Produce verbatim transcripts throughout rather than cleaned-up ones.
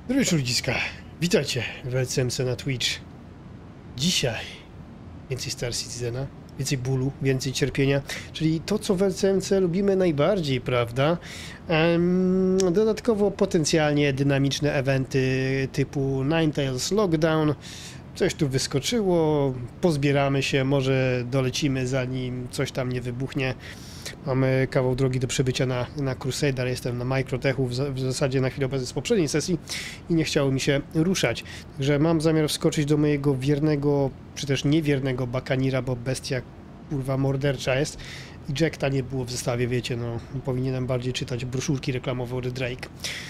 Dobry wieczór, ludziska. Witajcie w L C M C na Twitch. Dzisiaj więcej Star Citizena, więcej bólu, więcej cierpienia, czyli to, co w L C M C lubimy najbardziej, prawda? Um, dodatkowo potencjalnie dynamiczne eventy typu Ninetales Lockdown. Coś tu wyskoczyło, pozbieramy się, może dolecimy, zanim coś tam nie wybuchnie. Mamy kawał drogi do przebycia na, na Crusader, jestem na Microtechu w, w zasadzie na chwilę obecną z poprzedniej sesji i nie chciało mi się ruszać. Także mam zamiar wskoczyć do mojego wiernego, czy też niewiernego Bakanira, bo bestia kurwa mordercza jest. I Jackta nie było w zestawie, wiecie, no powinienem bardziej czytać broszurki reklamowe od Drake.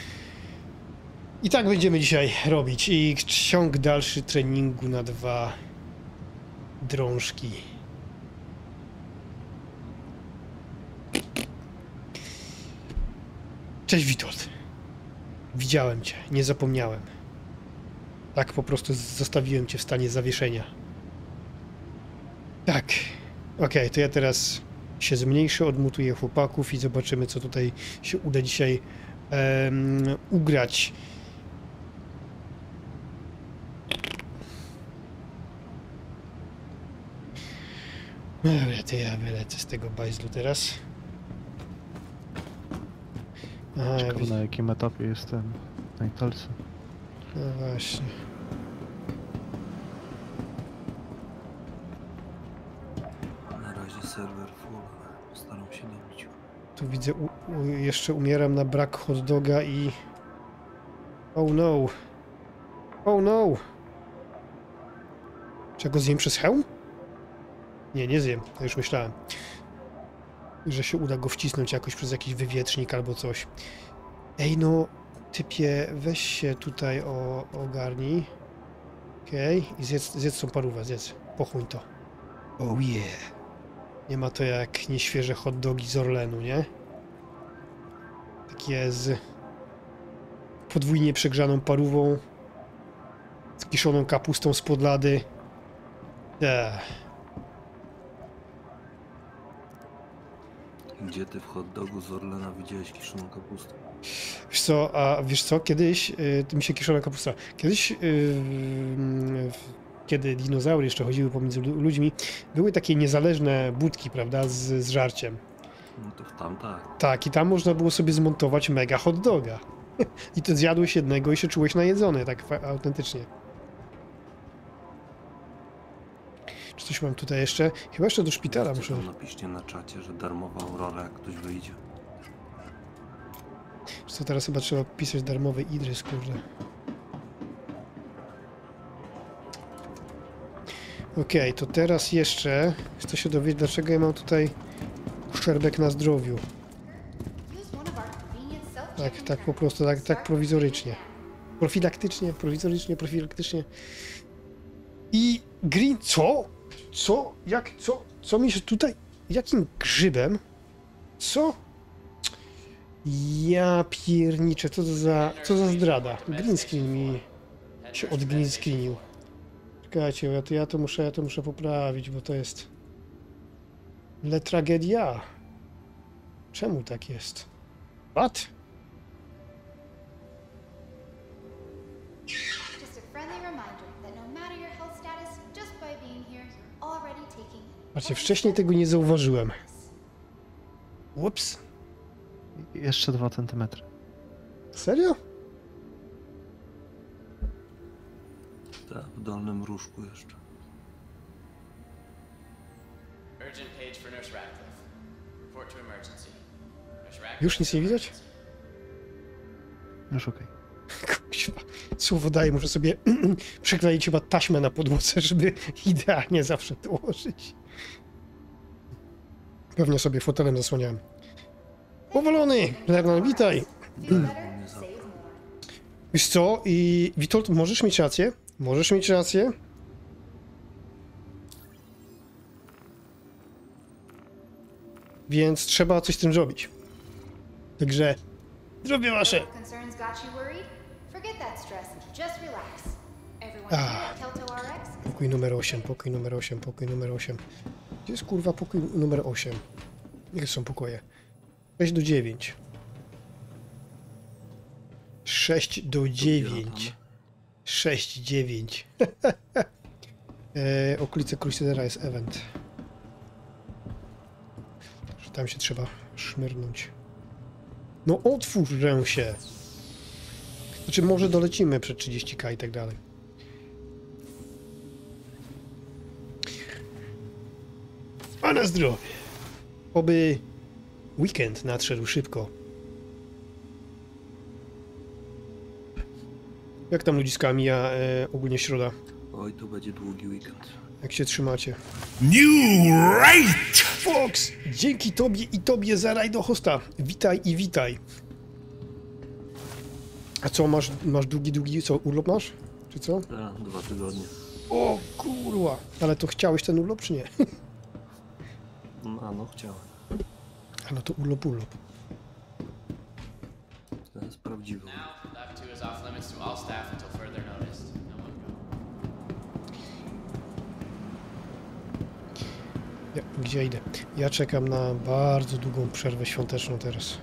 I tak będziemy dzisiaj robić i ciąg dalszy treningu na dwa drążki. Cześć Witold. Widziałem cię, nie zapomniałem. Tak po prostu zostawiłem cię w stanie zawieszenia. Tak. Okej, okay, to ja teraz się zmniejszę, odmutuję chłopaków i zobaczymy, co tutaj się uda dzisiaj um, ugrać. Dobra, to ja wylecę z tego bajzlu teraz. Aha, ciekawe, ja na jakim etapie jestem Nightalsy. No właśnie. Na razie serwer full, postaram się dobić. Tu widzę, u, u, jeszcze umieram na brak hot doga i... Oh no. Oh no. Czy ja go zjem przez hełm? Nie, nie zjem, to już myślałem. Że się uda go wcisnąć jakoś przez jakiś wywietrznik albo coś. Ej no, typie, weź się tutaj o, ogarnij. Okej, okay. I zjedz, zjedz tą parówę, zjedz. Pochuń to. Oh yeah. Nie ma to jak nieświeże hot dogi z Orlenu, nie? Takie z podwójnie przegrzaną parówą, z kiszoną kapustą z podlady. Ech. Gdzie ty w hot dogu z Orlena widziałeś kiszoną kapustę? Wiesz co, a wiesz co, kiedyś, yy, mi się kiszona kapusta, kiedyś, yy, yy, kiedy dinozaury jeszcze chodziły pomiędzy ludźmi, były takie niezależne budki, prawda, z, z żarciem. No to w tam tak. Tak, i tam można było sobie zmontować mega hot doga. I to zjadłeś jednego i się czułeś najedzony, tak autentycznie. Czy coś mam tutaj jeszcze? Chyba jeszcze do szpitala muszę... Tam napiszcie na czacie, że darmowa Aurora, jak ktoś wyjdzie. Co teraz chyba trzeba pisać darmowy Idrys, kurde. Okej, okay, to teraz jeszcze chcę się dowiedzieć, dlaczego ja mam tutaj szczerbek na zdrowiu. Tak, tak po prostu, tak, tak prowizorycznie. Profilaktycznie, prowizorycznie, profilaktycznie. I Green, co? Co? Jak? Co? Co mi się tutaj... Jakim grzybem? Co? Ja pierniczę, co to za... co za zdrada? Green screen mi się od green screenił. Czekajcie, ja to, ja to muszę, ja to muszę poprawić, bo to jest... Le tragedia. Czemu tak jest? What? Patrzcie, wcześniej tego nie zauważyłem. Ups. Jeszcze dwa centymetry. Serio? Tak, w dolnym różku jeszcze. Już nic nie widać? Już okej. Kuźwa, słowo daję, muszę sobie przykleić chyba taśmę na podłodze, żeby idealnie zawsze dołożyć. Pewnie sobie fotelem zasłaniałem. Powolony! Lernan, witaj! Wiesz co? I Witold, możesz mieć rację? Możesz mieć rację? Więc trzeba coś z tym zrobić. Także zrobię wasze. Ah. Pokój numer osiem, pokój numer osiem, pokój numer osiem. Gdzie jest kurwa pokój numer osiem? Jakie są pokoje? sześć do dziewięć. sześć do dziewięć. sześć dziewięć. e, okolice Crusadera jest event. Że tam się trzeba szmyrnąć. No otwórzę się. Znaczy może dolecimy przed trzydzieści ka i tak dalej. A na zdrowie. Oby weekend nadszedł szybko. Jak tam ludziska mija e, ogólnie środa? Oj, to będzie długi weekend. Jak się trzymacie? New right! Fox! Dzięki tobie i tobie za rajd do hosta. Witaj i witaj. A co, masz, masz długi, długi, co, urlop masz? Czy co? Tak, dwa tygodnie. O kurwa! Ale to chciałeś ten urlop, czy nie? A no, chciałem. A no to urlop, urlop. To jest prawdziwy. Now, Dive two is off limits to all staff until further notice. No one go. Ja, gdzie idę? Ja czekam na bardzo długą przerwę świąteczną teraz.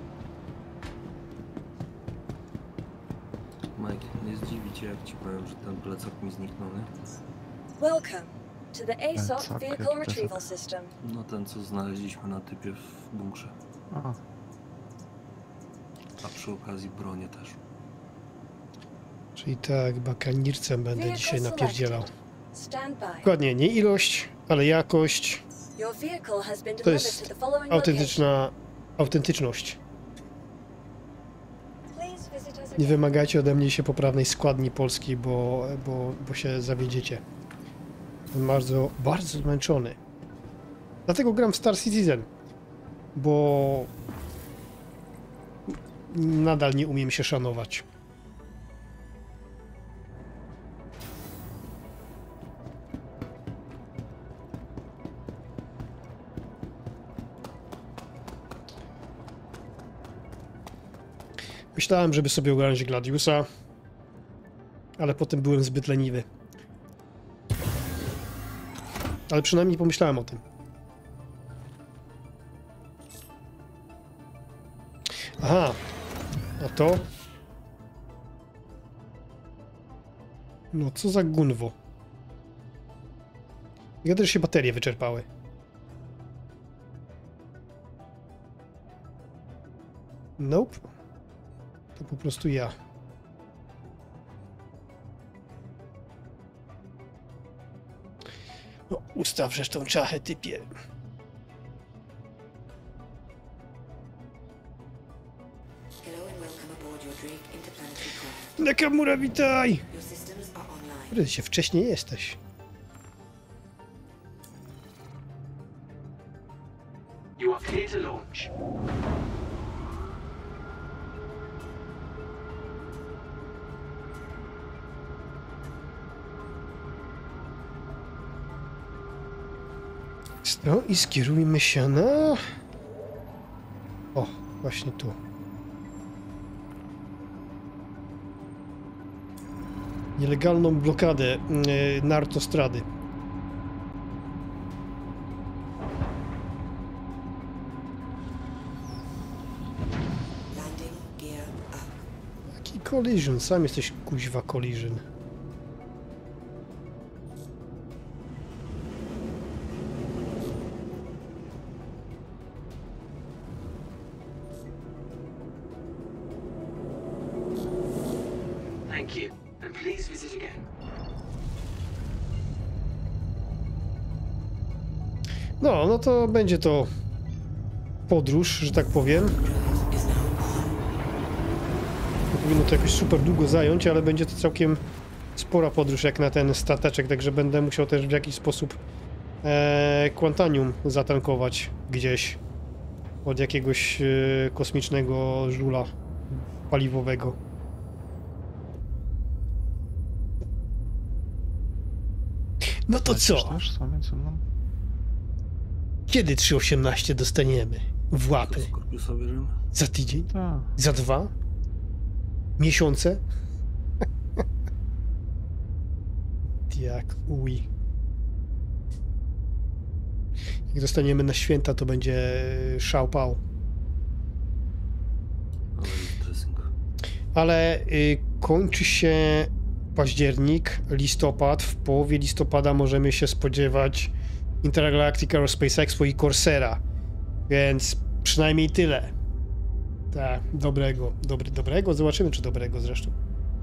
Mike, nie zdziwi cię, jak ci powiem, że ten plecak mi zniknął, nie? Welcome to the A S O C Plecak, Vehicle jaki Retrieval plecak? System. No ten, co znaleźliśmy na typie w bunkrze. A, A przy okazji bronię też. Czyli tak, bakanircem będę Vehicle dzisiaj napierdzielał. selected. Stand by. Dokładnie, nie ilość, ale jakość. Your vehicle has been To delivered jest to the following location. autentyczna autentyczność. Please visit us Nie again. wymagajcie ode mnie się poprawnej składni polskiej, bo, bo, bo się zawiedziecie. Jestem bardzo, bardzo zmęczony. Dlatego gram w Star Citizen, bo nadal nie umiem się szanować. Myślałem, żeby sobie ogarnąć Gladiusa, ale potem byłem zbyt leniwy. Ale przynajmniej pomyślałem o tym. Aha, a to? No co za gunwo. Ja też się baterie wyczerpały. Nope. To po prostu ja. No, ustaw zresztą czachę, typie. Hello and welcome aboard your Drake interplanetary craft. Nakamura, witaj! Your systems are online. Który się wcześniej jesteś? You are clear to launch. No i skierujmy się na... O, właśnie tu. Nielegalną blokadę yy, nartostrady. Landing gear up. Jaki collision? Sam jesteś kuźwa collision. Thank you, and please visit again. No, no to będzie to podróż, że tak powiem. Drive is now on. Nie powinno to jakoś super długo zająć, ale będzie to całkiem spora podróż jak na ten stateczek, także będę musiał też w jakiś sposób e, Quantanium zatankować gdzieś od jakiegoś e, kosmicznego żula paliwowego. No to lecisz co? też sami ze mną? Kiedy trzy osiemnaście dostaniemy w To łapy? Skorpiusa bierzemy? Za tydzień? Tak. Za dwa? Miesiące? Jak uj. Jak dostaniemy na święta, to będzie szał pał. Ale jest dressing. ale y, kończy się październik, listopad. W połowie listopada możemy się spodziewać Intergalactic Aerospace Expo i Corsera, więc przynajmniej tyle. Tak, dobrego, dobry, dobrego, zobaczymy czy dobrego zresztą.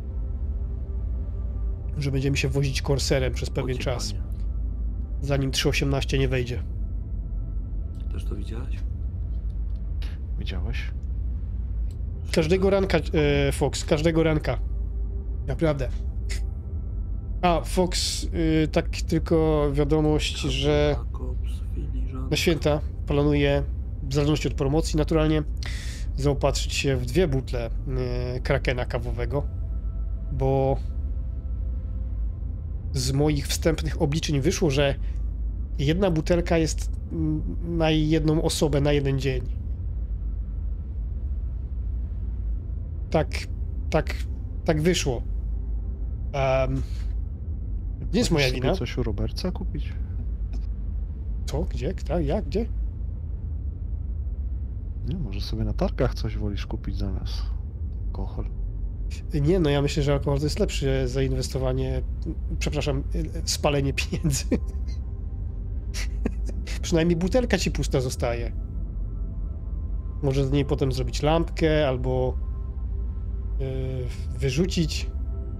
Że będziemy się wozić Corserem przez pewien Ocie, czas, panie. zanim trzy osiemnaście nie wejdzie. Też to widziałeś? Widziałeś? Każdego ranka, e, Fox, każdego ranka. Naprawdę. A, Fox, y, tak tylko wiadomość, że Jakobs, filiżanka. na święta planuję, w zależności od promocji naturalnie, zaopatrzyć się w dwie butle y, krakena kawowego, bo z moich wstępnych obliczeń wyszło, że jedna butelka jest mm, na jedną osobę, na jeden dzień. Tak, tak, tak wyszło. Um, nie jest moja Możesz wina. sobie coś u Roberta kupić? Co? Gdzie? Kto? Jak? Gdzie? Nie, może sobie na targach coś wolisz kupić zamiast alkohol. Nie, no ja myślę, że alkohol to jest lepsze zainwestowanie, przepraszam, spalenie pieniędzy. Przynajmniej butelka ci pusta zostaje. Może z niej potem zrobić lampkę albo yy, wyrzucić.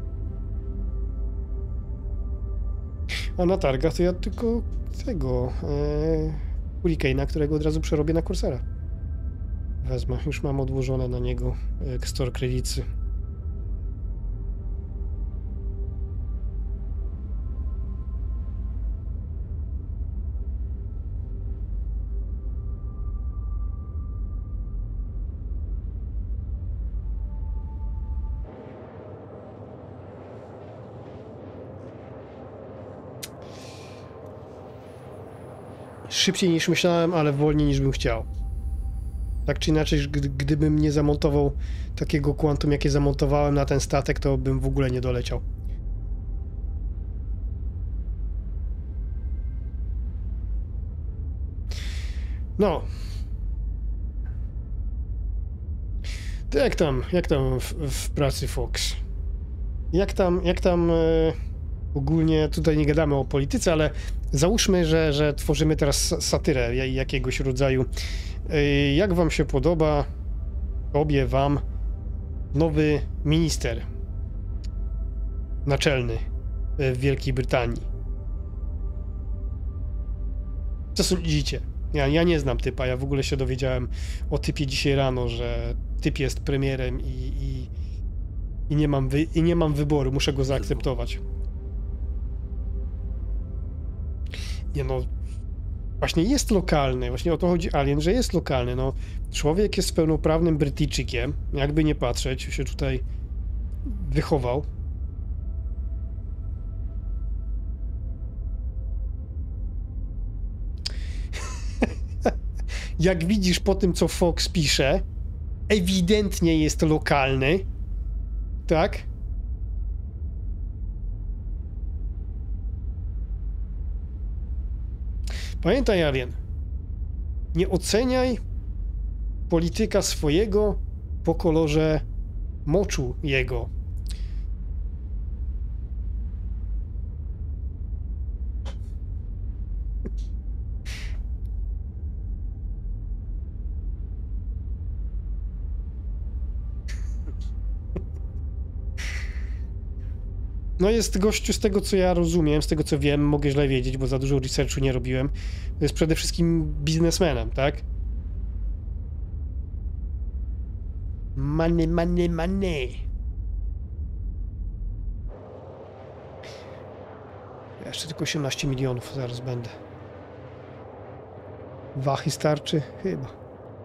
A na targach to ja tylko tego yy, Hurricane'a, którego od razu przerobię na Corsera. Wezmę, już mam odłożone na niego yy, store kredycy. Szybciej niż myślałem, ale wolniej niż bym chciał. Tak czy inaczej, gdy, gdybym nie zamontował takiego Quantum, jakie zamontowałem na ten statek, to bym w ogóle nie doleciał. No. To jak tam, jak tam w, w pracy, Fox? Jak tam, jak tam... E... Ogólnie tutaj nie gadamy o polityce, ale załóżmy, że, że tworzymy teraz satyrę jakiegoś rodzaju. Jak wam się podoba, obie wam, nowy minister naczelny w Wielkiej Brytanii? Co sądzicie? Ja, ja nie znam typa, ja w ogóle się dowiedziałem o typie dzisiaj rano, że typ jest premierem i, i, i, nie, mam wy, i nie mam wyboru, muszę go zaakceptować. Nie no, właśnie jest lokalny, właśnie o to chodzi Alien, że jest lokalny, no. Człowiek jest pełnoprawnym Brytyjczykiem, jakby nie patrzeć, się tutaj wychował. Jak widzisz po tym, co Fox pisze, ewidentnie jest lokalny, tak? Pamiętaj, Alien, nie oceniaj polityka swojego po kolorze moczu jego. No jest gościu, z tego co ja rozumiem, z tego co wiem, mogę źle wiedzieć, bo za dużo researchu nie robiłem, jest przede wszystkim biznesmenem, tak? Money, money, money. Ja jeszcze tylko osiemnaście milionów zaraz będę. Wachy starczy? Chyba.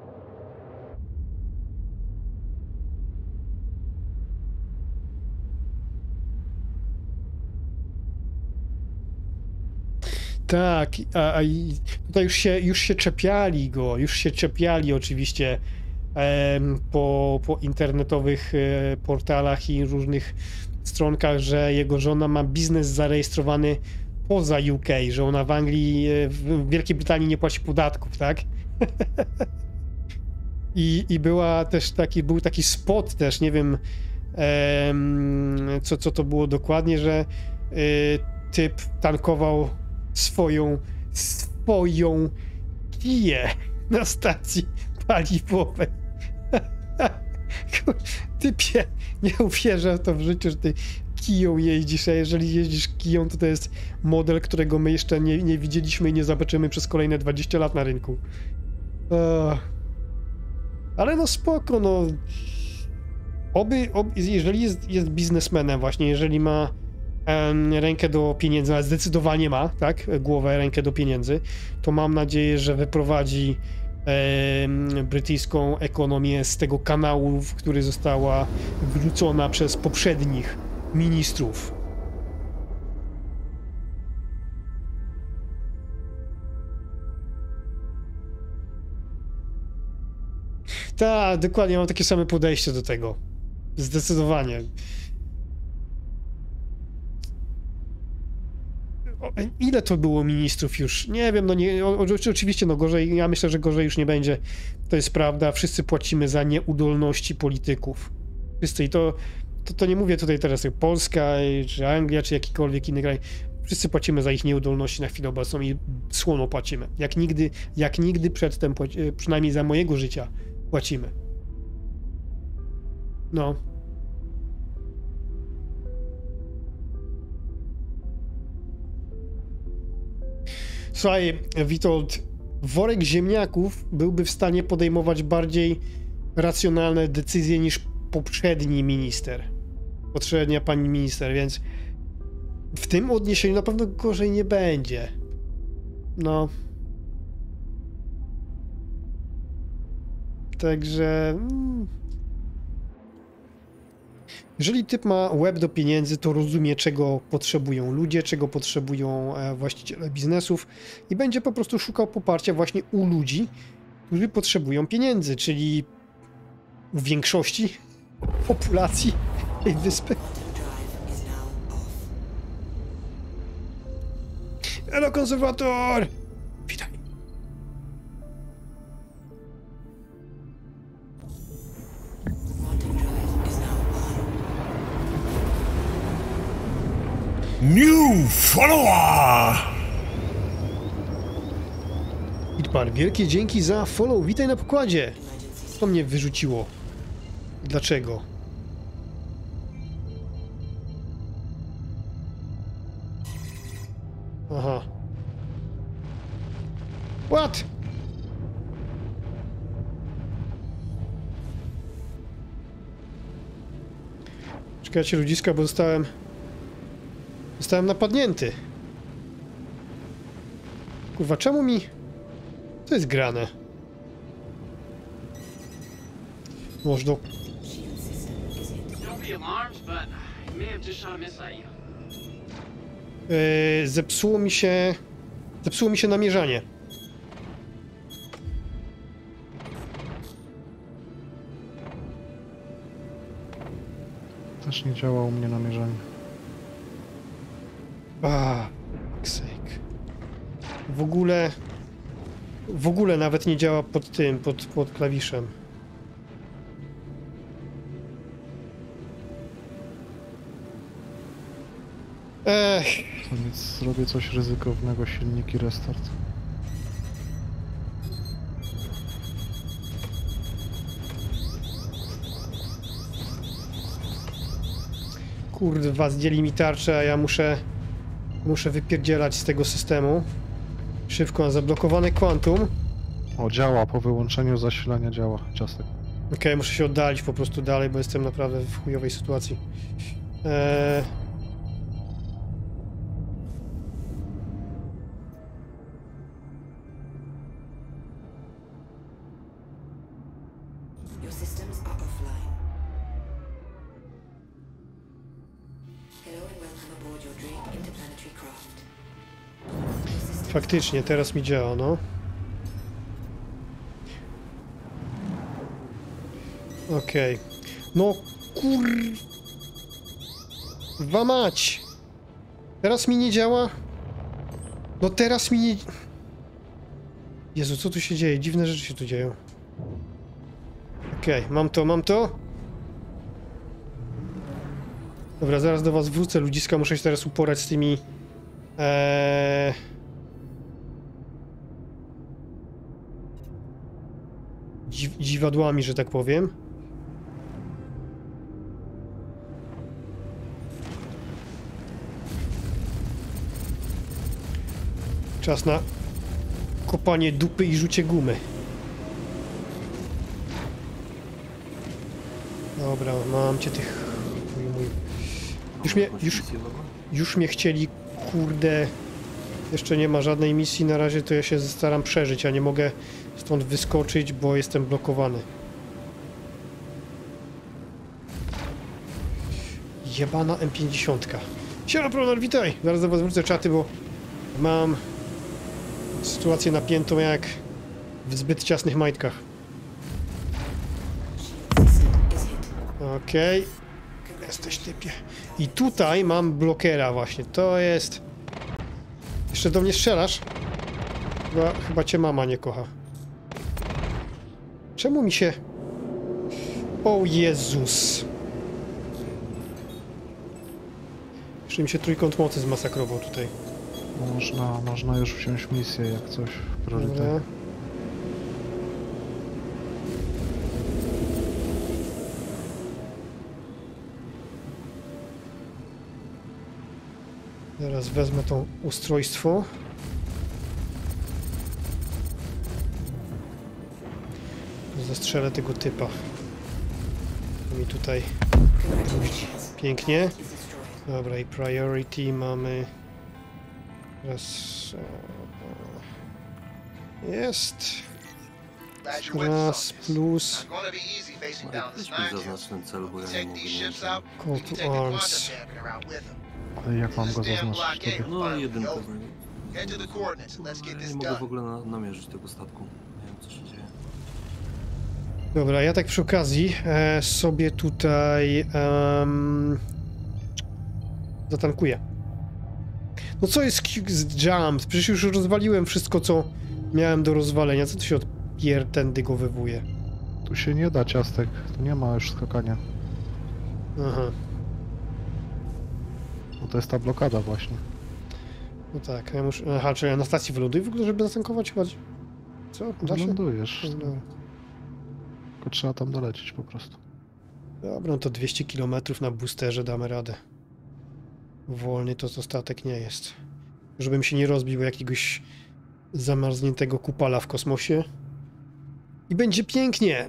Tak, a, a tutaj już się, już się czepiali go, już się czepiali oczywiście em, po, po internetowych e, portalach i różnych stronkach, że jego żona ma biznes zarejestrowany poza U K, że ona w Anglii, e, w Wielkiej Brytanii nie płaci podatków, tak? I, i była też taki, był taki spot też, nie wiem, em, co, co to było dokładnie, że y, typ tankował swoją, swoją kiję na stacji paliwowej. Typie, nie uwierzę w to w życiu, że ty kiją jeździsz, a jeżeli jeździsz kiją, to to jest model, którego my jeszcze nie, nie widzieliśmy i nie zobaczymy przez kolejne dwadzieścia lat na rynku. Uh. Ale no spoko, no. Oby, oby jeżeli jest, jest biznesmenem właśnie, jeżeli ma em, rękę do pieniędzy, a zdecydowanie ma, tak, głowę, rękę do pieniędzy, to mam nadzieję, że wyprowadzi em, brytyjską ekonomię z tego kanału, w który została wrzucona przez poprzednich ministrów. Tak, dokładnie, mam takie same podejście do tego. Zdecydowanie. O, ile to było ministrów już? Nie wiem, no nie, o, oczywiście no gorzej, ja myślę, że gorzej już nie będzie. To jest prawda, wszyscy płacimy za nieudolności polityków. Wszyscy i to, to, to nie mówię tutaj teraz jak Polska, czy Anglia, czy jakikolwiek inny kraj. Wszyscy płacimy za ich nieudolności na chwilę obecną i słono płacimy. Jak nigdy, jak nigdy przedtem, przynajmniej za mojego życia, płacimy. No. Słuchaj, Witold, worek ziemniaków byłby w stanie podejmować bardziej racjonalne decyzje niż poprzedni minister. Poprzednia pani minister, więc w tym odniesieniu na pewno gorzej nie będzie. No. Także... Mm. Jeżeli typ ma łeb do pieniędzy, to rozumie, czego potrzebują ludzie, czego potrzebują właściciele biznesów i będzie po prostu szukał poparcia właśnie u ludzi, którzy potrzebują pieniędzy, czyli w większości populacji tej wyspy. Elo, konserwator! Witaj. New follower! Hitbar, wielkie dzięki za follow. Witaj na pokładzie. To mnie wyrzuciło. Dlaczego? Aha. What? Czekajcie, ludziska, bo zostałem... Zostałem napadnięty. Kurwa, czemu mi... Co jest grane? Można... Don't be alarmed, but you may have just shot a missile. Yy, zepsuło mi się... Zepsuło mi się namierzanie. Też nie działa u mnie namierzanie. Ah, sake. W ogóle... W ogóle nawet nie działa pod tym, pod, pod klawiszem. Ech. To nic, zrobię coś ryzykownego, silniki restart. Kurwa, zdjęli mi tarczę, a ja muszę... Muszę wypierdzielać z tego systemu. Szybko, zablokowane kwantum. O, działa, po wyłączeniu zasilania działa, ciastek. Okej, okay, muszę się oddalić po prostu dalej, bo jestem naprawdę w chujowej sytuacji. Eee... Your systems are offline. Hello and welcome aboard your Drake interplanetary craft. Faktycznie, teraz mi działa, no. Okej. Okay. No kur... Wa mać! Teraz mi nie działa? No teraz mi nie... Jezu, co tu się dzieje? Dziwne rzeczy się tu dzieją. Okej, okay, mam to, mam to. Dobra, zaraz do was wrócę, ludziska, muszę się teraz uporać z tymi... Eee... Dziw dziwadłami, że tak powiem. Czas na kopanie dupy i rzucie gumy. Dobra, mam cię tych... Mój, mój. Już mnie, już, już mnie chcieli, kurde... Jeszcze nie ma żadnej misji na razie, to ja się staram przeżyć, a nie mogę stąd wyskoczyć, bo jestem blokowany. Jebana M pięćdziesiąt. Siema, Pronor, witaj! Zaraz do was wrócę, czaty, bo mam sytuację napiętą jak w zbyt ciasnych majtkach. Okej. Okay. Jesteś typie. I tutaj mam blokera właśnie. To jest... Jeszcze do mnie strzelasz? Chyba, chyba cię mama nie kocha. Czemu mi się... O Jezus. Jeszcze mi się trójkąt mocy zmasakrował tutaj. Można, można już wziąć misję jak coś. Priorytet. Dobra. Teraz wezmę to ustrojstwo. Zastrzelę tego typa. To mi tutaj pięknie. Dobra, i priority mamy. Raz. Jest. Raz plus. Zaznacz ten cel, bo ja nie mogę. Call to arms. Ale jak mam go zaznaczyć wtedy? No jedynkę. Ja nie mogę w ogóle na, namierzyć tego statku. Nie wiem, co się dzieje. Dobra, ja tak przy okazji e, sobie tutaj um, zatankuję. No co jest z jump? Przecież już rozwaliłem wszystko, co miałem do rozwalenia. Co tu się odpierdędygowywuje? Tu się nie da, ciastek. Tu nie ma już skakania. Aha. Bo to jest ta blokada właśnie. No tak, ja muszę... Aha, czy ja na stacji wyląduję w ogóle, żeby zatankować? Chyba... Co? Da się? Lądujesz. Dobra. Tylko trzeba tam dolecieć po prostu. Dobra, no to dwieście kilometrów na boosterze damy radę. Wolny to, to statek nie jest. Żebym się nie rozbił jakiegoś zamarzniętego kupala w kosmosie. I będzie pięknie.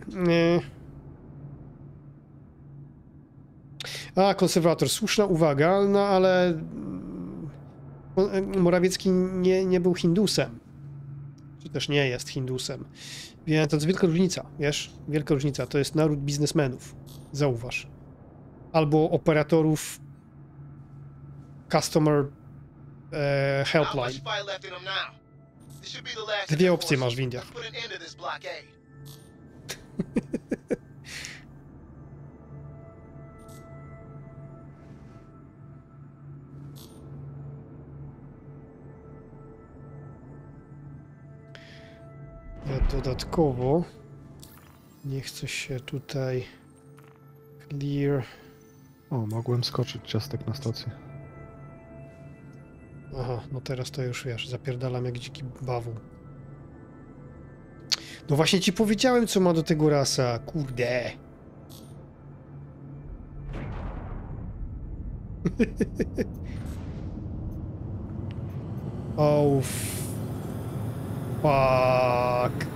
A, konserwator. Słuszna uwaga, no ale Morawiecki nie, nie był Hindusem. Czy też nie jest Hindusem. Więc to jest wielka różnica, wiesz? Wielka różnica. To jest naród biznesmenów. Zauważ. Albo operatorów Customer e, Helpline. Dwie opcje masz w Indiach. Ja dodatkowo nie chcę się tutaj clear. O, mogłem skoczyć ciastek na stację. Aha, no teraz to już wiesz, zapierdalam jak dziki bawą. No właśnie ci powiedziałem, co ma do tego rasa, kurde. Oh, fuck.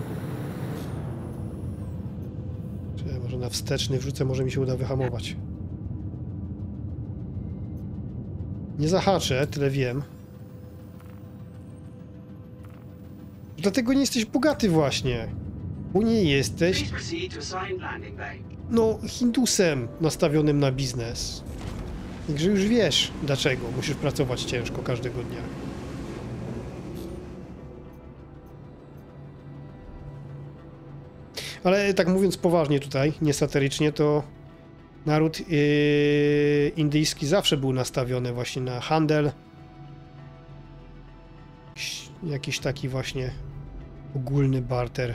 Czy może na wsteczny wrzucę, może mi się uda wyhamować. Nie zahaczę, tyle wiem. Dlatego nie jesteś bogaty właśnie. Bo nie jesteś... No, Hindusem nastawionym na biznes. Także już wiesz, dlaczego musisz pracować ciężko każdego dnia. Ale tak mówiąc poważnie tutaj, nie satyrycznie, to naród yy, indyjski zawsze był nastawiony właśnie na handel. Jakiś, jakiś taki właśnie ogólny barter.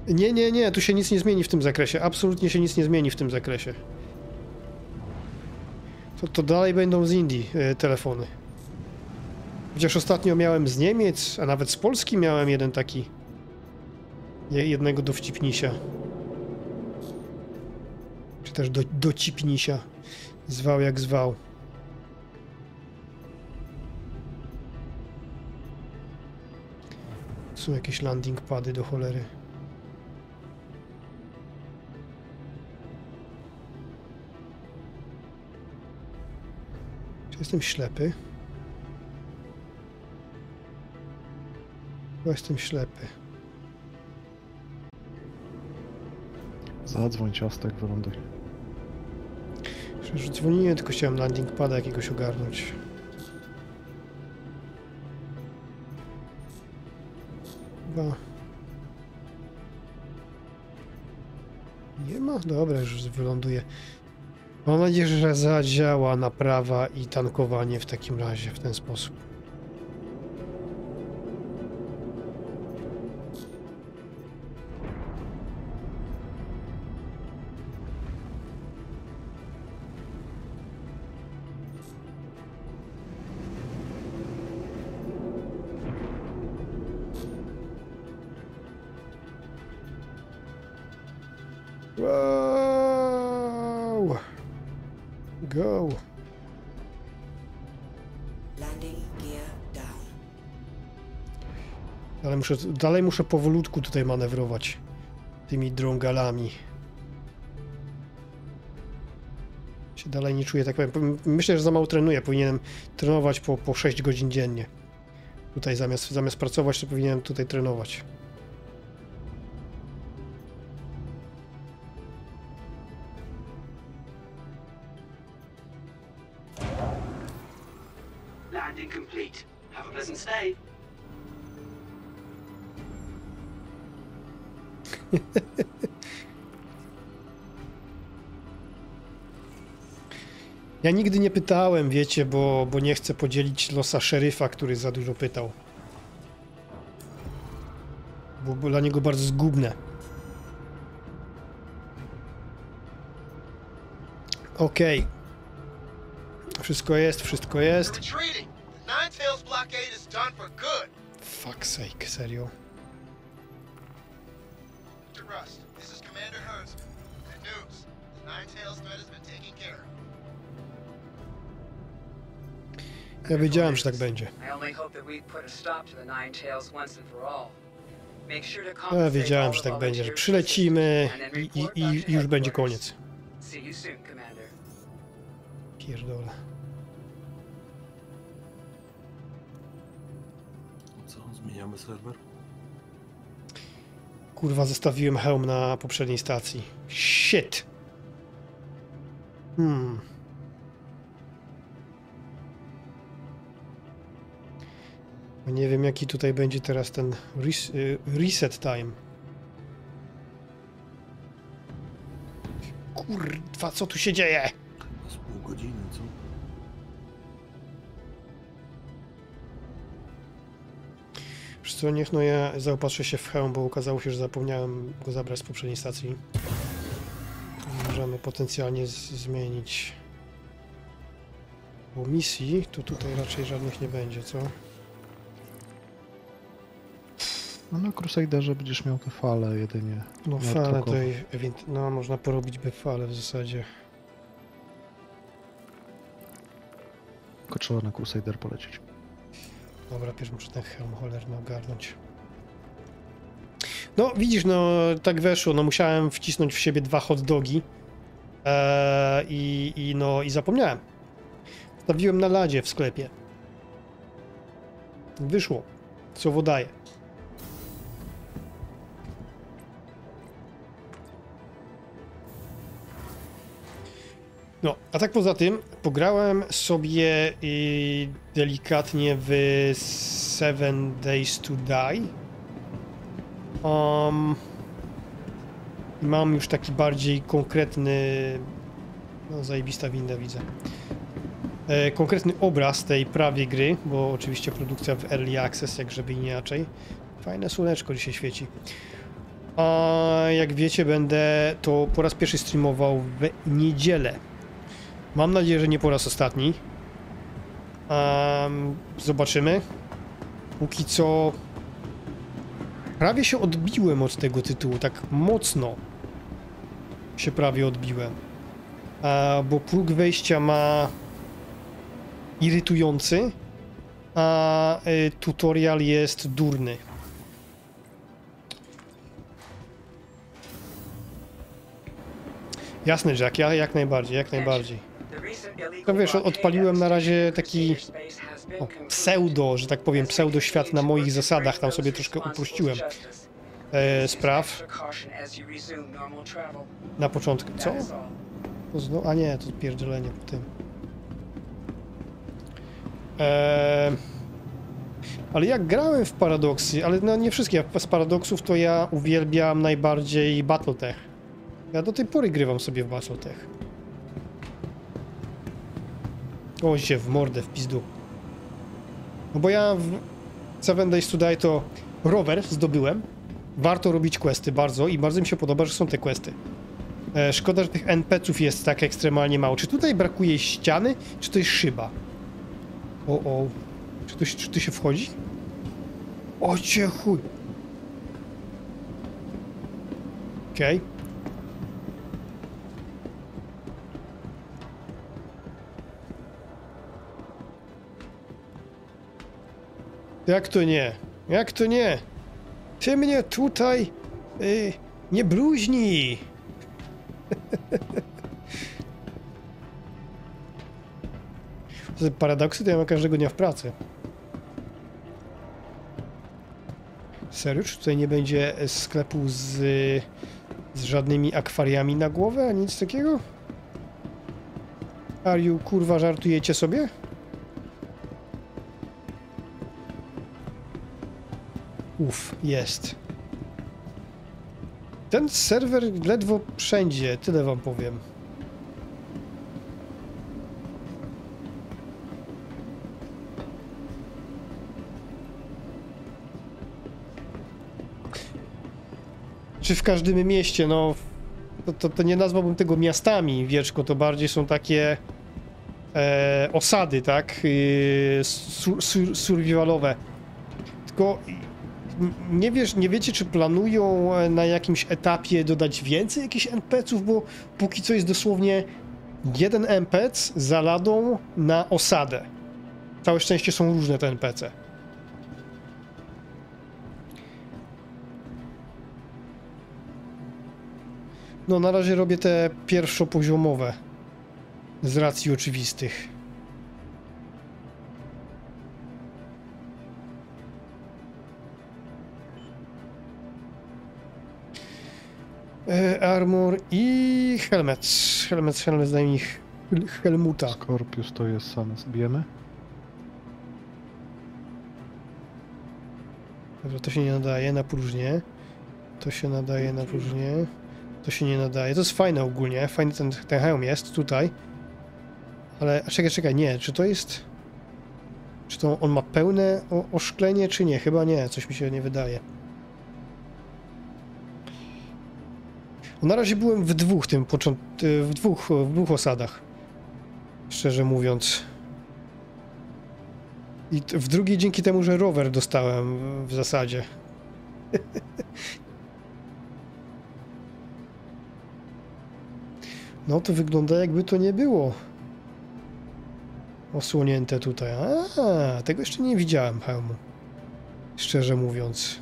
Nie, nie, nie, tu się nic nie zmieni w tym zakresie. Absolutnie się nic nie zmieni w tym zakresie. To, to dalej będą z Indii e, telefony. Chociaż ostatnio miałem z Niemiec, a nawet z Polski miałem jeden taki. Je, jednego dowcipnisia. Czy też do, docipnisia. Zwał jak zwał. Są jakieś landing pady do cholery. Czy jestem ślepy? Chyba jestem ślepy. Zadzwoń, ciastek, wyląduj. Przecież dzwoniłem, tylko chciałem landing pada jakiegoś ogarnąć. Chyba... Nie ma? Dobra, już wyląduję. Mam nadzieję, że zadziała naprawa i tankowanie w takim razie, w ten sposób. Wow! Go! Landing gear down. Ale muszę, dalej muszę powolutku tutaj manewrować tymi drągalami. Się dalej nie czuję, tak powiem. Myślę, że za mało trenuję. Powinienem trenować po, po sześć godzin dziennie. Tutaj zamiast, zamiast pracować, to powinienem tutaj trenować. Landing complete. Have a pleasant stay. Ja nigdy nie pytałem, wiecie, bo, bo nie chcę podzielić losa szeryfa, który za dużo pytał. Było dla niego bardzo zgubne. Okej. Okay. Wszystko jest, wszystko jest. Fuck sake, serio. Ja wiedziałem, że tak będzie. Ja wiedziałem, że tak będzie, że przylecimy i, i, i, i już będzie koniec. Pierdolę. Co? Zmieniamy serwer? Kurwa, zostawiłem hełm na poprzedniej stacji. Shit! Hmm. Nie wiem, jaki tutaj będzie teraz ten res reset time. Kurwa, co tu się dzieje? Z pół godziny, co? Wiesz co, niech no ja zaopatrzę się w hełm, bo okazało się, że zapomniałem go zabrać z poprzedniej stacji. Możemy potencjalnie zmienić. Bo misji to tutaj raczej żadnych nie będzie, co? No na Crusaderze będziesz miał te fale jedynie. No fale tutaj, no można porobić by fale w zasadzie. Tylko trzeba na Crusader polecieć. Dobra, pierwszy muszę ten hełm cholerny ogarnąć. No widzisz, no tak weszło, no musiałem wcisnąć w siebie dwa hot dogi eee, i, i no i zapomniałem. Stawiłem na ladzie w sklepie. Wyszło. Słowo daję. No, a tak poza tym pograłem sobie y, delikatnie w Seven Days to Die. Um, mam już taki bardziej konkretny... No, zajebista winda widzę. E, konkretny obraz tej prawie gry, bo oczywiście produkcja w Early Access, jak żeby inaczej. Fajne słoneczko dzisiaj świeci. A jak wiecie, będę to po raz pierwszy streamował w niedzielę. Mam nadzieję, że nie po raz ostatni. Um, zobaczymy. Póki co prawie się odbiłem od tego tytułu, tak mocno się prawie odbiłem. A, bo próg wejścia ma irytujący, a y, tutorial jest durny. Jasne, Jack, ja jak najbardziej, jak najbardziej. No wiesz, odpaliłem na razie taki o, pseudo, że tak powiem, pseudo świat na moich zasadach, tam sobie troszkę uprościłem e, spraw. Na początku, co? To znowu, a nie, to pierdzielenie po tym. E, ale jak grałem w Paradoxy, ale no nie wszystkie z Paradoxów, to ja uwielbiam najbardziej Battletech. Ja do tej pory grywam sobie w Battletech. O, się w mordę, w pizdu. No bo ja w Seven Days to Die to rower zdobyłem. Warto robić questy bardzo i bardzo mi się podoba, że są te questy. E, szkoda, że tych en pe ców jest tak ekstremalnie mało. Czy tutaj brakuje ściany, czy to jest szyba? O, o. Czy tu, czy tu się wchodzi? O cię chuj. Okej. Okay. Jak to nie? Jak to nie? Ty mnie tutaj yy, nie bluźnij! Paradoksy to ja mam każdego dnia w pracy. Serio? Czy tutaj nie będzie sklepu z, z żadnymi akwariami na głowę, a nic takiego? Are you, kurwa, żartujecie sobie? Uf, jest. Ten serwer ledwo wszędzie, tyle wam powiem. Czy w każdym mieście, no to, to, to nie nazwałbym tego miastami, Wieczko, to bardziej są takie e, osady, tak, e, sur, sur, survivalowe. Tylko nie wiesz, nie wiecie, czy planują na jakimś etapie dodać więcej jakichś en pe ców, bo póki co jest dosłownie jeden en pe ce za ladą na osadę. Całe szczęście są różne te en pe ce. No, na razie robię te pierwszopoziomowe z racji oczywistych. E, armor i helmet. Helmet, helmet, daj mi Helmuta. Scorpius to jest sam. Zbijemy? Dobra, to się nie nadaje na próżnię. To się nadaje na próżnię. To się nie nadaje. To jest fajne ogólnie. Fajny ten, ten hełm jest tutaj. Ale, a czekaj, czekaj, nie. Czy to jest... Czy to on ma pełne o, oszklenie, czy nie? Chyba nie. Coś mi się nie wydaje. Na razie byłem w dwóch tym począt... w dwóch, w dwóch osadach. Szczerze mówiąc. I w drugiej dzięki temu, że rower dostałem w zasadzie. No to wygląda, jakby to nie było osłonięte tutaj. A, tego jeszcze nie widziałem hełmu. Szczerze mówiąc.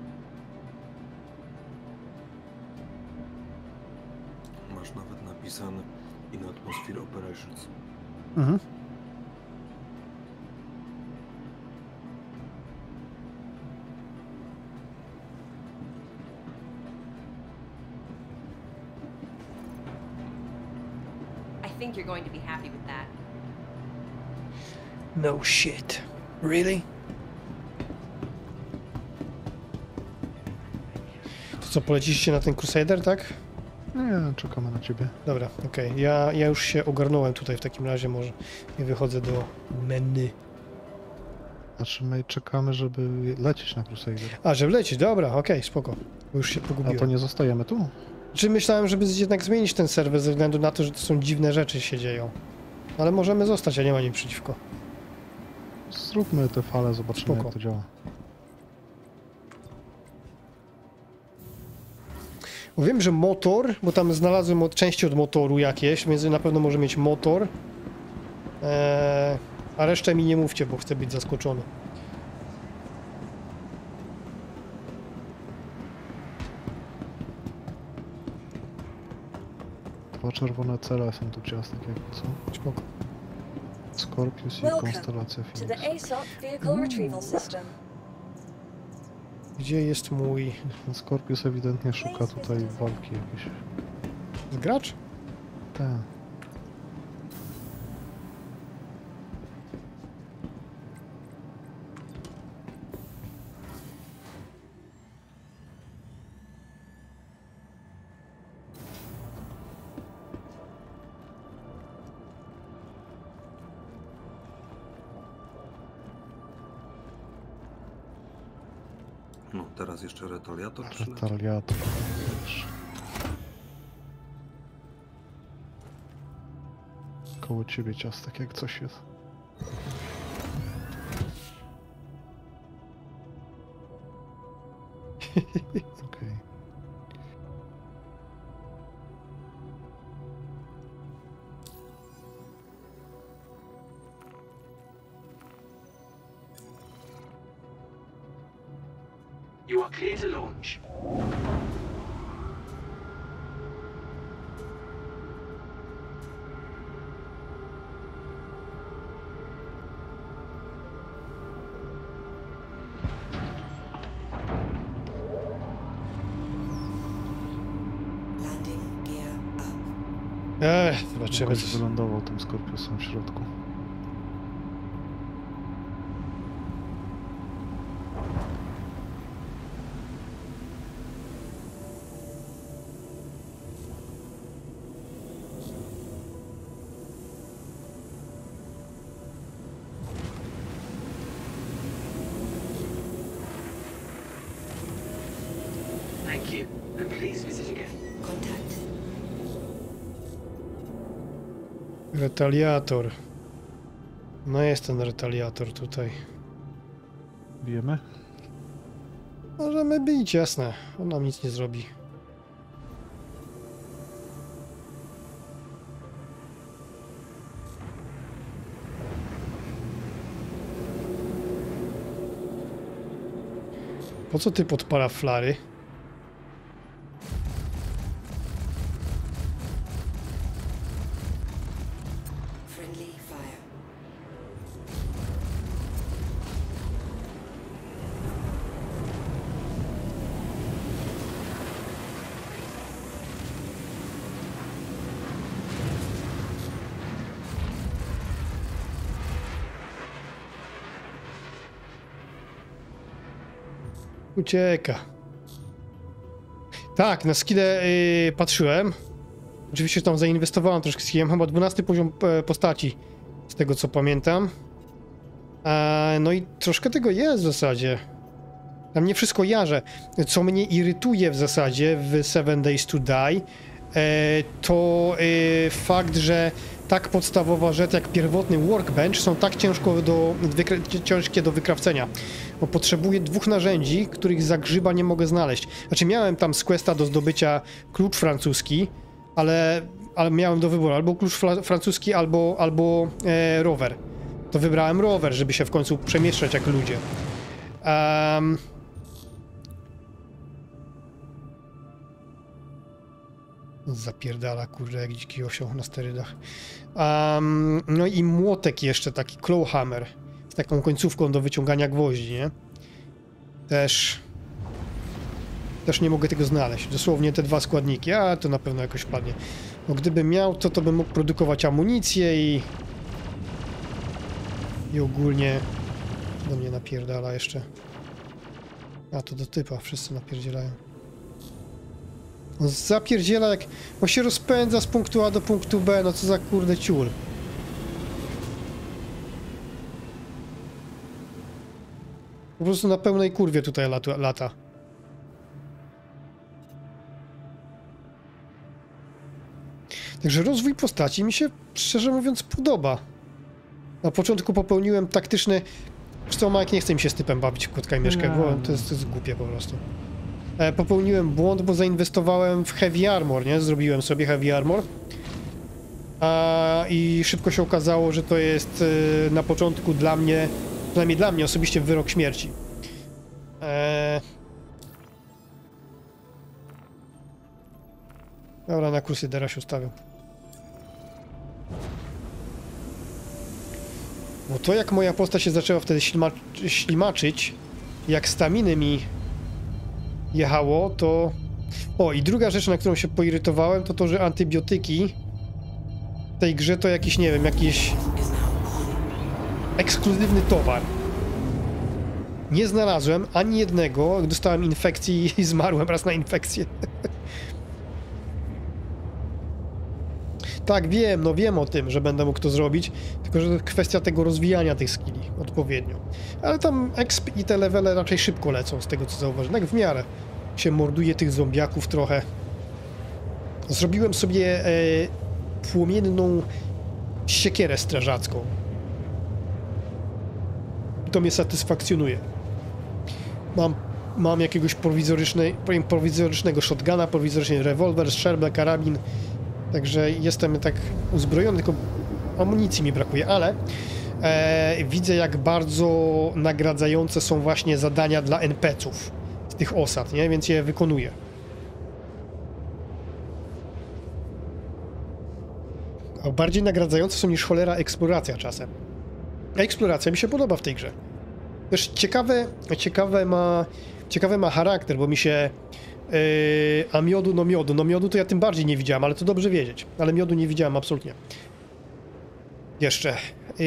Masz nawet napisane in atmosphere operations. Mhm. I think you're going to be happy with that. No shit. Really? To co, poleciście na ten Crusader, tak? Nie, czekamy na ciebie. Dobra, okej. Okay. Ja, ja już się ogarnąłem tutaj w takim razie, może nie wychodzę do menu. Znaczy my czekamy, żeby lecieć na Crusader. A, żeby lecieć, dobra, okej, spoko. Bo już się A pogubiłem. to nie zostajemy tu? Czy myślałem, żeby jednak zmienić ten serwer ze względu na to, że to są dziwne rzeczy się dzieją. Ale możemy zostać, ja nie ma nic przeciwko. Zróbmy te fale, zobaczymy Spoko. jak to działa. Bo wiem, że motor, bo tam znalazłem od, części od motoru jakieś, więc na pewno może mieć motor. Eee, a resztę mi nie mówcie, bo chcę być zaskoczony. Dwa czerwone cele są tu ciasne, jakby co? Spoko. Scorpius i Welcome konstelacja to the Phoenix. A S O T Vehicle Retrieval System. Gdzie jest mój Ten Scorpius ewidentnie szuka tutaj walki jakiejś. gracz? Tak. No, teraz jeszcze retaliator przyleci. Retaliator. Wiesz. Koło ciebie ciastek, jak coś jest. Okej. You are clear to launch. Landing gear up. Ech, zobaczymy. Jakoś wylądował tym Scorpiusem w środku. Thank you, and please visit again. Contact. Retaliator. No jest ten retaliator tutaj. Bijemy? Możemy bić, jasne. On nam nic nie zrobi. Po co ty podpala flary? Friendly fire. Ucieka. Tak, na skillę yy, patrzyłem. Oczywiście tam zainwestowałem troszkę skillem, chyba dwunasty poziom e, postaci, z tego co pamiętam. E, no i troszkę tego jest w zasadzie. Tam nie wszystko jarzę. Co mnie irytuje w zasadzie w Seven Days to Die, e, to e, fakt, że tak podstawowa rzecz jak pierwotny workbench są tak ciężko do, wykra- ciężkie do wykrawcenia. Bo potrzebuję dwóch narzędzi, których za grzyba nie mogę znaleźć. Znaczy miałem tam z questa do zdobycia klucz francuski, ale, ale miałem do wyboru albo klucz fla- francuski, albo, albo e, rower. To wybrałem rower, żeby się w końcu przemieszczać jak ludzie. Um, Zapierdala, kurde, jak dziki osioł na sterydach. Um, no i młotek jeszcze, taki clawhammer. Z taką końcówką do wyciągania gwoździ, nie? Też... Też nie mogę tego znaleźć. Dosłownie te dwa składniki, a to na pewno jakoś wpadnie. No gdybym miał, to to bym mógł produkować amunicję i... I ogólnie... Do mnie napierdala jeszcze. A, to do typa, wszyscy napierdzielają. On zapierdziela jak... On się rozpędza z punktu A do punktu B, no co za kurde ciul. Po prostu na pełnej kurwie tutaj lata. lata. Także rozwój postaci mi się, szczerze mówiąc, podoba. Na początku popełniłem taktyczny... Zresztą Mike, nie chce mi się z typem bawić w kotka i myszkę, bo to jest, to jest głupie po prostu. E, popełniłem błąd, bo zainwestowałem w Heavy Armor, nie? Zrobiłem sobie Heavy Armor. A, I szybko się okazało, że to jest e, na początku dla mnie, przynajmniej dla mnie osobiście, wyrok śmierci. E... Dobra, na Crusadera się ustawiam. Bo to, jak moja postać się zaczęła wtedy ślima ślimaczyć, jak staminy mi jechało, to... O, i druga rzecz, na którą się poirytowałem, to to, że antybiotyki w tej grze to jakiś, nie wiem, jakiś ekskluzywny towar. Nie znalazłem ani jednego, dostałem infekcji i zmarłem raz na infekcję. Tak, wiem, no wiem o tym, że będę mógł to zrobić, tylko że to kwestia tego rozwijania tych skilli odpowiednio. Ale tam exp i te levele raczej szybko lecą, z tego co zauważyłem. Tak w miarę się morduje tych zombiaków trochę. Zrobiłem sobie e, płomienną siekierę strażacką. To mnie satysfakcjonuje. Mam, mam jakiegoś prowizorycznej, prowizorycznego shotguna, prowizoryczny rewolwer, strzelbę, karabin. Także jestem tak uzbrojony, tylko amunicji mi brakuje, ale e, widzę, jak bardzo nagradzające są właśnie zadania dla en pe ce ów z tych osad, nie? Więc je wykonuję. A bardziej nagradzające są niż cholera eksploracja czasem. A eksploracja mi się podoba w tej grze. Też ciekawe, ciekawe ma, ciekawy ma charakter, bo mi się Yy, a miodu, no miodu. No miodu to ja tym bardziej nie widziałem, ale to dobrze wiedzieć. Ale miodu nie widziałem absolutnie. Jeszcze. Yy,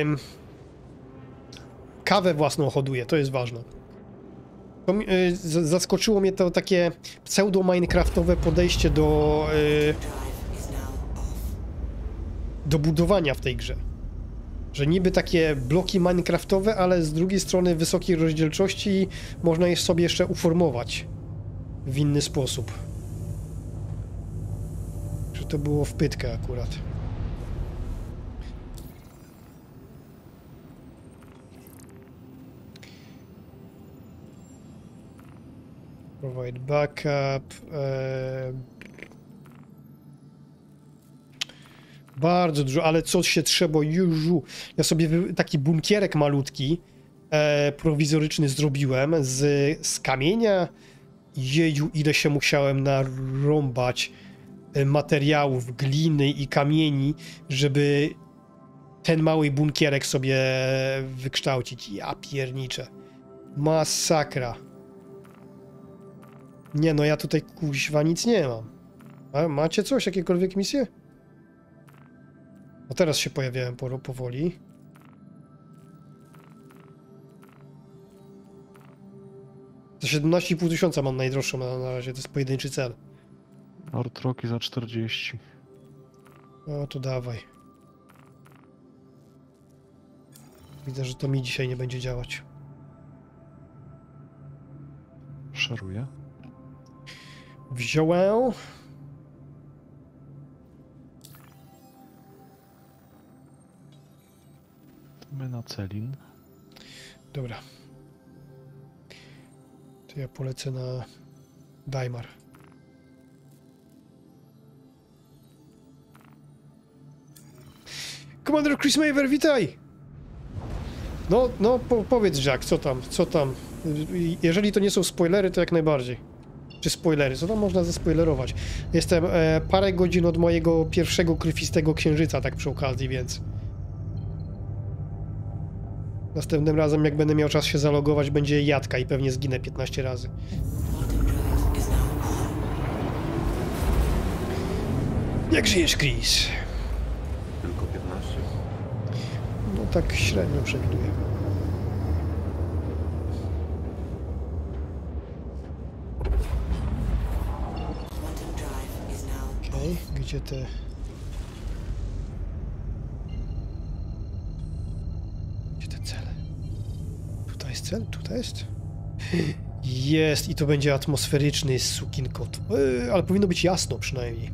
kawę własną hoduję, to jest ważne. To, yy, zaskoczyło mnie to takie pseudo-minecraftowe podejście do yy, do budowania w tej grze. Że niby takie bloki minecraftowe, ale z drugiej strony wysokiej rozdzielczości można je sobie jeszcze uformować w inny sposób. Że to było w pytkę akurat. Provide backup. E... Bardzo dużo, ale co się trzeba już. Ja sobie taki bunkierek malutki e, prowizoryczny zrobiłem z, z kamienia. Jeju, ile się musiałem narąbać materiałów, gliny i kamieni, żeby ten mały bunkierek sobie wykształcić. Ja pierniczę. Masakra. Nie no, ja tutaj kuźwa nic nie mam. A, macie coś, jakiekolwiek misje? No teraz się pojawiałem po, powoli. Za siedemnaście i pół tysiąca mam najdroższą na, na razie, to jest pojedynczy cel. Nord Rocky za czterdzieści. No to dawaj. Widzę, że to mi dzisiaj nie będzie działać. Szeruję. Wziąłem. My na Celin. Dobra. To ja polecę na Daimar. Commander Chris Maver, witaj! No, no, po, powiedz Jack, co tam, co tam? Jeżeli to nie są spoilery, to jak najbardziej. Czy spoilery? Co tam można zaspoilerować? Jestem e, parę godzin od mojego pierwszego krwistego księżyca, tak przy okazji, więc... Następnym razem, jak będę miał czas się zalogować, będzie jadka i pewnie zginę piętnaście razy. Jak żyjesz, Chris? Tylko piętnaście. No tak średnio przewiduję. Okej, okay, gdzie te... Gdzie te cele? Tutaj jest cel? Tutaj jest? Jest i to będzie atmosferyczny sukinkot. Yy, ale powinno być jasno przynajmniej.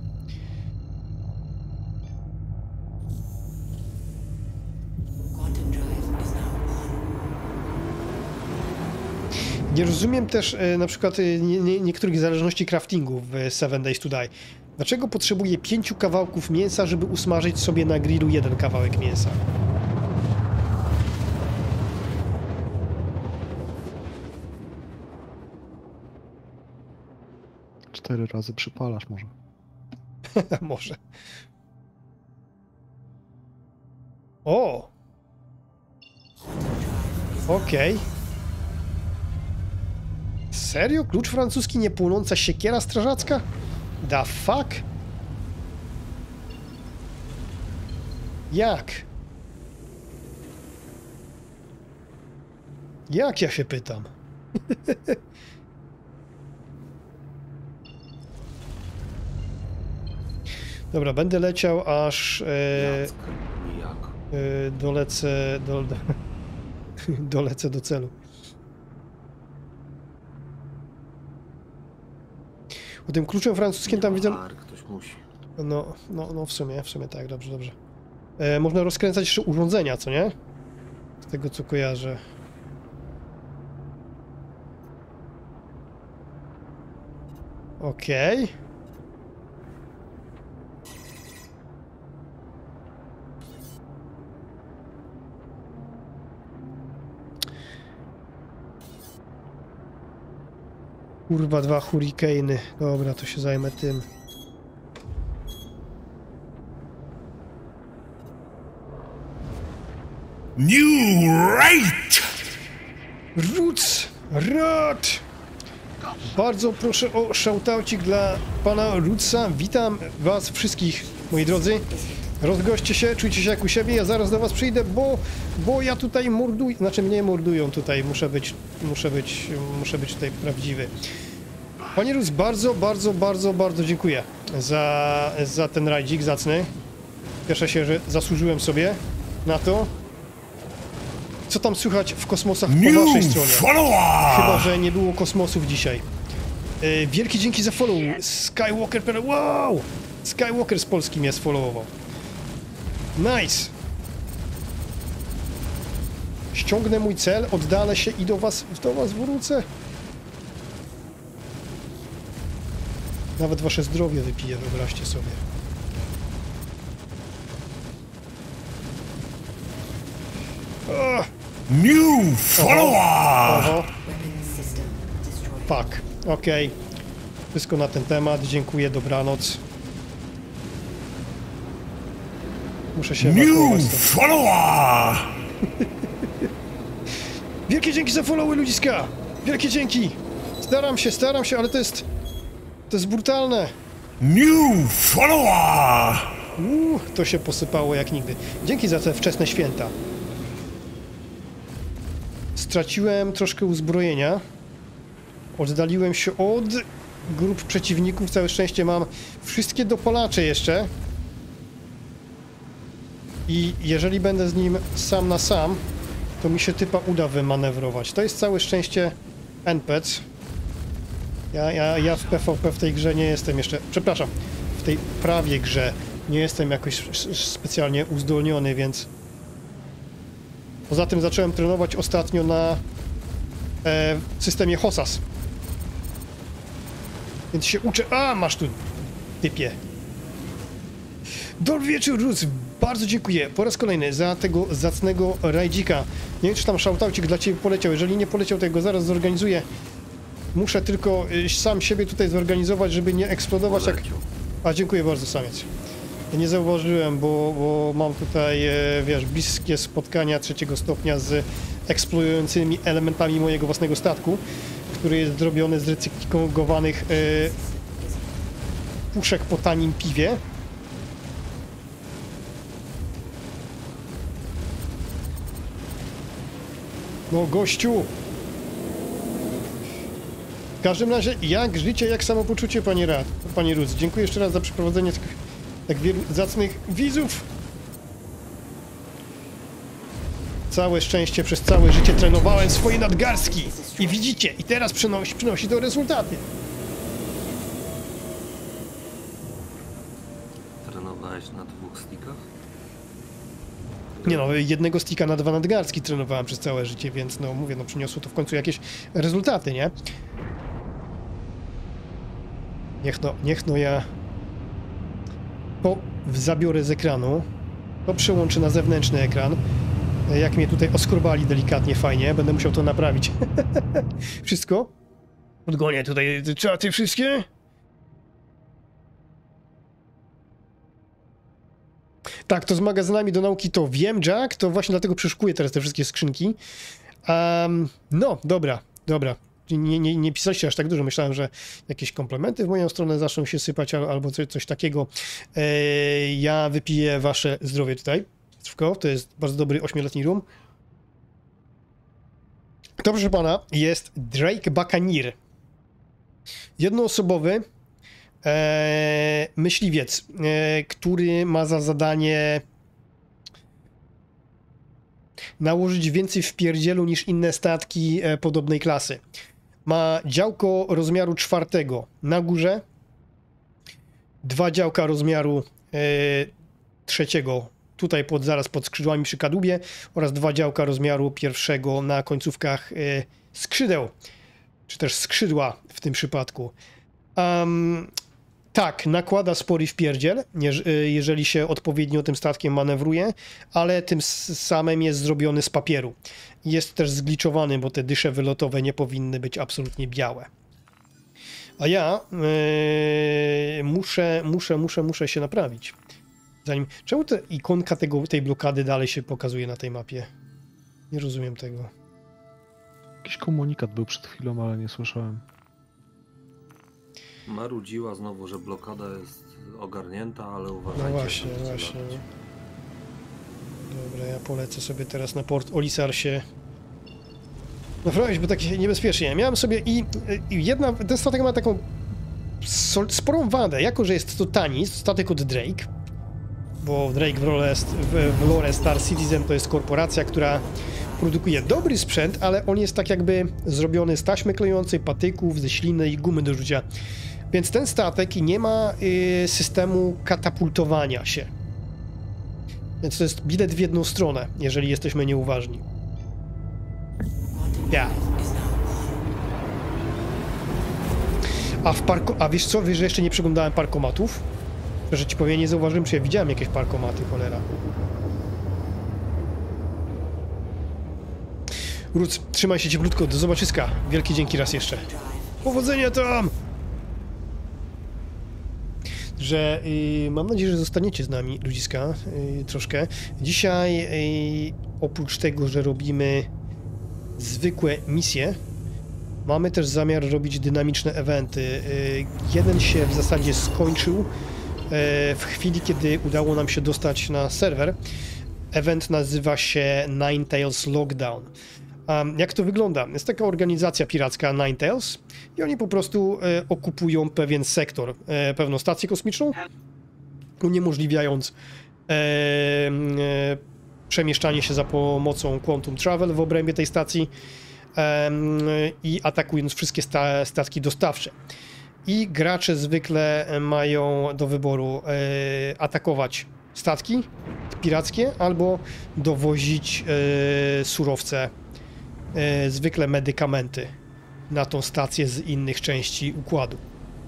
Nie rozumiem też e, na przykład e, nie, nie, niektórych zależności craftingu w Seven Days to Die. Dlaczego potrzebuję pięciu kawałków mięsa, żeby usmażyć sobie na grillu jeden kawałek mięsa? Cztery razy przypalasz może. Może. O! Okej. Okay. Serio? Klucz francuski, niepłonąca siekiera strażacka? The fuck? Jak? Jak ja się pytam? Dobra, będę leciał aż e, e, dolecę do, do, dolecę do celu. O tym kluczem francuskim tam widzę... Ktoś musi. No, no, no w sumie, w sumie tak, dobrze, dobrze. E, można rozkręcać jeszcze urządzenia, co nie? Z tego co kojarzę. Okej. Okay. Kurwa, dwa hurricane. Dobra, to się zajmę tym. New rate! Roots! Rot! Bardzo proszę o shoutoucik dla pana Rootsa. Witam was wszystkich, moi drodzy. Rozgoście się, czujcie się jak u siebie. Ja zaraz do was przyjdę, bo, bo ja tutaj morduję. Znaczy mnie mordują tutaj. Muszę być, muszę być, muszę być tutaj prawdziwy. Panie Roots, bardzo, bardzo, bardzo, bardzo dziękuję za, za ten rajdzik zacny. Cieszę się, że zasłużyłem sobie na to. Co tam słychać w kosmosach po waszej stronie? Chyba, że nie było kosmosów dzisiaj. Yy, wielkie dzięki za follow. Skywalker, wow! Skywalker z Polski mnie sfollowował. Nice! Ściągnę mój cel, oddalę się i do was, do was wrócę. Nawet wasze zdrowie wypiję, wyobraźcie sobie. Oh. New follower! Oho. Fuck. Okej. Okay. Wszystko na ten temat. Dziękuję, dobranoc. Muszę się ewakuować. New follower! Wielkie dzięki za followy, ludziska! Wielkie dzięki! Staram się, staram się, ale to jest... To jest brutalne. New follower! Uuu, to się posypało jak nigdy. Dzięki za te wczesne święta. Straciłem troszkę uzbrojenia. Oddaliłem się od grup przeciwników. Całe szczęście mam wszystkie dopalacze jeszcze. I jeżeli będę z nim sam na sam, to mi się typa uda wymanewrować. To jest całe szczęście N P C. Ja, ja, ja w P V P w tej grze nie jestem jeszcze... Przepraszam, w tej prawie grze nie jestem jakoś specjalnie uzdolniony, więc... Poza tym zacząłem trenować ostatnio na e, systemie H O S A S. Więc się uczę... A, masz tu, typie. Dobry wieczór, Roots. Bardzo dziękuję po raz kolejny za tego zacnego rajdzika. Nie wiem, czy tam shoutoucik dla ciebie poleciał. Jeżeli nie poleciał, to go zaraz zorganizuję. Muszę tylko y, sam siebie tutaj zorganizować, żeby nie eksplodować jak... A, dziękuję bardzo, samiec. Nie zauważyłem, bo, bo mam tutaj, e, wiesz, bliskie spotkania trzeciego stopnia z eksplodującymi elementami mojego własnego statku, który jest zrobiony z recyklingowanych e, puszek po tanim piwie. No, gościu! W każdym razie, jak życie, jak samopoczucie, panie Rad, panie Roots. Dziękuję jeszcze raz za przeprowadzenie tych tak wielu zacnych widzów. całe szczęście przez całe życie trenowałem swoje nadgarstki. I widzicie, i teraz przynosi, przynosi to rezultaty. Trenowałeś na dwóch stickach? Nie no, jednego sticka na dwa nadgarstki trenowałem przez całe życie, więc no mówię, no przyniosło to w końcu jakieś rezultaty, nie? Niech no, niech no ja to zabiorę z ekranu, to przełączę na zewnętrzny ekran. Jak mnie tutaj oskrobali delikatnie, fajnie, będę musiał to naprawić. Wszystko? Odgonię tutaj te czaty wszystkie. Tak, to z magazynami do nauki to wiem, Jack, to właśnie dlatego przeszukuję teraz te wszystkie skrzynki. Um, no, dobra, dobra. Nie, nie, nie pisaliście aż tak dużo, myślałem, że jakieś komplementy w moją stronę zaczną się sypać albo coś, coś takiego. E, ja wypiję wasze zdrowie tutaj. To jest bardzo dobry ośmioletni rum. To, proszę pana, jest Drake Buccaneer. Jednoosobowy e, myśliwiec, e, który ma za zadanie nałożyć więcej wpierdzielu niż inne statki e, podobnej klasy. Ma działko rozmiaru czwartego na górze, dwa działka rozmiaru e, trzeciego tutaj pod, zaraz pod skrzydłami przy kadłubie oraz dwa działka rozmiaru pierwszego na końcówkach e, skrzydeł, czy też skrzydła w tym przypadku. Um, tak, nakłada spory wpierdziel, jeżeli się odpowiednio tym statkiem manewruje, ale tym samym jest zrobiony z papieru. Jest też zgliczowany, bo te dysze wylotowe nie powinny być absolutnie białe. A ja yy, muszę, muszę, muszę, muszę się naprawić. Zanim... Czemu ta ikonka tego, tej blokady dalej się pokazuje na tej mapie? Nie rozumiem tego. Jakiś komunikat był przed chwilą, ale nie słyszałem. Marudziła znowu, że blokada jest ogarnięta, ale uważajcie. No właśnie, właśnie. Latać. Dobra, ja polecę sobie teraz na port Olisarsie. Naprawić, bo takie niebezpiecznie. Miałem sobie i, i jedna, ten statek ma taką sporą wadę, jako że jest to tani, statek od Drake, bo Drake w lore, w, w lore Star Citizen to jest korporacja, która produkuje dobry sprzęt, ale on jest tak jakby zrobiony z taśmy klejącej, patyków, ze śliny i gumy do rzucia. Więc ten statek nie ma y, systemu katapultowania się. Więc to jest bilet w jedną stronę, jeżeli jesteśmy nieuważni. Ja. A w parku... A wiesz co? Wiesz, że jeszcze nie przeglądałem parkomatów? Że ci powiem, nie zauważyłem, czy ja widziałem jakieś parkomaty, cholera. Ruc, trzymaj się cieplutko, do zobaczyska. Wielkie dzięki raz jeszcze. Powodzenia tam! Że y, mam nadzieję, że zostaniecie z nami, ludziska, y, troszkę. Dzisiaj y, oprócz tego, że robimy zwykłe misje, mamy też zamiar robić dynamiczne eventy. Y, jeden się w zasadzie skończył y, w chwili, kiedy udało nam się dostać na serwer. Event nazywa się Ninetales Lockdown. Um, jak to wygląda? Jest taka organizacja piracka Ninetales i oni po prostu e, okupują pewien sektor, e, pewną stację kosmiczną, uniemożliwiając e, e, przemieszczanie się za pomocą Quantum Travel w obrębie tej stacji e, i atakując wszystkie sta statki dostawcze. I gracze zwykle mają do wyboru e, atakować statki pirackie albo dowozić e, surowce, E, zwykle medykamenty na tą stację z innych części układu.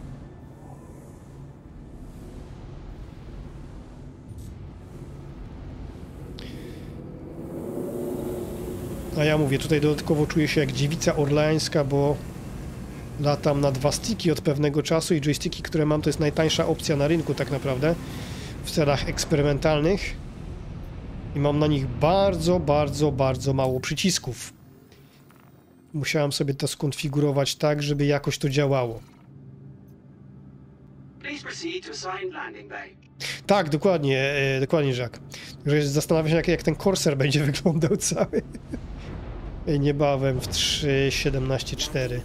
A ja mówię, tutaj dodatkowo czuję się jak dziewica orleańska, bo latam na dwa sticki od pewnego czasu i joysticki, które mam, to jest najtańsza opcja na rynku tak naprawdę w celach eksperymentalnych i mam na nich bardzo, bardzo, bardzo mało przycisków. Musiałem sobie to skonfigurować tak, żeby jakoś to działało. Tak, dokładnie, e, dokładnie, Jack. Także zastanawiam się, jak, jak ten Corsair będzie wyglądał cały. Niebawem w trzy siedemnaście cztery.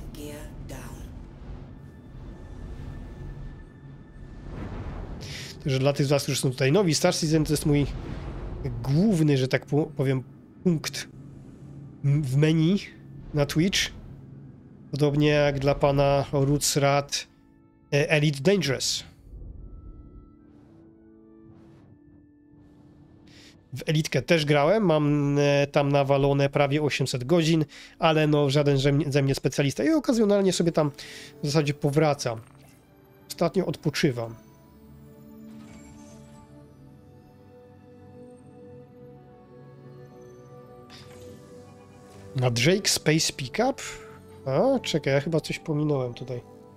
Także dla tych z was, którzy są tutaj nowi, Star Citizen to jest mój główny, że tak powiem, punkt w menu na Twitch. Podobnie jak dla pana Rootsrat Elite Dangerous. W Elitkę też grałem, mam tam nawalone prawie osiemset godzin, ale no żaden ze mnie specjalista i okazjonalnie sobie tam w zasadzie powracam. Ostatnio odpoczywam. Na Drake Space Pickup? A, czekaj, ja chyba coś pominąłem tutaj.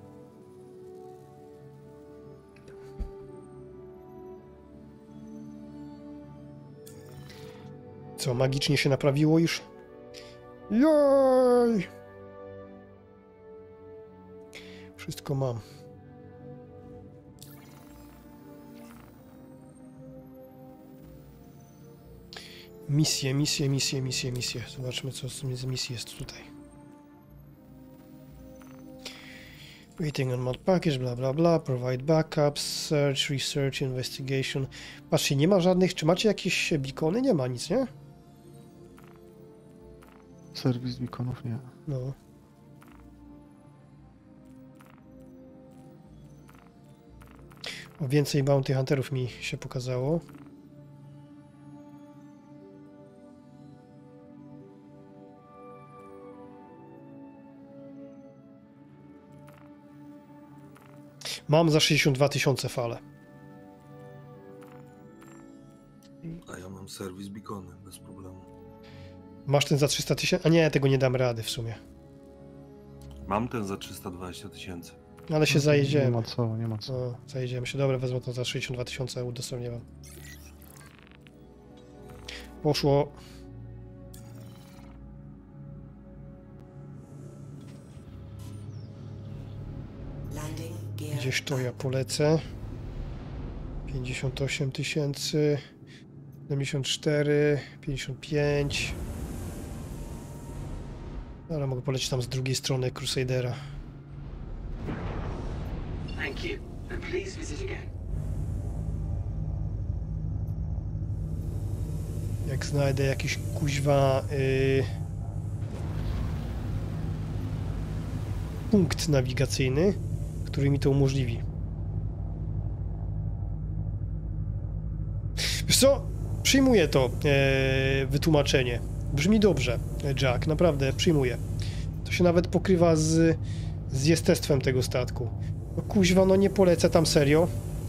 Co, magicznie się naprawiło już? Joj! Wszystko mam. Misje, misje, misje, misje, misje. Zobaczmy, co z misji jest tutaj. Waiting on mod package, bla bla bla, provide backups, search, research, investigation. Patrzcie, nie ma żadnych... Czy macie jakieś beacony? Nie ma nic, nie? Serwis beaconów nie. No. O, więcej bounty hunterów mi się pokazało. Mam za sześćdziesiąt dwa tysiące fale. A ja mam serwis beacony, bez problemu. Masz ten za trzysta tysięcy? A nie, tego nie dam rady w sumie. Mam ten za trzysta dwadzieścia tysięcy. Ale się zajedziemy. Nie ma co, nie ma co. O, zajedziemy się. Dobra, wezmę to za sześćdziesiąt dwa tysiące, udostępnię wam. Poszło. Gdzieś to ja polecę. pięćdziesiąt osiem tysięcy. siedemdziesiąt cztery, pięćdziesiąt pięć. Ale mogę polecieć tam z drugiej strony Crusadera. Thank you, and please visit again. Jak znajdę jakiś kuźwa yy, punkt nawigacyjny, który mi to umożliwi. Wiesz co? Przyjmuję to yy, wytłumaczenie. Brzmi dobrze, Jack, naprawdę przyjmuję. To się nawet pokrywa z, z jestestwem tego statku. No kuźwa, no nie polecę tam serio.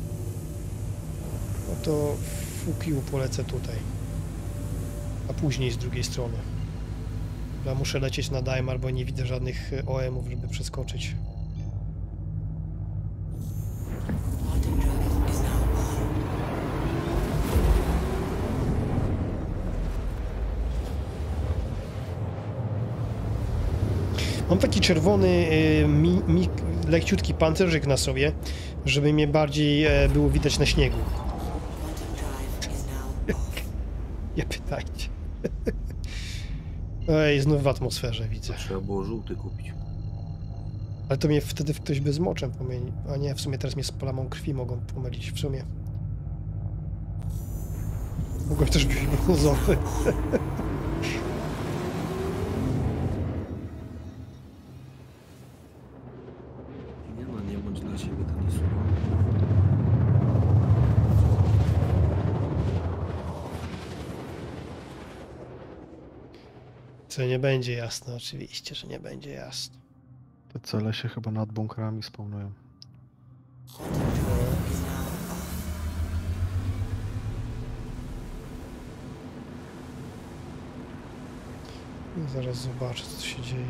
No to fuck you, polecę tutaj. A później z drugiej strony. Ja muszę lecieć na Daimar, bo nie widzę żadnych O M-ów, żeby przeskoczyć. Mam taki czerwony, mi, mi, leciutki pancerzyk na sobie, żeby mnie bardziej e, było widać na śniegu. Nie pytajcie. Ej, znów w atmosferze widzę. Trzeba było żółty kupić. Ale to mnie wtedy ktoś by z moczem pomylił. A nie, w sumie teraz mnie z plamą krwi mogą pomylić. W sumie. Mogłem też być brązowy. Nie no, nie bądź dla siebie taki słowo. Co nie będzie jasno, oczywiście, że nie będzie jasno. Te cele się chyba nad bunkrami spawnują. No, zaraz zobaczę, co się dzieje.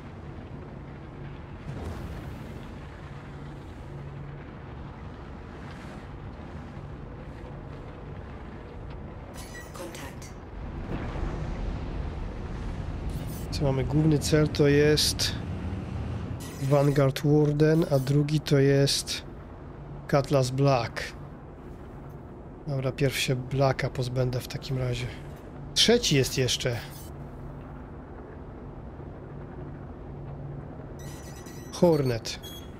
Co mamy? Główny cel to jest Vanguard Warden, a drugi to jest Cutlass Black. Dobra, pierw się Blacka pozbędę w takim razie. Trzeci jest jeszcze. Hornet.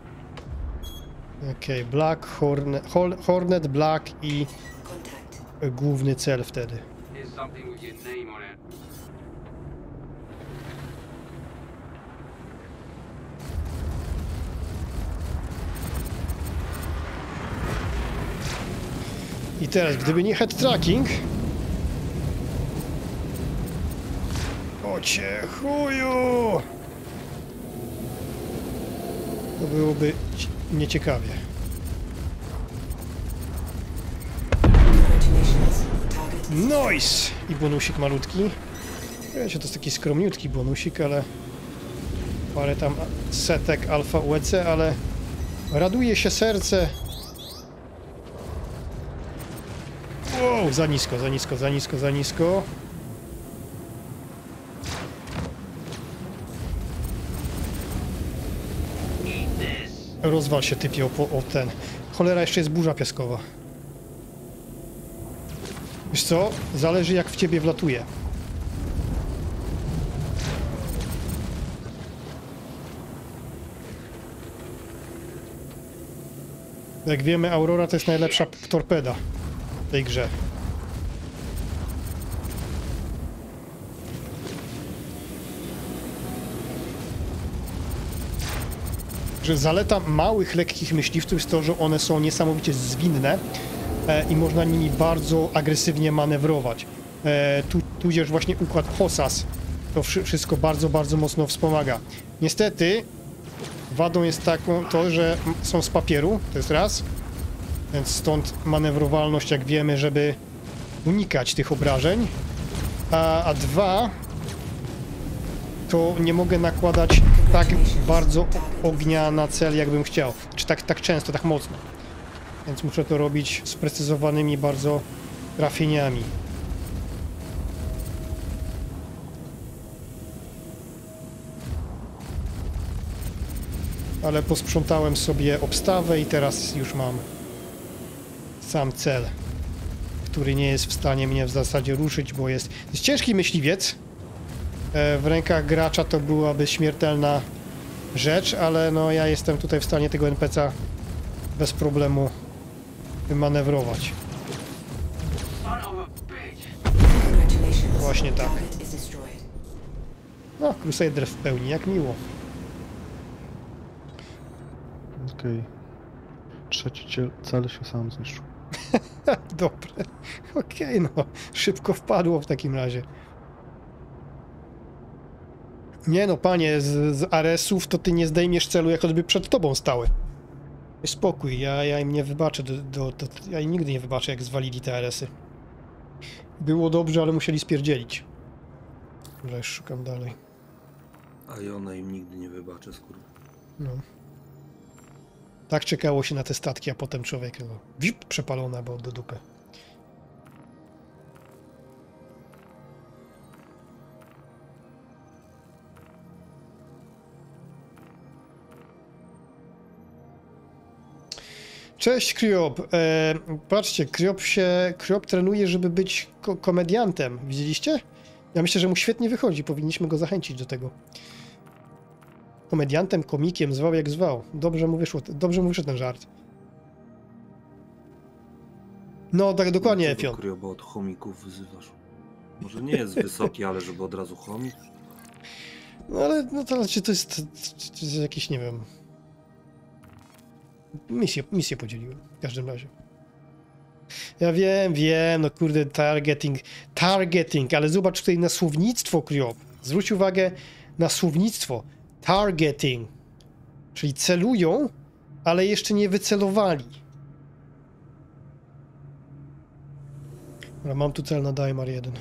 Okej, okay, Black, Hornet, Hornet, Black i główny cel wtedy. teraz, gdyby nie head tracking... O cię chuju! To byłoby nieciekawie. Nice! I bonusik malutki. Wiecie, to jest taki skromniutki bonusik, ale... Parę tam setek alfa U E C, ale... Raduje się serce. Wow, za nisko, za nisko, za nisko, za nisko. Rozwal się, typie, o, o ten. Cholera, jeszcze jest burza piaskowa. Wiesz co? Zależy, jak w ciebie wlatuje. Jak wiemy, Aurora to jest najlepsza torpeda w tej grze. Że zaleta małych, lekkich myśliwców jest to, że one są niesamowicie zwinne e, i można nimi bardzo agresywnie manewrować. E, tu, tudzież właśnie układ P O S A S to wszystko bardzo, bardzo mocno wspomaga. Niestety wadą jest taką to, że są z papieru, to jest raz, więc stąd manewrowalność, jak wiemy, żeby unikać tych obrażeń, a, a dwa, to nie mogę nakładać tak bardzo ognia na cel, jakbym chciał, czy tak, tak często, tak mocno, więc muszę to robić sprecyzowanymi bardzo trafieniami. Ale posprzątałem sobie obstawę i teraz już mam sam cel, który nie jest w stanie mnie w zasadzie ruszyć, bo jest, to jest ciężki myśliwiec. W rękach gracza to byłaby śmiertelna rzecz, ale no ja jestem tutaj w stanie tego N P C a bez problemu wymanewrować. Właśnie tak. No, Crusader w pełni, jak miło. Okej. Okay. Trzeci cel się sam zniszczył. Dobre. Okej, okay, no. Szybko wpadło w takim razie. Nie no, panie, z, z Aresów to ty nie zdejmiesz celu, jak choćby przed tobą stały. Spokój, ja, ja im nie wybaczę, do, do, do, ja im nigdy nie wybaczę, jak zwalili te Aresy. Było dobrze, ale musieli spierdzielić. Może już szukam dalej. A i ona im nigdy nie wybaczy, skurwa. No. Tak czekało się na te statki, a potem człowiek no, wip, przepalona, bo do dupy. Cześć, Kryop. E, patrzcie, Kryop się, Kryop trenuje, żeby być ko komediantem. Widzieliście? Ja myślę, że mu świetnie wychodzi. Powinniśmy go zachęcić do tego. Komediantem, komikiem, zwał jak zwał. Dobrze mu wyszło, dobrze mu wyszedł ten żart. No, tak dokładnie, Efion. Kryoba od chomików wyzywasz. Może nie jest wysoki, ale żeby od razu chomik? No ale no to, to, jest, to jest jakiś, nie wiem... Misję, misję podzieliłem, w każdym razie. Ja wiem, wiem, no kurde, targeting, targeting, ale zobacz tutaj na słownictwo, Kryop. Zwróć uwagę na słownictwo. Targeting, czyli celują, ale jeszcze nie wycelowali. Dobra, mam tu cel na Daimar jeden.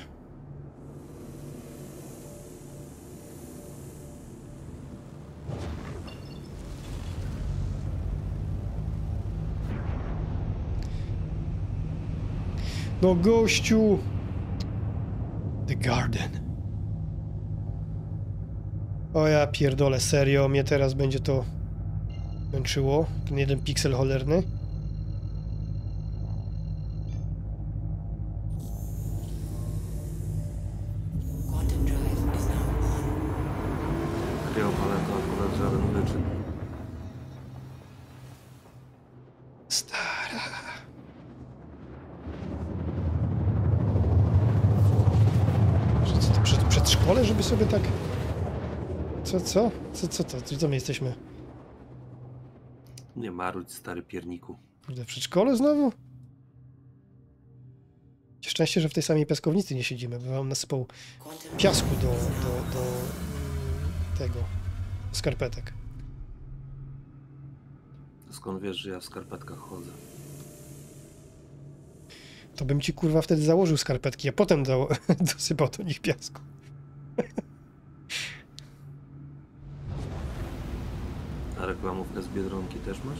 No gościu! The Garden. O ja pierdolę, serio, mnie teraz będzie to męczyło. Ten jeden piksel cholerny. Kryop, ale to akurat żaden wyczyn. Stara. Co to, przed, przed szkole, żeby sobie tak... Co, co? Co, co to? Co my jesteśmy? Nie marudź, stary pierniku. W przedszkolu znowu? Szczęście, że w tej samej piaskownicy nie siedzimy, bo wam nasypał Quantum piasku do, do, do mm, tego, do skarpetek. Skąd wiesz, że ja w skarpetkach chodzę? To bym ci kurwa wtedy założył skarpetki, a potem do, dosypał do nich piasku. A reklamówkę z Biedronki też masz?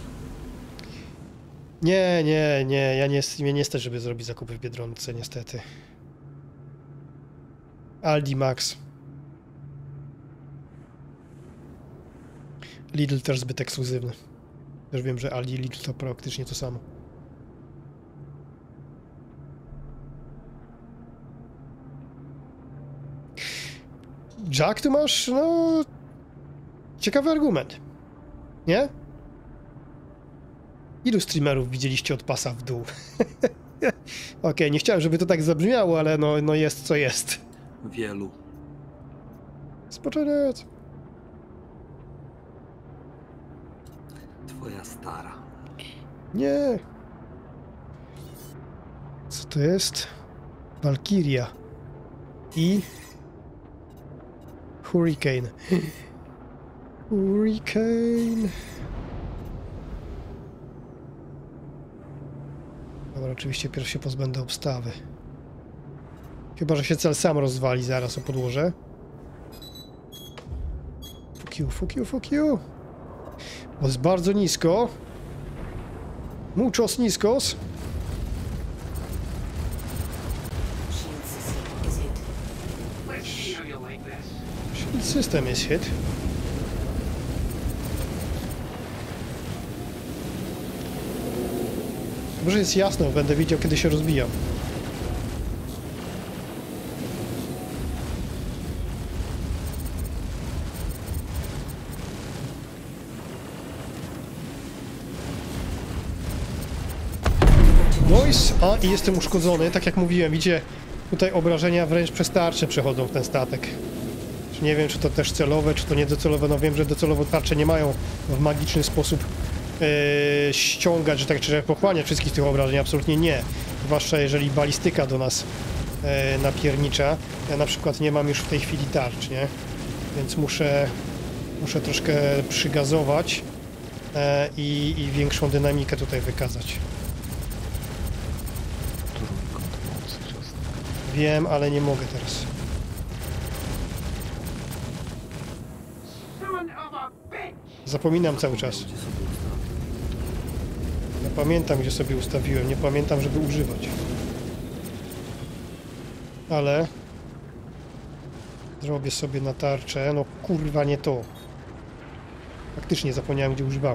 Nie, nie, nie, ja nie, mnie nie stać, żeby zrobić zakupy w Biedronce, niestety. Aldi Max. Lidl też zbyt ekskluzywny. Też wiem, że Aldi i Lidl to praktycznie to samo. Jack, tu masz, no... ciekawy argument. Nie? Ilu streamerów widzieliście od pasa w dół? Okej, okay, nie chciałem, żeby to tak zabrzmiało, ale no, no jest co jest. Wielu. Spoczynec. Twoja stara. Nie. Co to jest? Valkyria. I... Hurricane. Hurricane. Dobra, oczywiście pierw się pozbędę obstawy. Chyba, że się cel sam rozwali zaraz o podłoże. Fuck you, fuck you, fuck you. Bo jest bardzo nisko. Muchos niskos. shield system is hit. Let's show you like this. Shield system is hit. Może jest jasno, będę widział, kiedy się rozbijam. Noise, a i jestem uszkodzony, tak jak mówiłem, widzicie, tutaj obrażenia wręcz przez tarczę przechodzą w ten statek. Nie wiem, czy to też celowe, czy to niedocelowe, no wiem, że docelowo tarcze nie mają w magiczny sposób Yy, ściągać, że tak czy pochłaniać wszystkich tych obrażeń, absolutnie nie. Zwłaszcza jeżeli balistyka do nas yy, napiernicza. Ja na przykład nie mam już w tej chwili tarcz, nie? Więc muszę, muszę troszkę przygazować yy, i, i większą dynamikę tutaj wykazać. Trójkąt mocy ciasny. Wiem, ale nie mogę teraz. Son of a bitch! Zapominam cały czas. Gdzie sobie ustawię. Ja pamiętam, gdzie sobie ustawiłem, nie pamiętam, żeby używać. Ale... zrobię sobie na tarczę, no kurwa nie to. Faktycznie zapomniałem, gdzie używam.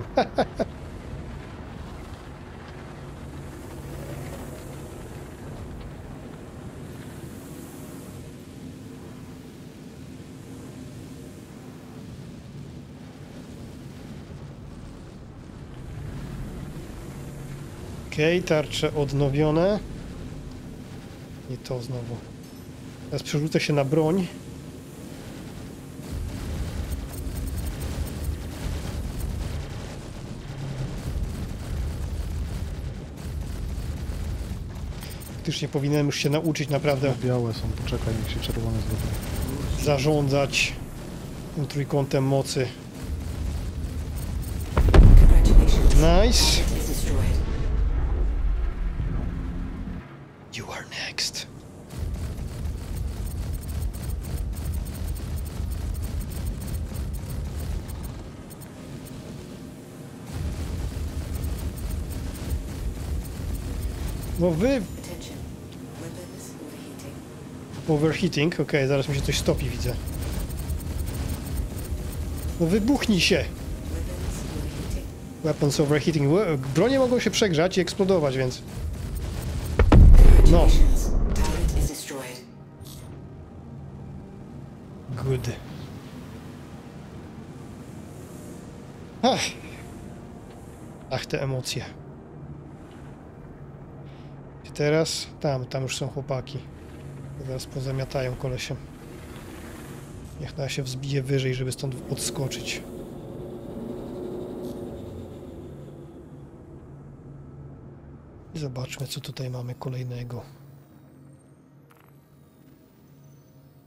Okej, okay, tarcze odnowione. Nie to znowu. Teraz przerzucę się na broń. Faktycznie powinienem już się nauczyć naprawdę Białe są, poczekaj, niech się czerwone zrobią. zarządzać tym trójkątem mocy. Congratulations. Nice. Is destroyed. You are next. No wy... Attention. Weapons overheating. Overheating, okej, okay, zaraz mi się coś stopi, widzę. No wybuchnij się! Weapons overheating. Weapons overheating. We- Bronie mogą się przegrzać i eksplodować, więc... No. Congratulations. Turret is destroyed. Good. Ach. Ach, te emocje. I teraz? Tam, tam już są chłopaki. Zaraz pozamiatają kolesiem. Niech na się wzbije wyżej, żeby stąd odskoczyć. I zobaczmy, co tutaj mamy kolejnego.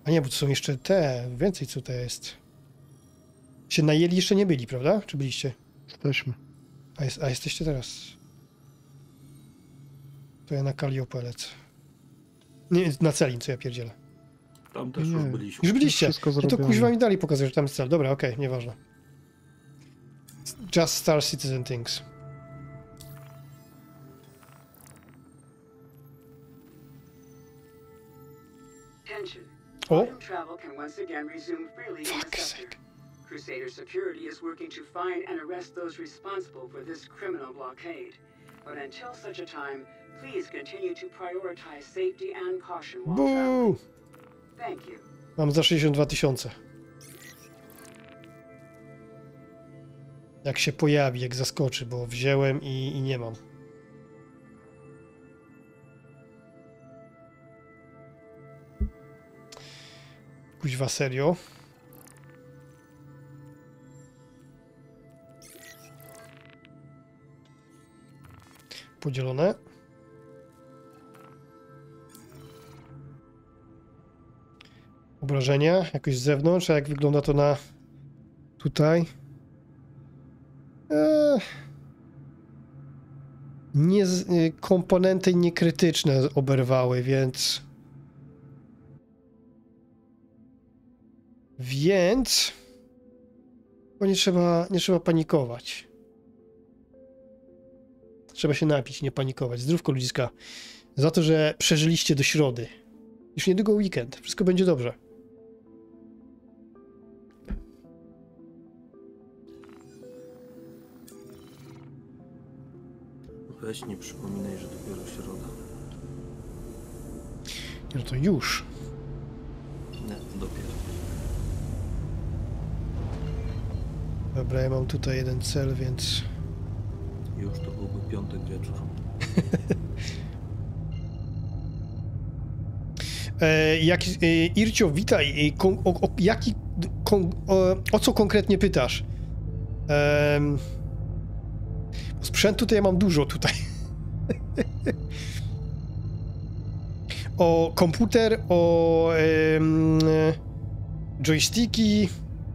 A nie, bo to są jeszcze te, więcej co to jest. Się najęli jeszcze nie byli, prawda? Czy byliście? Jesteśmy. A, jest, a jesteście teraz? To ja na Kalliope lecę. Nie, na Celin, co ja pierdzielę. Tam też Nie. już byliśmy. Już byliście. Wszystko No to zrobione. kuźwa mi dali pokazać, że tam jest cel. Dobra, okej, okay, nieważne. Just Star Citizen Things. Attention. Oh. Autumn travel can once again resume freely in the Fuck's sector. sake. Crusader Security is working to find and arrest those responsible for this criminal blockade. But until such a time, please continue to prioritize safety and caution while traveling. Buu! Thank you. Mam za sześćdziesiąt dwa tysiące. Jak się pojawi, jak zaskoczy, bo wziąłem i, i nie mam. Kuźwa, serio? Podzielone. Obrażenia jakoś z zewnątrz, a jak wygląda to na tutaj? Eee, nie z, y, komponenty niekrytyczne oberwały, więc więc bo nie trzeba, nie trzeba panikować. Trzeba się napić, nie panikować. Zdrówko ludziska. Za to, że przeżyliście do środy. Już niedługo weekend. Wszystko będzie dobrze. Weź nie przypominaj, że dopiero środa. No to już. Nie, dopiero. Dobra, ja mam tutaj jeden cel, więc... Już to byłby piątek wieczór. E, jak, e, Ircio, witaj. E, kon, o, o, jaki, kon, o, o co konkretnie pytasz? E, sprzętu to ja mam dużo tutaj. O komputer, o e, joysticki,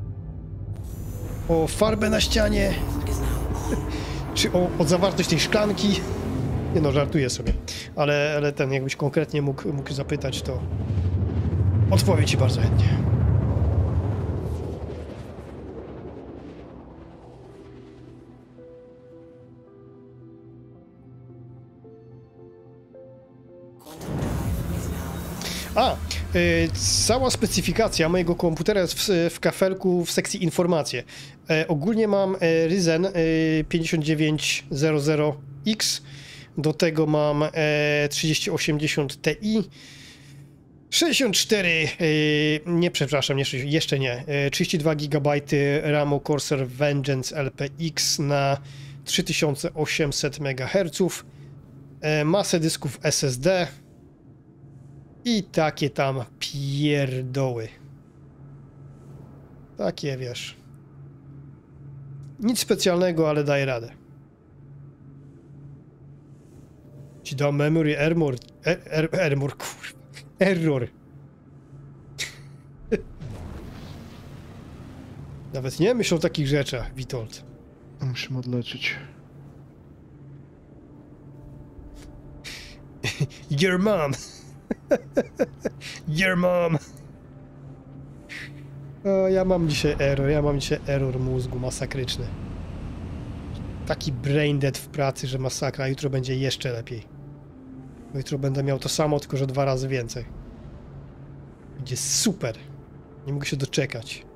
o farbę na ścianie, czy o, o zawartość tej szklanki. Nie no, żartuję sobie, ale, ale ten, jakbyś konkretnie mógł, mógł zapytać, to odpowiem ci bardzo chętnie. A, y, cała specyfikacja mojego komputera jest w, w kafelku w sekcji informacje. E, ogólnie mam e, Ryzen e, pięćdziesiąt dziewięć zero X, do tego mam e, trzydzieści osiemdziesiąt Ti, sześćdziesiąt cztery, e, nie przepraszam, nie, jeszcze nie, e, trzydzieści dwa gigabajty ramu Corsair Vengeance L P X na trzy tysiące osiemset megaherców, e, masę dysków S S D i takie tam pierdoły. Takie, wiesz. Nic specjalnego, ale daje radę. Ci dał memory error. Er, er, error, kurwa. Error. Nawet nie myśl o takich rzeczach, Witold. Musimy odleczyć. Your mom. Your mom. O, ja mam dzisiaj error, ja mam dzisiaj error mózgu masakryczny. Taki brain dead w pracy, że masakra, a jutro będzie jeszcze lepiej. Bo jutro będę miał to samo, tylko że dwa razy więcej. Będzie super. Nie mogę się doczekać.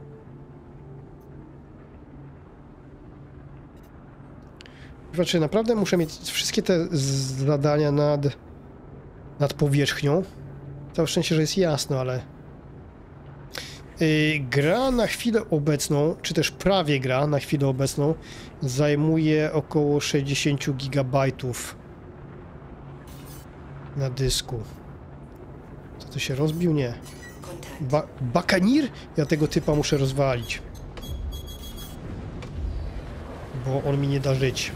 Znaczy, naprawdę muszę mieć wszystkie te zadania nad, nad powierzchnią. Całe szczęście, że jest jasno, ale... Yy, gra na chwilę obecną, czy też prawie gra na chwilę obecną, zajmuje około sześćdziesiąt gigabajtów na dysku. Co to się rozbił? Nie. Ba Bakanir? Ja tego typa muszę rozwalić. Bo on mi nie da żyć.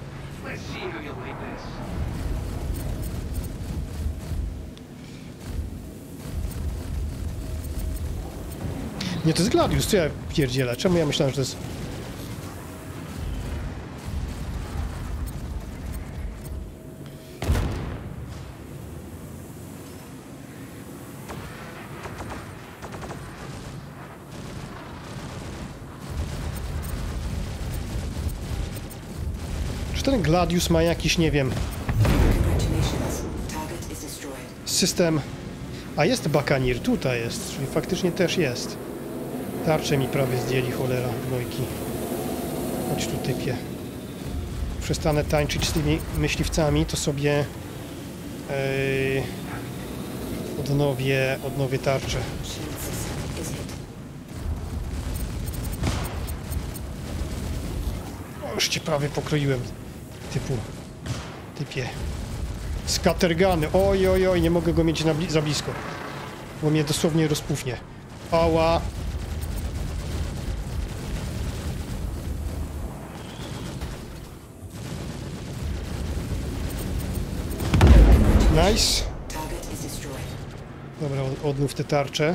Let's see how you like this. Nie, to jest Gladius, co ja pierdzielę? Czemu ja myślałem, że to jest... Czy ten Gladius ma jakiś, nie wiem... System... A jest Bakanir, tutaj jest, czyli faktycznie też jest. Tarczę mi prawie zdjęli, cholera, dwójki. Chodź tu, typie. Przestanę tańczyć z tymi myśliwcami, to sobie... Yy, odnowię, odnowię tarczę. O, już cię prawie pokroiłem, typu... Typie. Scattergany, oj, oj, oj, nie mogę go mieć na bli za blisko. Bo mnie dosłownie rozpufnie. Ała. Nice. Dobra, odnów te tarcze.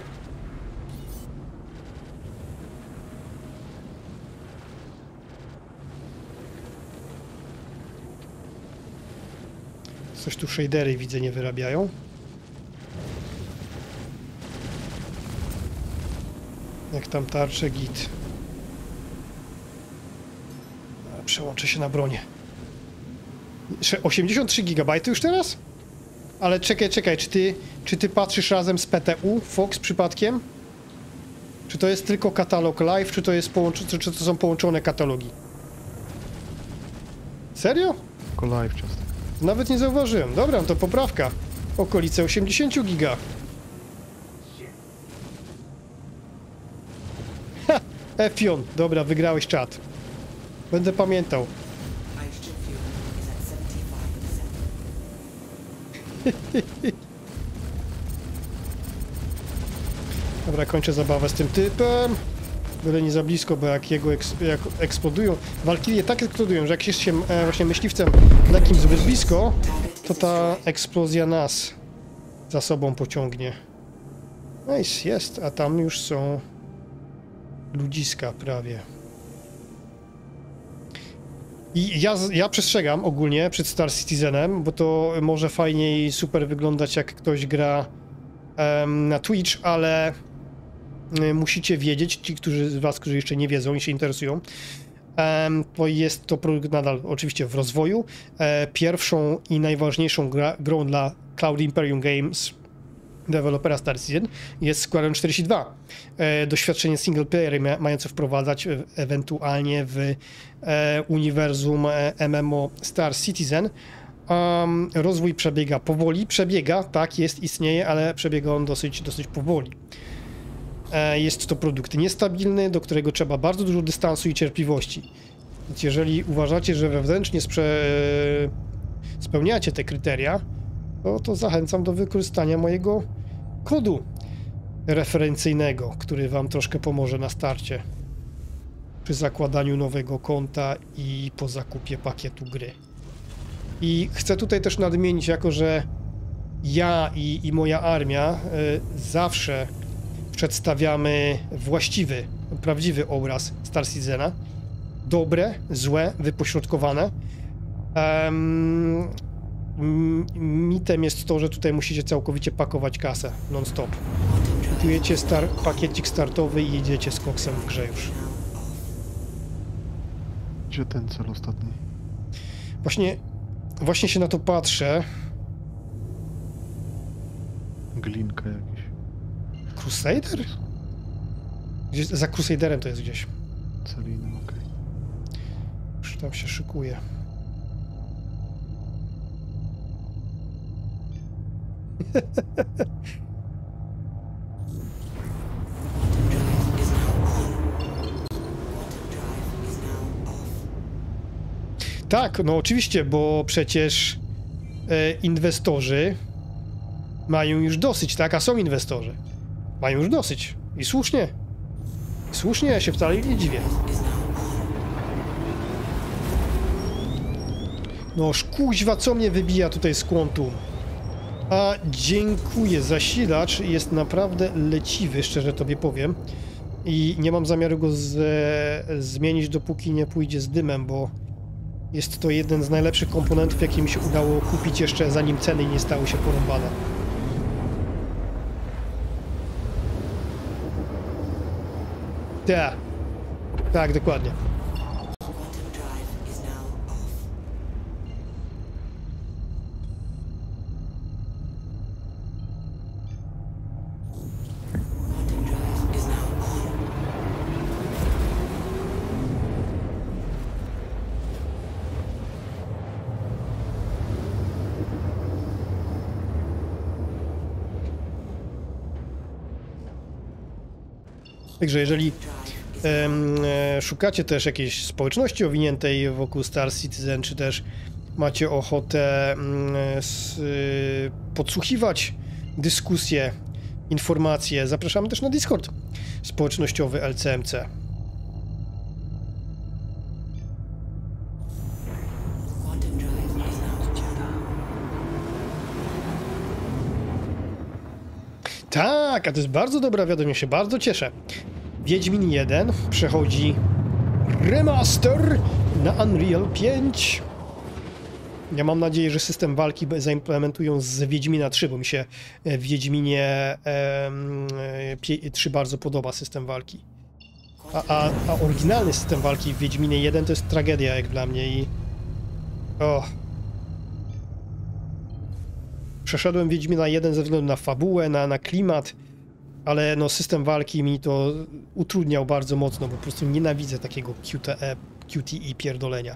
Coś tu shadery widzę nie wyrabiają. Jak tam tarcze, git. Przełączę się na bronię. osiemdziesiąt trzy gigabajty już teraz? Ale czekaj, czekaj, czy ty, czy ty patrzysz razem z P T U, Fox, przypadkiem? Czy to jest tylko katalog live, czy to jest połącz- czy to są połączone katalogi? Serio? Tylko live ciastek. Nawet nie zauważyłem. Dobra, to poprawka. Okolice osiemdziesiąt giga. Ha! Efion. Dobra, wygrałeś czat. Będę pamiętał. Dobra, kończę zabawę z tym typem. Byle nie za blisko, bo jak jego eks jak eksplodują... Walkirie tak eksplodują, że jak jest się e, właśnie myśliwcem lekkim zbyt blisko, to ta eksplozja nas za sobą pociągnie. Nice, jest, a tam już są ludziska prawie. I ja, ja przestrzegam ogólnie przed Star Citizenem, bo to może fajniej super wyglądać, jak ktoś gra um, na Twitch, ale musicie wiedzieć, ci którzy z was, którzy jeszcze nie wiedzą i się interesują, um, to jest to produkt nadal oczywiście w rozwoju. E, pierwszą i najważniejszą gra, grą dla Cloud Imperium Games, dewelopera Star Citizen, jest Squadron czterdzieści dwa. E, doświadczenie single player ma, mające wprowadzać e, ewentualnie w e, uniwersum e, M M O Star Citizen. Um, rozwój przebiega powoli. Przebiega, tak, jest, istnieje, ale przebiega on dosyć, dosyć powoli. E, jest to produkt niestabilny, do którego trzeba bardzo dużo dystansu i cierpliwości. Więc jeżeli uważacie, że wewnętrznie sprze spełniacie te kryteria, to, to zachęcam do wykorzystania mojego kodu referencyjnego, który wam troszkę pomoże na starcie przy zakładaniu nowego konta i po zakupie pakietu gry. I chcę tutaj też nadmienić, jako że ja i, i moja armia y, zawsze przedstawiamy właściwy, prawdziwy obraz Star Citizena. Dobre, złe, wypośrodkowane. Um, mitem jest to, że tutaj musicie całkowicie pakować kasę non-stop. Kupujecie star pakiecik startowy i jedziecie z koksem w grze już. Gdzie ten cel ostatni? Właśnie, właśnie się na to patrzę. Glinka jakiś. Crusader? Gdzieś, za Crusaderem to jest gdzieś. Celiny, okej. Okay. Już tam się szykuje. Tak, no oczywiście, bo przecież e, inwestorzy mają już dosyć, tak? A są inwestorzy. Mają już dosyć. I słusznie. Słusznie, ja się wcale nie dziwię. No kuźwa, co mnie wybija tutaj z Quantum? A dziękuję, zasilacz jest naprawdę leciwy, szczerze tobie powiem. I nie mam zamiaru go z, zmienić, dopóki nie pójdzie z dymem, bo jest to jeden z najlepszych komponentów, jakie mi się udało kupić jeszcze zanim ceny nie stały się porąbane. Tak, tak, dokładnie. Quantum drive is now off. Quantum drive is now on. Także jeżeli em, e, szukacie też jakiejś społeczności owiniętej wokół Star Citizen, czy też macie ochotę mm, s, y, podsłuchiwać dyskusje, informacje, zapraszamy też na Discord społecznościowy L C M C. Quantum drive is now Tak, a to jest bardzo dobra wiadomość, się bardzo cieszę. Wiedźmin jeden przechodzi remaster na Unreal pięć. Ja mam nadzieję, że system walki zaimplementują z Wiedźmina trzy, bo mi się w Wiedźminie trzy bardzo podoba system walki. A, a, a oryginalny system walki w Wiedźminie jeden to jest tragedia jak dla mnie i... O. Przeszedłem Wiedźmina jeden ze względu na fabułę, na, na klimat, ale no system walki mi to utrudniał bardzo mocno, bo po prostu nienawidzę takiego Q T E, Q T E pierdolenia.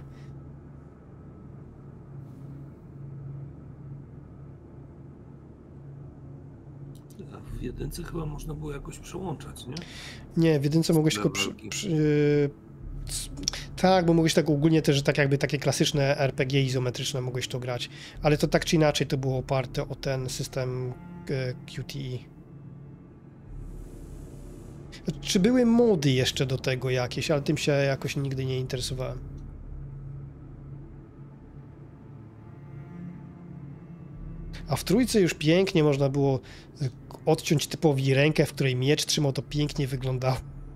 A w jedynce chyba można było jakoś przełączać, nie? Nie, w jedynce mogłeś tylko przy, przy, tak, bo mogłeś tak ogólnie też, tak jakby takie klasyczne R P G izometryczne mogłeś to grać, ale to tak czy inaczej to było oparte o ten system Q T E. Czy były mody jeszcze do tego jakieś, ale tym się jakoś nigdy nie interesowałem. A w trójce już pięknie można było odciąć typowi rękę, w której miecz trzymał, to pięknie wyglądało.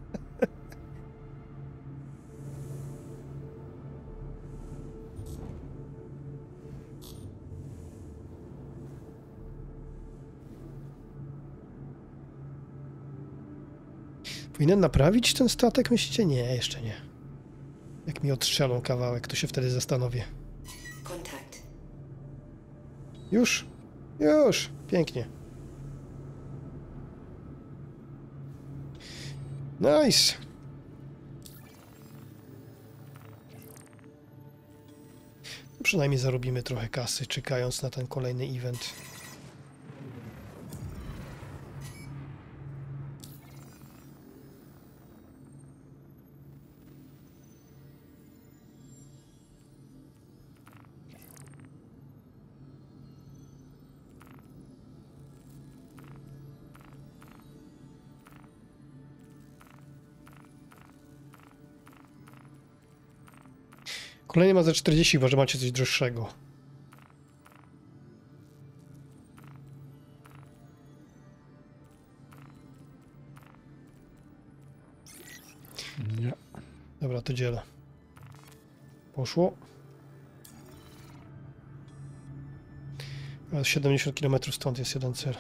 Powinienem naprawić ten statek, myślicie? Nie, jeszcze nie. Jak mi odstrzelą kawałek, to się wtedy zastanowię. Contact. Już? Już! Pięknie. Nice! Przynajmniej zarobimy trochę kasy, czekając na ten kolejny event. Kolejny ma za czterdzieści, chyba że macie coś droższego. Nie. Dobra, to dzielę. Poszło. siedemdziesiąt kilometrów stąd jest jeden cel.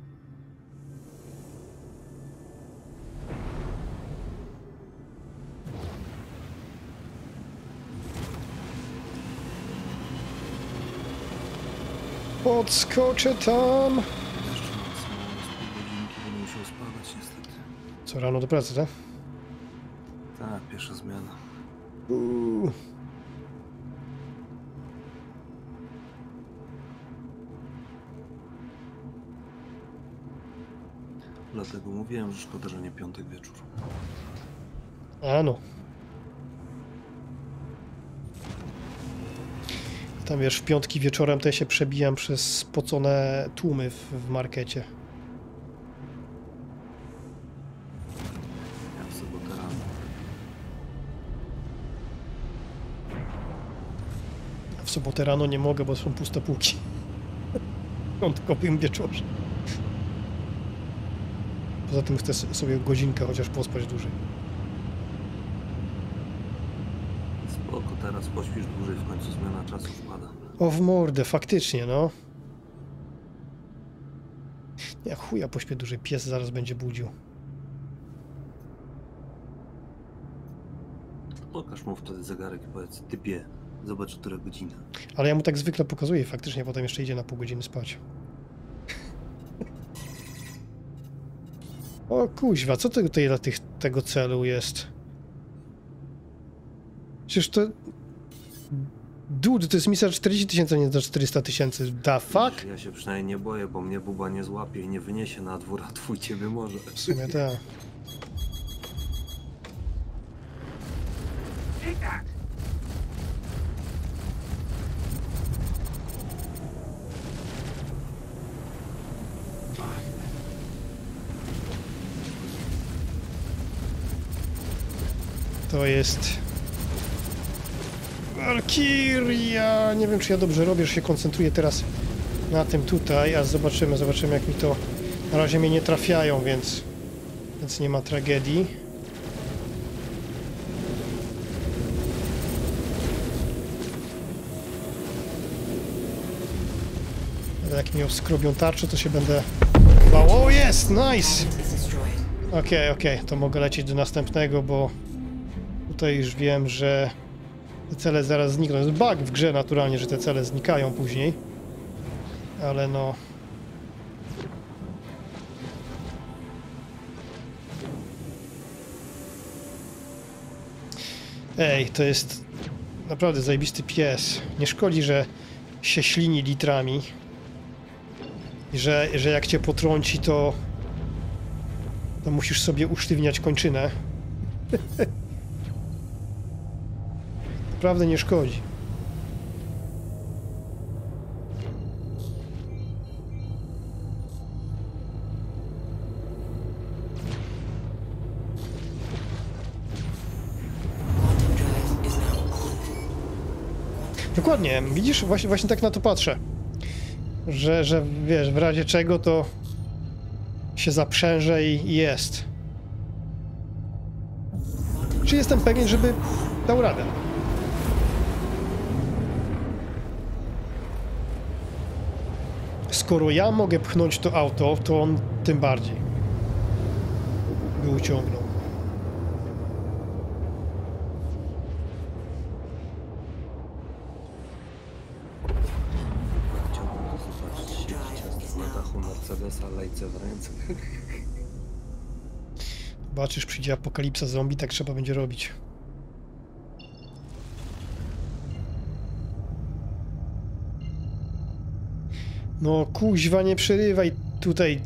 Podskoczę tam. Jeszcze mam samą z pół godzinki, będę musiał spadać niestety. Co, rano do pracy, tak? Tak, pierwsza zmiana. Uuu. Dlatego mówiłem, że szkoda, że nie piątek wieczór. A no. Tam wiesz, w piątki wieczorem to ja się przebijam przez spocone tłumy w, w markecie. Ja w sobotę rano. W sobotę rano nie mogę, bo są puste półki. piątkowym wieczorze. Poza tym chcę sobie godzinkę chociaż pospać dłużej. Spoko, teraz pośpisz dłużej, w końcu zmiana czasu wpada. O w mordę, faktycznie, no. Ja chuja pośpię dłużej, pies zaraz będzie budził. Pokaż mu wtedy zegarek i powiedz, typie, zobacz, która godzina. Ale ja mu tak zwykle pokazuję i faktycznie potem jeszcze idzie na pół godziny spać. O kuźwa, co to tutaj dla tych, tego celu jest? Przecież to... Dude, to jest misja czterdzieści tysięcy, a nie za czterysta tysięcy. Da fuck? Ja się przynajmniej nie boję, bo mnie buba nie złapie i nie wyniesie na dwór, a twój ciebie może. W sumie tak. To jest... Valkyria! Nie wiem, czy ja dobrze robię, że się koncentruję teraz na tym tutaj, a zobaczymy, zobaczymy, jak mi to... Na razie mnie nie trafiają, więc... Więc nie ma tragedii. Ale jak mi obskrobią tarczę, to się będę... bał. O, jest! Nice! Okej, okay, okej, okay. To mogę lecieć do następnego, bo... Tutaj już wiem, że te cele zaraz znikną. To jest bug w grze naturalnie, że te cele znikają później. Ale no... Ej, to jest naprawdę zajebisty pies. Nie szkodzi, że się ślini litrami. I że, że jak cię potrąci, to... to musisz sobie usztywniać kończynę. Naprawdę nie szkodzi. Dokładnie, widzisz? Właśnie, właśnie tak na to patrzę. Że, że wiesz, w razie czego to się zaprzęże i jest. Czy jestem pewien, żeby dał radę? Skoro ja mogę pchnąć to auto, to on tym bardziej by uciągnął. Chciałbym to zobaczyć, siedzieć na dachu Mercedesa, lejce w ręce. Zobaczysz, przyjdzie apokalipsa zombie, tak trzeba będzie robić. No kuźwa, nie przerywaj tutaj.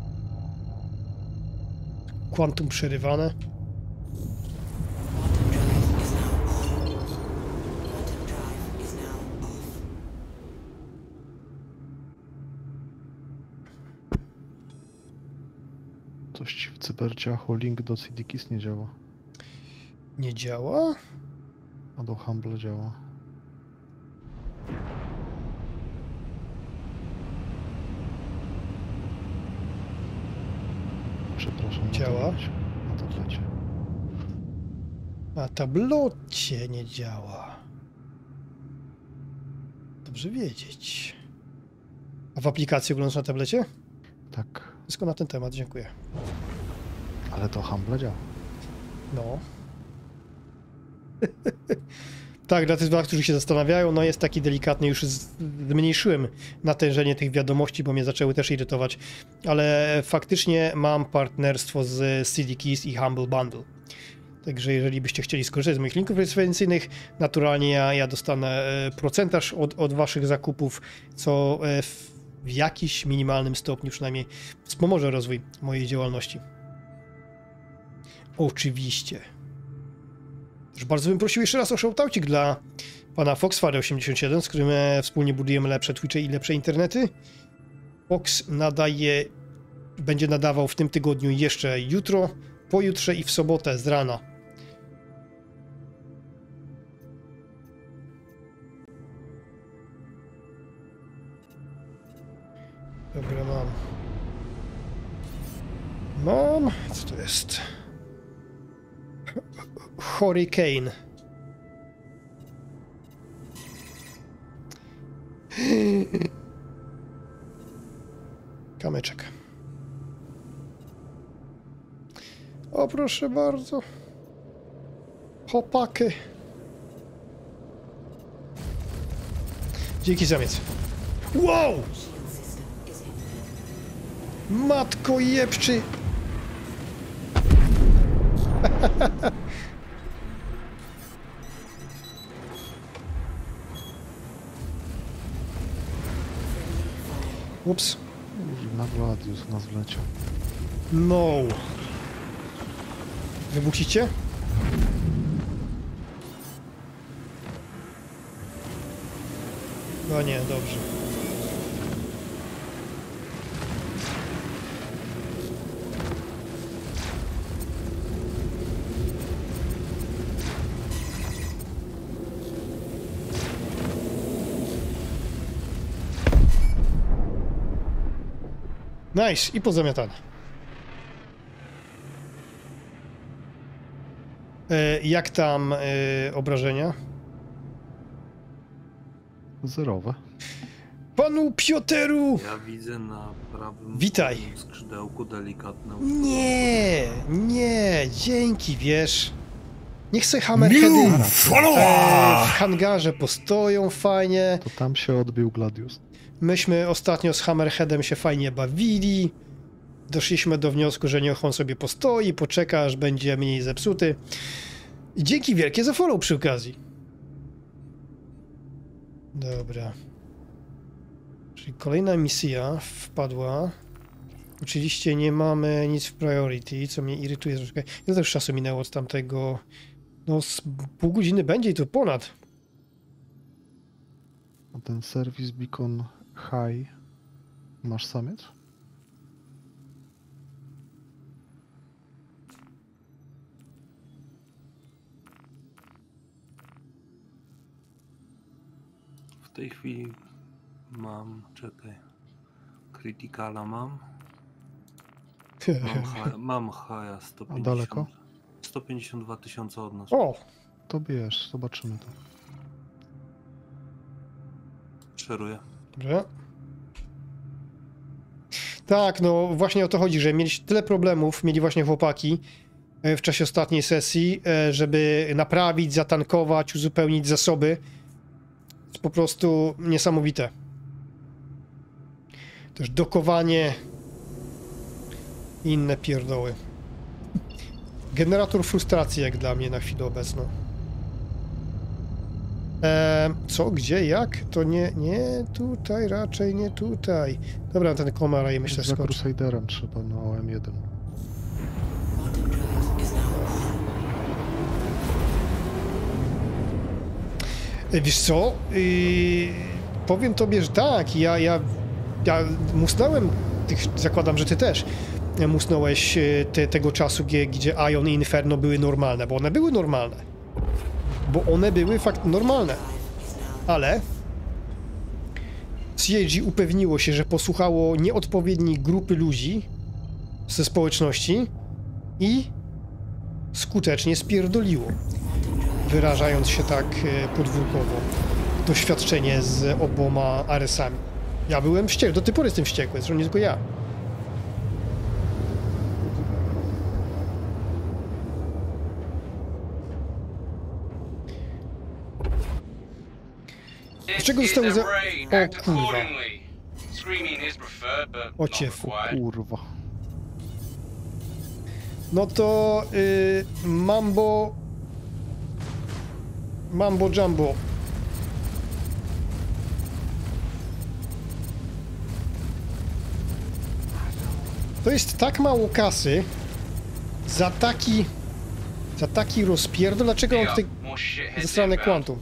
Quantum przerywane. Coś w cyberciachu, link do C D Keys nie działa, Nie działa? a do Humble działa. Przepraszam. na Działa? tablecie. Na tablecie. Na tablocie nie działa. Dobrze wiedzieć. A w aplikacji oglądasz na tablecie? Tak, Wszystko na ten temat, dziękuję. ale to Humble działa. No. Tak, dla tych z was, którzy się zastanawiają, no jest taki delikatny, już z- zmniejszyłem natężenie tych wiadomości, bo mnie zaczęły też irytować, ale faktycznie mam partnerstwo z C D Keys i Humble Bundle. Także jeżeli byście chcieli skorzystać z moich linków referencyjnych, naturalnie ja, ja dostanę e, procentaż od, od waszych zakupów, co e, w, w jakiś minimalnym stopniu przynajmniej wspomoże rozwój mojej działalności. Oczywiście. Już bardzo bym prosił jeszcze raz o shoutoucik dla pana Foxfire osiemdziesiąt siedem, z którym e, wspólnie budujemy lepsze Twitche i lepsze internety. Fox nadaje, będzie nadawał w tym tygodniu jeszcze jutro, pojutrze i w sobotę z rana. Mam... Co to jest? Hurricane. Kamyczek. O, proszę bardzo. Chłopaki. Dzięki, samiec. Wow! Matko jebczy! Ups. Na Gladius nas wleciał. No. Wybuchicie? No nie, dobrze. Nice, i pozamiatane. E, jak tam e, obrażenia? Zerowe. Panu Pioteru! Ja widzę na prawym Witaj. skrzydełku delikatne... Nie, nie, dzięki, wiesz. Niech se hammerheady New e, follower! w hangarze postoją fajnie. To tam się odbił Gladius. Myśmy ostatnio z Hammerheadem się fajnie bawili. Doszliśmy do wniosku, że niech on sobie postoi, poczeka, aż będzie mniej zepsuty. I dzięki wielkie za follow przy okazji. Dobra. Czyli kolejna misja wpadła. Oczywiście nie mamy nic w priority, co mnie irytuje troszkę. Ile też czasu minęło od tamtego? No z pół godziny będzie i to ponad. A ten Service Beacon High masz samiec? W tej chwili mam, czekaj, Criticala mam. Mam, ha, mam Haja sto pięćdziesiąt. A daleko? sto pięćdziesiąt dwa tysiące od nas. O! To bierz, zobaczymy to. Szeruję. Dobrze. Tak, no właśnie o to chodzi, że mieli tyle problemów, mieli właśnie chłopaki e, w czasie ostatniej sesji, e, żeby naprawić, zatankować, uzupełnić zasoby. Jest po prostu niesamowite. Też dokowanie i inne pierdoły. Generator frustracji jak dla mnie na chwilę obecną. E, co, gdzie, jak? To nie, nie tutaj, raczej nie tutaj. Dobra, ten komara i myślę Za skoczy. Crusaderem trzeba na O M jeden. E, wiesz co? Yy, powiem tobie, że tak, ja, ja, ja musnąłem, tych, zakładam, że ty też, musnąłeś te, tego czasu, gdzie, gdzie Ion i Inferno były normalne, bo one były normalne. Bo one były fakt normalne. Ale C I G upewniło się, że posłuchało nieodpowiedniej grupy ludzi ze społeczności i skutecznie spierdoliło, wyrażając się tak podwórkowo. Doświadczenie z oboma Aresami. Ja byłem wściekły, do tej pory jestem wściekły, zresztą nie tylko ja. Dlaczego zostały za... O kurwa. O cief. Kurwa. No to... Yy, Mambo... Mambo Jumbo. To jest tak mało kasy za taki... Za taki rozpierdol. Dlaczego on tutaj... Ze strony Quantum.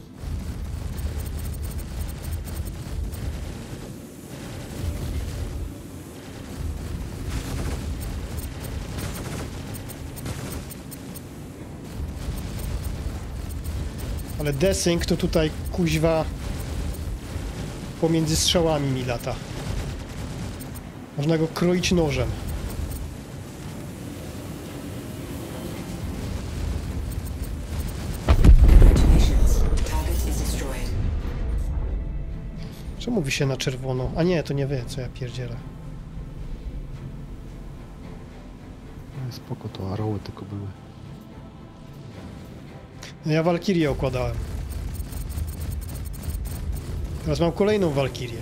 Ale desync to tutaj kuźwa pomiędzy strzałami mi lata. Można go kroić nożem. Czemu wy się na czerwono? A nie, to nie wy, co ja pierdzielę. No, spoko, to arrowy tylko były. No ja Walkirię okładałem. Teraz mam kolejną Walkirię.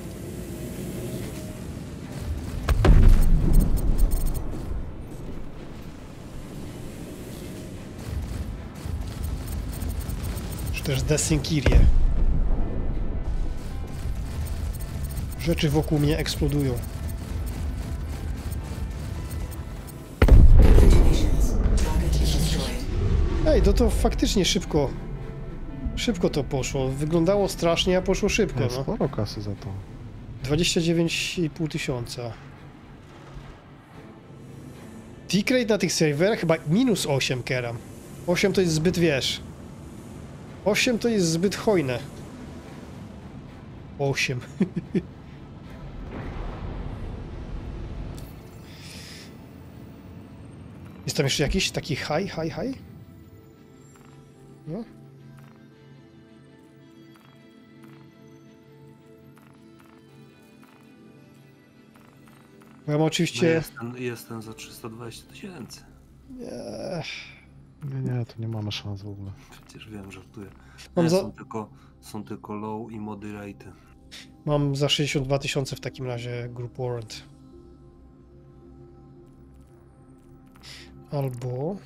Czy też Desynkirię. Rzeczy wokół mnie eksplodują. Ej, to to faktycznie szybko. Szybko to poszło. Wyglądało strasznie, a poszło szybko, Nie, no. sporo kasy za to. dwadzieścia dziewięć i pół tysiąca. T-Crate na tych serwerach chyba minus osiem keram. osiem to jest zbyt, wiesz. osiem to jest zbyt hojne. osiem. Jest tam jeszcze jakiś taki high, high, high? No. Bo ja mam No oczywiście... jest, ten, jest ten za trzysta dwadzieścia tysięcy. Ech, Nie, nie, to nie mamy szans w ogóle. Przecież wiem, żartuję. Mam Nie, za- są, tylko, są tylko low i moderate. mam za sześćdziesiąt dwa tysiące w takim razie Group Warrant. Albo...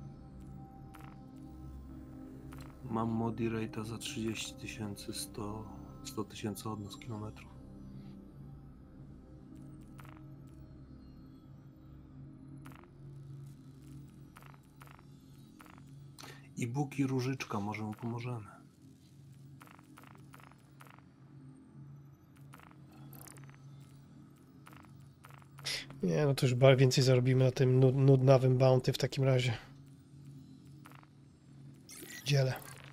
Mam moderate'a za trzydzieści tysięcy, sto tysięcy od nas kilometrów. I Bóg i Różyczka, może mu pomożemy. Nie, no to już bardzo więcej zarobimy na tym nud- nudnawym bounty w takim razie. Dzielę.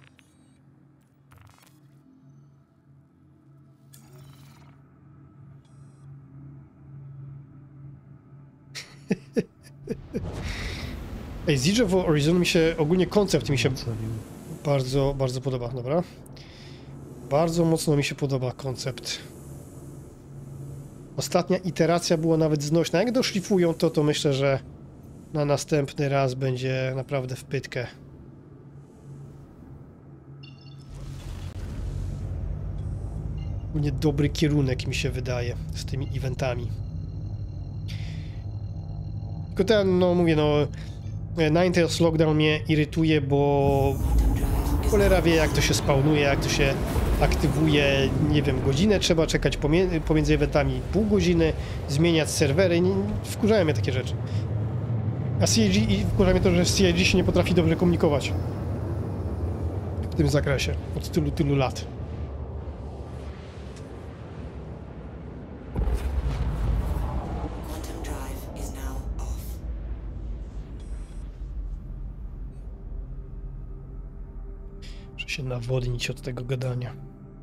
Ej, Siege of Horizon mi się, ogólnie koncept mi się bardzo, bardzo podoba, dobra? Bardzo mocno mi się podoba koncept. Ostatnia iteracja była nawet znośna. Jak doszlifują to, to myślę, że na następny raz będzie naprawdę w pytkę. Ogólnie dobry kierunek mi się wydaje z tymi eventami. Tylko ten, no mówię, no Ninetales Lockdown mnie irytuje, bo cholera wie, jak to się spawnuje, jak to się aktywuje, nie wiem, godzinę trzeba czekać pomie- pomiędzy eventami, pół godziny, zmieniać serwery, nie, wkurzają mnie takie rzeczy. A C I G, i wkurza mnie to, że C I G się nie potrafi dobrze komunikować w tym zakresie od tylu, tylu lat. Quantum drive is now off. Muszę się nawodnić od tego gadania.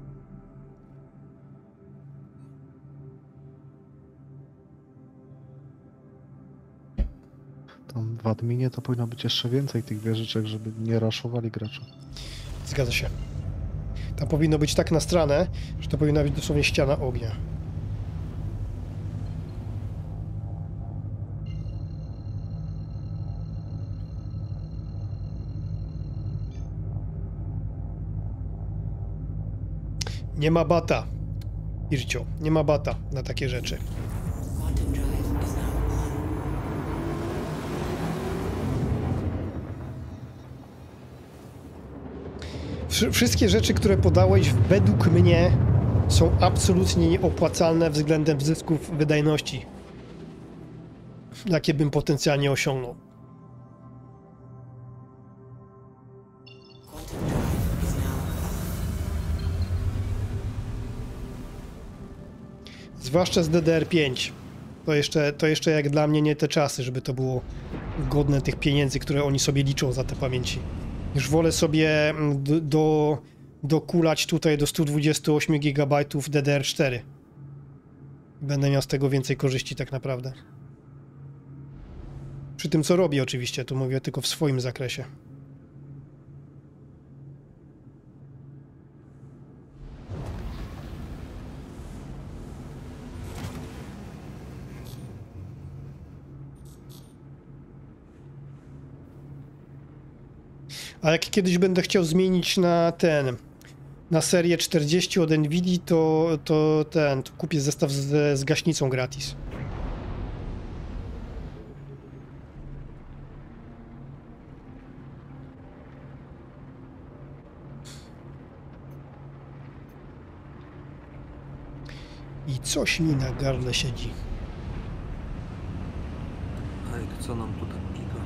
Tam w adminie to powinno być jeszcze więcej tych wieżyczek, żeby nie raszowali gracze. Zgadza się. Tam powinno być tak nastrane, że to powinna być dosłownie ściana ognia. Nie ma bata, Ircio, nie ma bata na takie rzeczy. Quantum drive is now on. Wsz- Wszystkie rzeczy, które podałeś, według mnie są absolutnie nieopłacalne względem zysków wydajności, jakie bym potencjalnie osiągnął. Quantum drive is now off. Zwłaszcza z D D R pięć. To jeszcze, to jeszcze jak dla mnie nie te czasy, żeby to było godne tych pieniędzy, które oni sobie liczą za te pamięci. Już wolę sobie mm, do, do, dokulać tutaj do stu dwudziestu ośmiu gigabajtów D D R cztery. Będę miał z tego więcej korzyści tak naprawdę. Przy tym co robię oczywiście, tu mówię tylko w swoim zakresie. A jak kiedyś będę chciał zmienić na ten, na serię czterdzieści od Nvidii, to, to ten, to kupię zestaw z, z gaśnicą gratis. I coś mi na gardle siedzi. A jak co nam tu tak pika?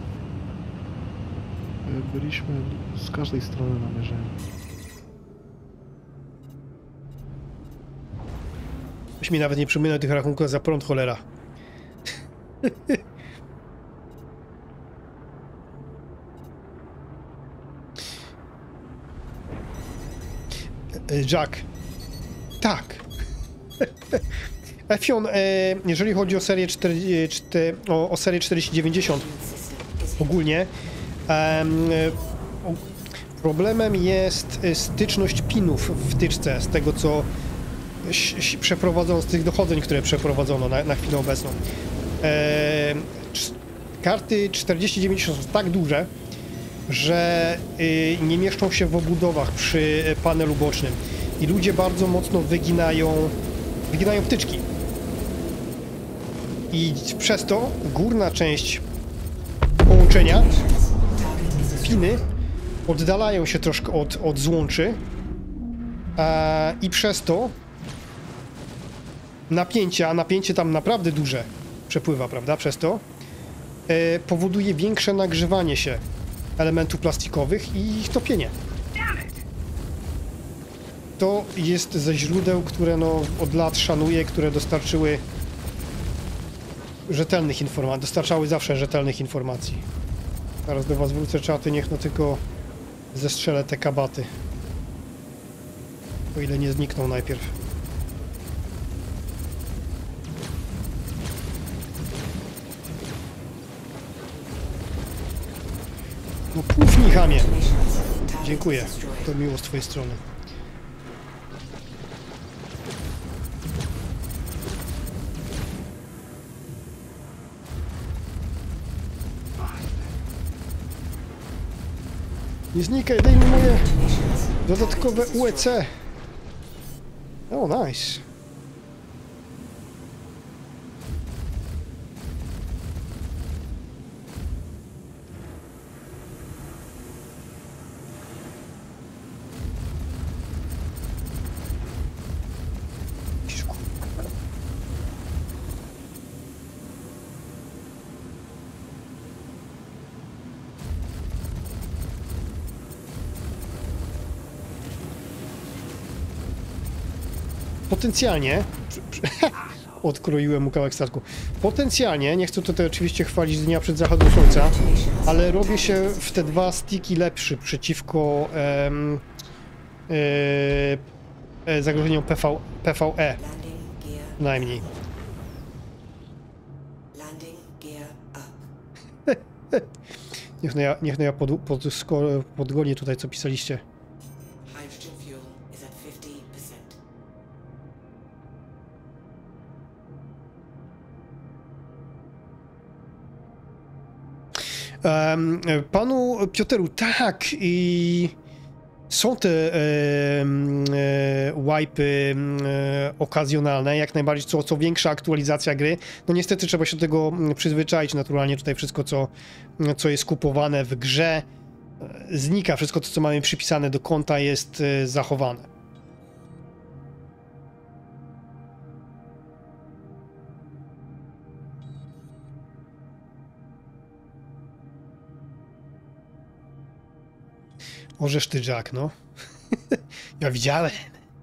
Byliśmy z każdej strony namierzeni. Już mi nawet nie przypomina tych rachunków za prąd, cholera. Jack. Tak. Efion, e, jeżeli chodzi o serię, cztery, cztery, o, o serię czterdzieści dziewięćdziesiąt ogólnie, e, o, problemem jest styczność pinów w wtyczce, z tego co przeprowadzono, z tych dochodzeń, które przeprowadzono na, na chwilę obecną. E, karty czterdzieści dziewięćdziesiąt są tak duże, że y, nie mieszczą się w obudowach przy panelu bocznym i ludzie bardzo mocno wyginają, wyginają wtyczki. I przez to górna część połączenia, piny, oddalają się troszkę od, od złączy a, i przez to napięcie, a napięcie tam naprawdę duże przepływa, prawda, przez to e, powoduje większe nagrzewanie się elementów plastikowych i ich topienie. To jest ze źródeł, które no od lat szanuję, które dostarczyły rzetelnych informacji, dostarczały zawsze rzetelnych informacji. Zaraz do was wrócę, czaty, niech no tylko zestrzelę te kabaty. O ile nie znikną najpierw. No pufnij, chamie. Dziękuję. To miło z twojej strony. Nie znikaj, daj mi moje dodatkowe U E C. O, nice. Potencjalnie, odkroiłem mu kawałek statku, potencjalnie, nie chcę tutaj oczywiście chwalić dnia przed zachodem słońca, ale robię się w te dwa stiki lepszy przeciwko em, e, zagrożeniom P V, P V E, najmniej. Niech no ja, niech no ja pod, pod, podgonię tutaj, co pisaliście. Um, panu Pioteru, tak, i są te um, wipe'y um, okazjonalne, jak najbardziej, co, co większa aktualizacja gry. No niestety trzeba się do tego przyzwyczaić, naturalnie tutaj wszystko, co, co jest kupowane w grze, znika, wszystko to, co mamy przypisane do konta, jest zachowane. Orzesz ty, Jack, no. Ja widziałem.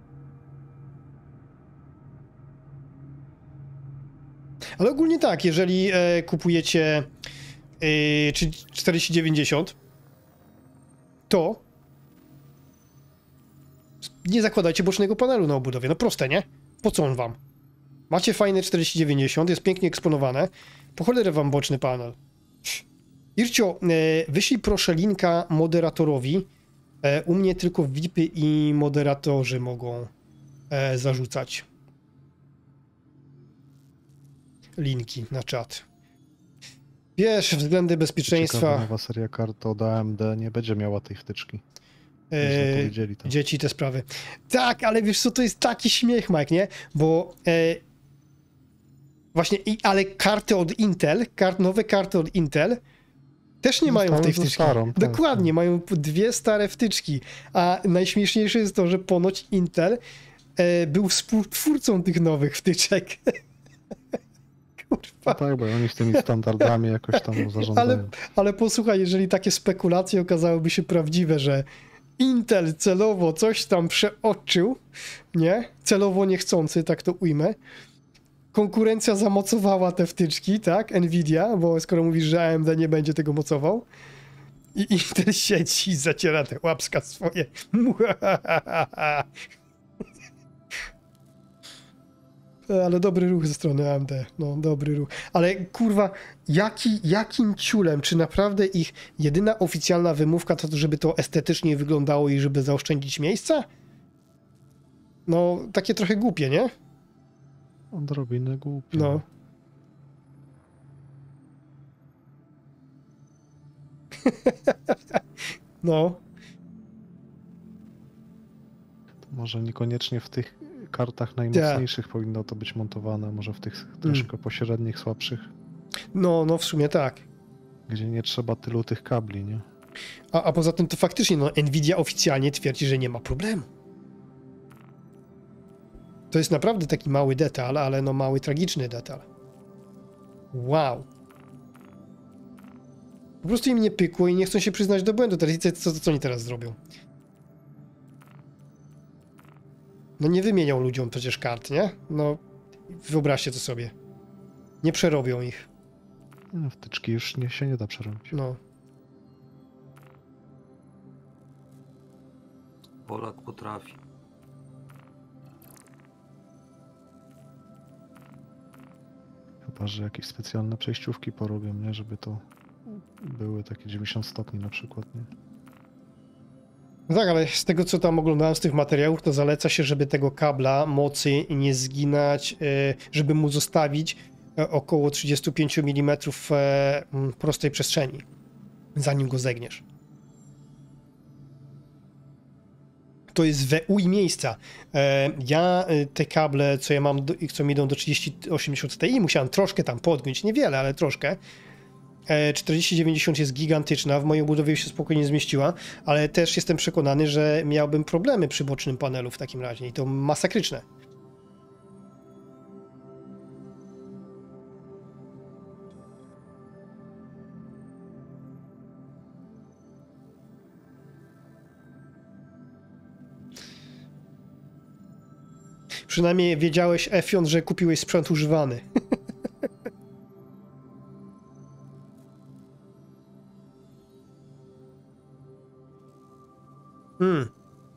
Ale ogólnie tak, jeżeli e, kupujecie e, czy czterdzieści dziewięćdziesiąt, to nie zakładajcie bocznego panelu na obudowie. No proste, nie? Po co on wam? Macie fajne czterdzieści dziewięćdziesiąt, jest pięknie eksponowane. Po cholerę wam boczny panel. Ircio, e, wyślij proszę linka moderatorowi. E, u mnie tylko V I P y i moderatorzy mogą e, zarzucać linki na czat. Wiesz, względy Ciekawa bezpieczeństwa, nowa seria kart od A M D nie będzie miała tej wtyczki. e, powiedzieli to. dzieci, te sprawy. Tak, ale wiesz co, to jest taki śmiech, Mike, nie? Bo e, właśnie, i, ale karty od Intel, kart, nowe karty od Intel też nie mają Zostały tej ze wtyczki. starą, tak, Dokładnie, tak. mają dwie stare wtyczki. A najśmieszniejsze jest to, że ponoć Intel e, był współtwórcą tych nowych wtyczek. Kurwa. No tak, bo oni z tymi standardami jakoś tam zarządzają. Ale, ale posłuchaj, jeżeli takie spekulacje okazałyby się prawdziwe, że Intel celowo coś tam przeoczył, nie? Celowo niechcący, tak to ujmę. Konkurencja zamocowała te wtyczki, tak? Nvidia, bo skoro mówisz, że A M D nie będzie tego mocował. I Intel siedzi i zaciera te łapska swoje. Ale dobry ruch ze strony A M D. No, dobry ruch. Ale kurwa, jaki, jakim ciulem? Czy naprawdę ich jedyna oficjalna wymówka to, żeby to estetycznie wyglądało i żeby zaoszczędzić miejsca? No, takie trochę głupie, nie? Odrobinę głupie. No. No. To może niekoniecznie w tych kartach najmocniejszych powinno to być montowane, może w tych troszkę pośrednich, słabszych, No, no w sumie tak. gdzie nie trzeba tylu tych kabli, nie? A, a poza tym to faktycznie, no, Nvidia oficjalnie twierdzi, że nie ma problemu. To jest naprawdę taki mały detal, ale no mały, tragiczny detal. Wow. Po prostu im nie pykło i nie chcą się przyznać do błędu. Teraz co, co oni teraz zrobią? No nie wymienią ludziom przecież kart, nie? No wyobraźcie to sobie. Nie przerobią ich. No, wtyczki już nie, się nie da przerobić. No. Polak potrafi. Chyba że jakieś specjalne przejściówki porobią, nie? Żeby to były takie dziewięćdziesiąt stopni na przykład, nie? No tak, ale z tego, co tam oglądałem z tych materiałów, to zaleca się, żeby tego kabla mocy nie zginać, żeby mu zostawić około trzydzieści pięć milimetrów prostej przestrzeni, zanim go zegniesz. To jest we uj miejsca. Ja te kable, co ja mam, co mi idą do trzydzieści osiemdziesiąt Ti, musiałem troszkę tam podgiąć, niewiele, ale troszkę. czterdzieści dziewięćdziesiąt jest gigantyczna, w mojej budowie się spokojnie zmieściła, ale też jestem przekonany, że miałbym problemy przy bocznym panelu w takim razie i to masakryczne. Przynajmniej wiedziałeś, Efion, że kupiłeś sprzęt używany. Hmm.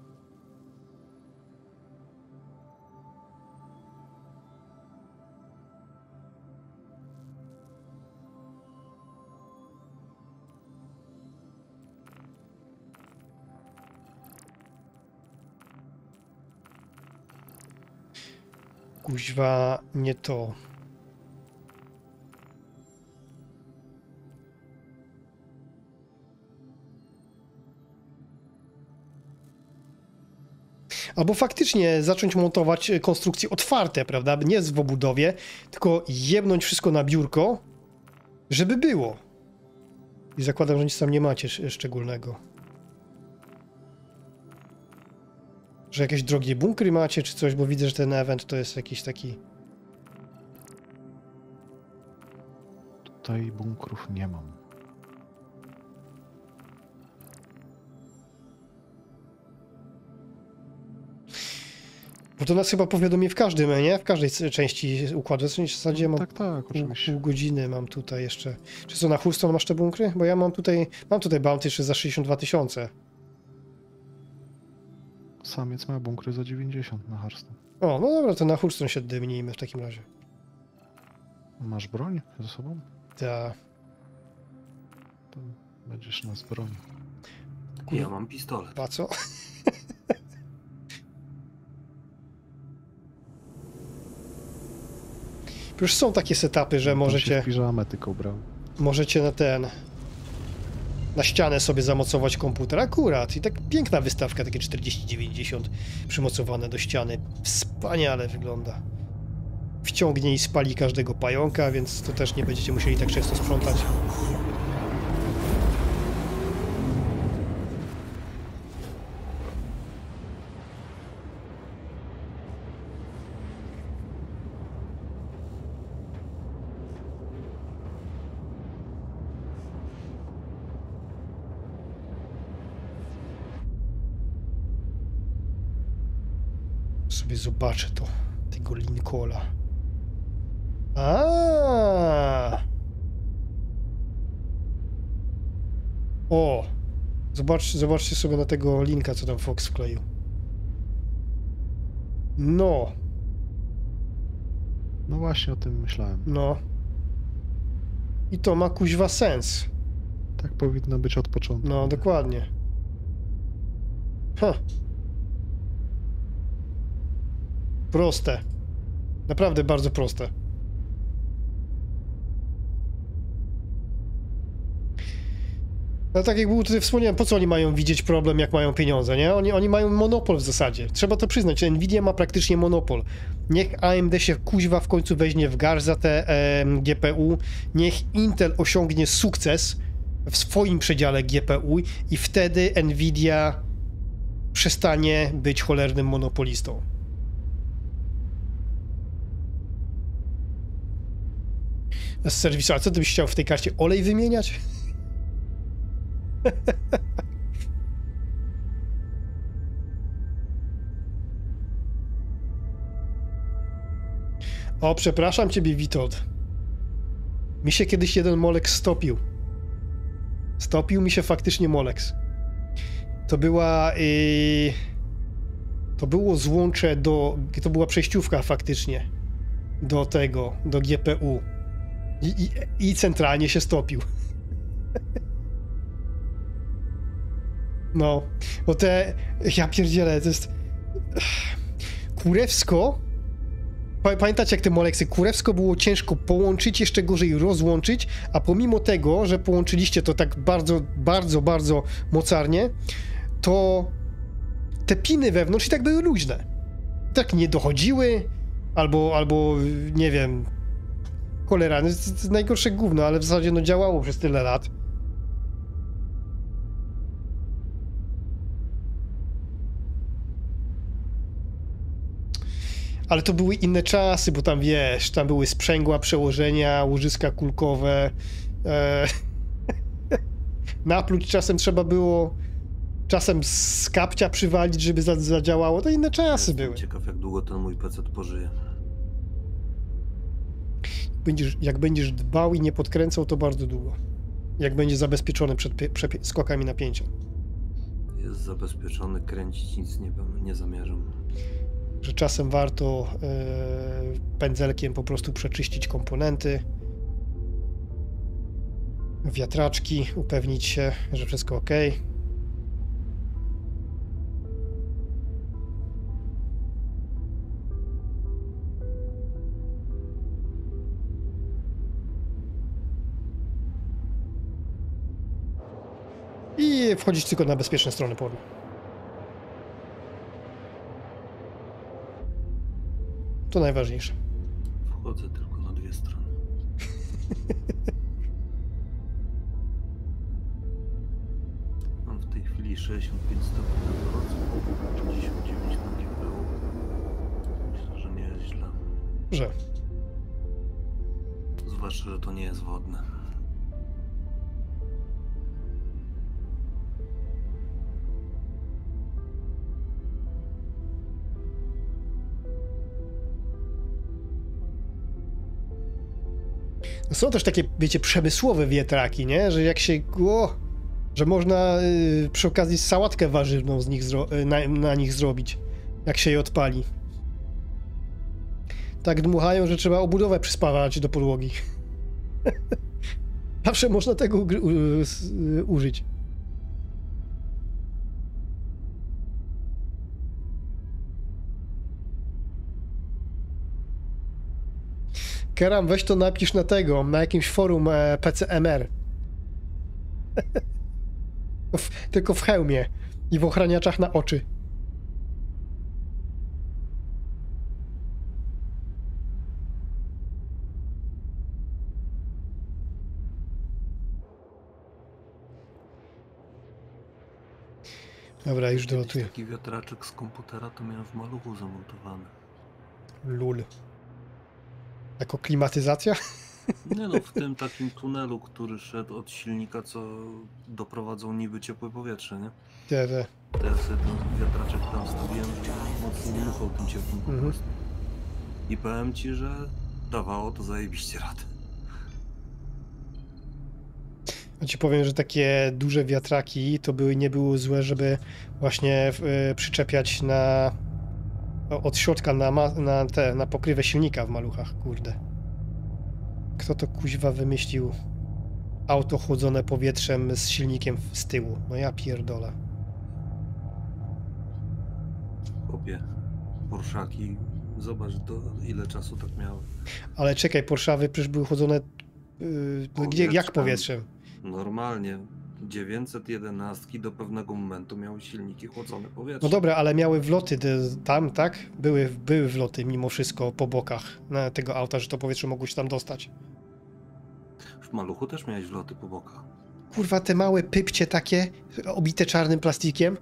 Kuźwa, nie to. Albo faktycznie zacząć montować konstrukcje otwarte, prawda? Nie w obudowie, tylko jebnąć wszystko na biurko, żeby było. I zakładam, że nic tam nie macie sz- szczególnego. Że jakieś drogie bunkry macie, czy coś, bo widzę, że ten event to jest jakiś taki... Tutaj bunkrów nie mam. Bo to nas chyba powiadomi w każdym, nie? W każdej c- części układu. W zasadzie mam Tak, tak, pół, oczywiście. pół godziny mam tutaj jeszcze. Czy co, na Hurston masz te bunkry? Bo ja mam tutaj, mam tutaj Bounty jeszcze za sześćdziesiąt dwa tysiące. Samiec ma bunkry za dziewięćdziesiąt na Hearthstone. O, no dobra, to na Hurston się dymnijmy w takim razie. Masz broń ze sobą? Ta. To będziesz nas bronił. Ja mam pistolet. A co? Już są takie setupy, że Tam się możecie... w piżamę tylko brał. możecie na ten... na ścianę sobie zamocować komputer. Akurat. I tak piękna wystawka, takie czterdzieści dziewięćdziesiąt przymocowane do ściany. Wspaniale wygląda. Wciągnie i spali każdego pająka, więc to też nie będziecie musieli tak często sprzątać. Sobie zobaczę to, tego Lincolna. A. O! Zobacz, zobaczcie sobie na tego linka, co tam Fox wkleił. No. No właśnie o tym myślałem. No. I to ma kuźwa sens. Tak powinno być od początku. No, dokładnie. Ha. Proste. Naprawdę bardzo proste. No tak jak było tutaj wspomniałem, po co oni mają widzieć problem, jak mają pieniądze, nie? Oni, oni mają monopol w zasadzie. Trzeba to przyznać, Nvidia ma praktycznie monopol. Niech A M D się kuźwa w końcu weźmie w garść za te e, G P U. Niech Intel osiągnie sukces w swoim przedziale G P U i wtedy Nvidia przestanie być cholernym monopolistą. Z serwisu, a co ty byś chciał w tej karcie? Olej wymieniać? O, przepraszam ciebie, Witold. Mi się kiedyś jeden Molex stopił. Stopił mi się faktycznie Molex. To była... Yy... To było złącze do... To była przejściówka faktycznie. Do tego, do G P U. I, i, i centralnie się stopił. No, bo te... Ja pierdzielę, to jest... Kurewsko... Pamiętacie jak te Molexy? Kurewsko było ciężko połączyć, jeszcze gorzej rozłączyć, a pomimo tego, że połączyliście to tak bardzo, bardzo, bardzo mocarnie, to te piny wewnątrz i tak były luźne. Tak nie dochodziły, albo, albo nie wiem... Cholera, to jest, to jest najgorsze gówno, ale w zasadzie no działało przez tyle lat. Ale to były inne czasy, bo tam wiesz, tam były sprzęgła, przełożenia, łożyska kulkowe. E... Napluć czasem trzeba było, czasem z kapcia przywalić, żeby zadziałało. To inne czasy były. Ciekaw, jak długo ten mój P C pożyje. Będziesz, jak będziesz dbał i nie podkręcał, to bardzo długo. Jak będzie zabezpieczony przed, przed skokami napięcia. Jest zabezpieczony, kręcić nic nie, nie zamierzam. Że czasem warto yy, pędzelkiem po prostu przeczyścić komponenty, wiatraczki, upewnić się, że wszystko ok. I wchodzić tylko na bezpieczne strony porno. To najważniejsze. Wchodzę tylko na dwie strony. Mam w tej chwili sześćdziesiąt pięć stopni na gorąco, pięćdziesiąt dziewięć na G P U. Myślę, że nie jest źle. Że? Zwłaszcza, że to nie jest wodne. Są też takie, wiecie, przemysłowe wiatraki, nie? Że jak się... O, że można y, przy okazji sałatkę warzywną z nich zro- na, na nich zrobić, jak się je odpali. Tak dmuchają, że trzeba obudowę przyspawać do podłogi. Zawsze można tego u- u- użyć. Keram, weź to napisz na tego, na jakimś forum e, P C M R. w, tylko w hełmie i w ochraniaczach na oczy. Dobra, już dolatuję. Taki wiatraczek z komputera to miałem w maluchu zamontowany. Lul. Jako klimatyzacja? Nie no, w tym takim tunelu, który szedł od silnika, co doprowadzą niby ciepłe powietrze, nie? Te, te. To ja sobie ten wiatraczek tam wstawiłem, żeby mocno dmuchał tym ciepłym po Mhm. prostu. I powiem ci, że dawało to zajebiście radę. Ja ci powiem, że takie duże wiatraki to były, nie były złe, żeby właśnie y, przyczepiać na od środka na, ma, na, te, na pokrywę silnika w maluchach, kurde. Kto to kuźwa wymyślił auto chłodzone powietrzem z silnikiem z tyłu? No ja pierdolę. Chłopie, Porszaki, zobacz do ile czasu tak miały. Ale czekaj, Porszawy przecież były chłodzone yy, no gdzie, jak powietrzem? Normalnie dziewięćset jedenaście do pewnego momentu miały silniki chłodzone powietrzem. No dobra, ale miały wloty de- tam, tak? Były, były wloty mimo wszystko po bokach na tego auta, że to powietrze mogło się tam dostać. W maluchu też miałeś wloty po bokach. Kurwa, te małe pypcie takie, obite czarnym plastikiem.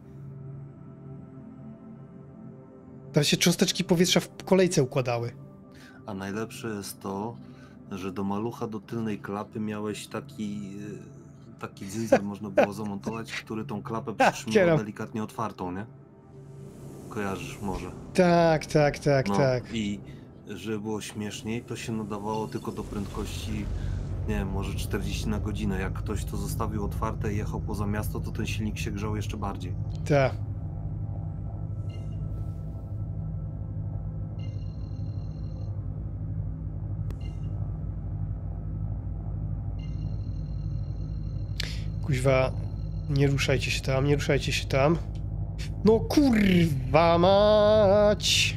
Tam się cząsteczki powietrza w kolejce układały. A najlepsze jest to, że do malucha, do tylnej klapy miałeś taki taki dzyndzel można było zamontować, który tą klapę przytrzymywał delikatnie otwartą, nie? Kojarzysz może? Tak, tak, tak, no, tak. I żeby było śmieszniej, to się nadawało tylko do prędkości, nie wiem, może czterdzieści na godzinę. Jak ktoś to zostawił otwarte i jechał poza miasto, to ten silnik się grzał jeszcze bardziej. Tak. Kuźwa, nie ruszajcie się tam, nie ruszajcie się tam. No kurwa mać!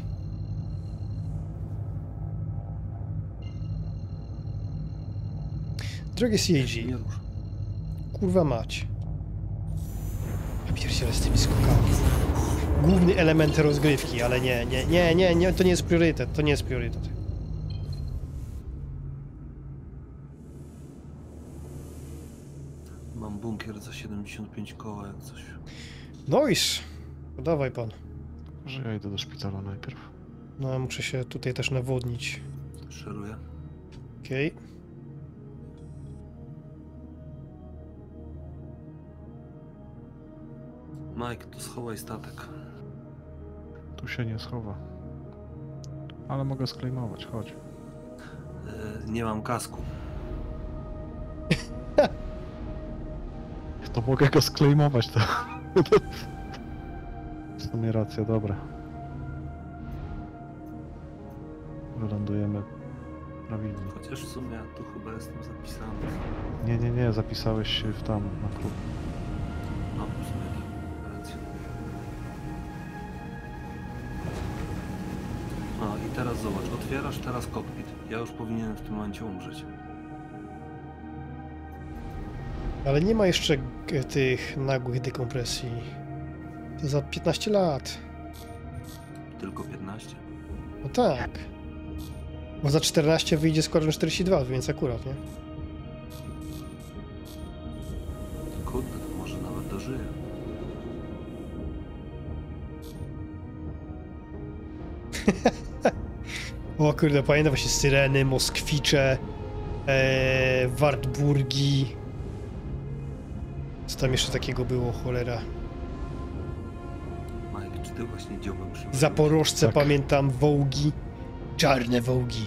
Drogie C A G. Nie rusz. Kurwa mać. Ja pierdzielę z tymi skokami. Główny element rozgrywki, ale nie, nie, nie, nie, nie, to nie jest priorytet, to nie jest priorytet. Mam bunkier za siedemdziesiąt pięć koła, jak coś. No iż, podawaj pan. Że ja idę do szpitala najpierw. No, muszę się tutaj też nawodnić. Szeruję. Okej. Okay. Mike, to schowaj statek. Tu się nie schowa. Ale mogę sklejmować, chodź. Yy, nie mam kasku. To mogę go sklejmować, to... W sumie racja, dobra. Wylądujemy prawidłnie. Chociaż w sumie ja tu chyba jestem zapisany. Nie, nie, nie, zapisałeś się w tam, na klub. No, w sumie racja. No i teraz zobacz, otwierasz teraz kokpit. Ja już powinienem w tym momencie umrzeć. Ale nie ma jeszcze g- tych nagłych dekompresji. To za piętnaście lat. Tylko piętnaście. No tak. Bo za czternaście wyjdzie Squadron czterdzieści dwa, więc akurat, nie? Kurde, to może nawet dożyję. O kurde, pamiętam właśnie Syreny, Moskwicze, ee, Wartburgi. Co tam jeszcze takiego było, cholera? Mike, czy ty właśnie dziobem przybyłeś? Zaporożce, Tak. pamiętam, Wołgi. Czarne Wołgi.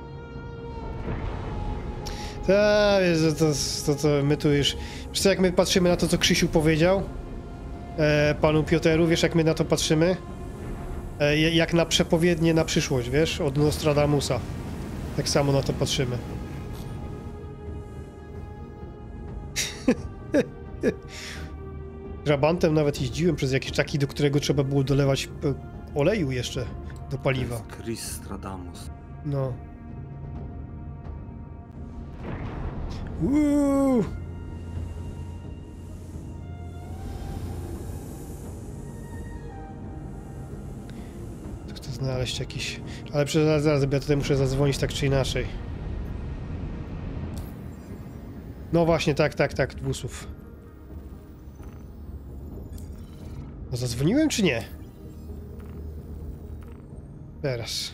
Tak, to, to, to my tu już... Wiesz co, jak my patrzymy na to, co Krzysiu powiedział e, panu Pioteru, wiesz jak my na to patrzymy? E, jak na przepowiednie na przyszłość, wiesz? Od Nostradamusa. Tak samo na to patrzymy. Rabantem nawet jeździłem przez jakiś taki, do którego trzeba było dolewać e, oleju jeszcze do To paliwa. jest Chris Stradamus. No. Uuu. Tu chcę znaleźć jakiś... Ale zaraz, zaraz, ja tutaj muszę zadzwonić tak czy inaczej. No właśnie, tak, tak, tak, dwusów. No zadzwoniłem czy nie? Teraz.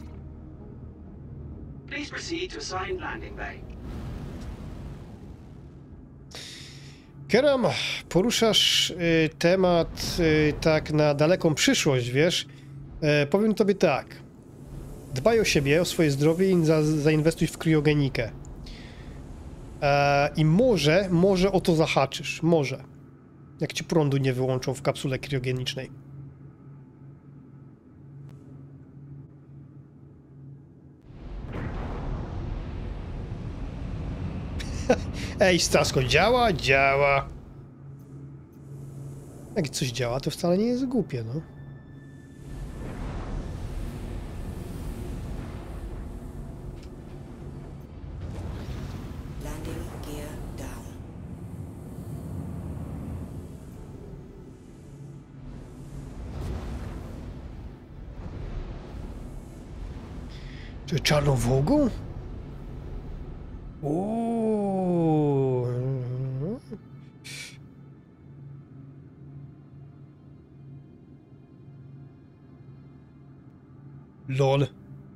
Please proceed to assigned landing bay. Keram, poruszasz y, temat y, tak na daleką przyszłość, wiesz? E, powiem tobie tak. Dbaj o siebie, o swoje zdrowie i za, zainwestuj w kriogenikę. E, I może, może o to zahaczysz. Może. Jak ci prądu nie wyłączą w kapsule kriogenicznej. Ej, Stasko, działa? Działa. Jak coś działa, to wcale nie jest głupie, no. Landing gear down. Czy czarną Wołgą? Ooo. Lol.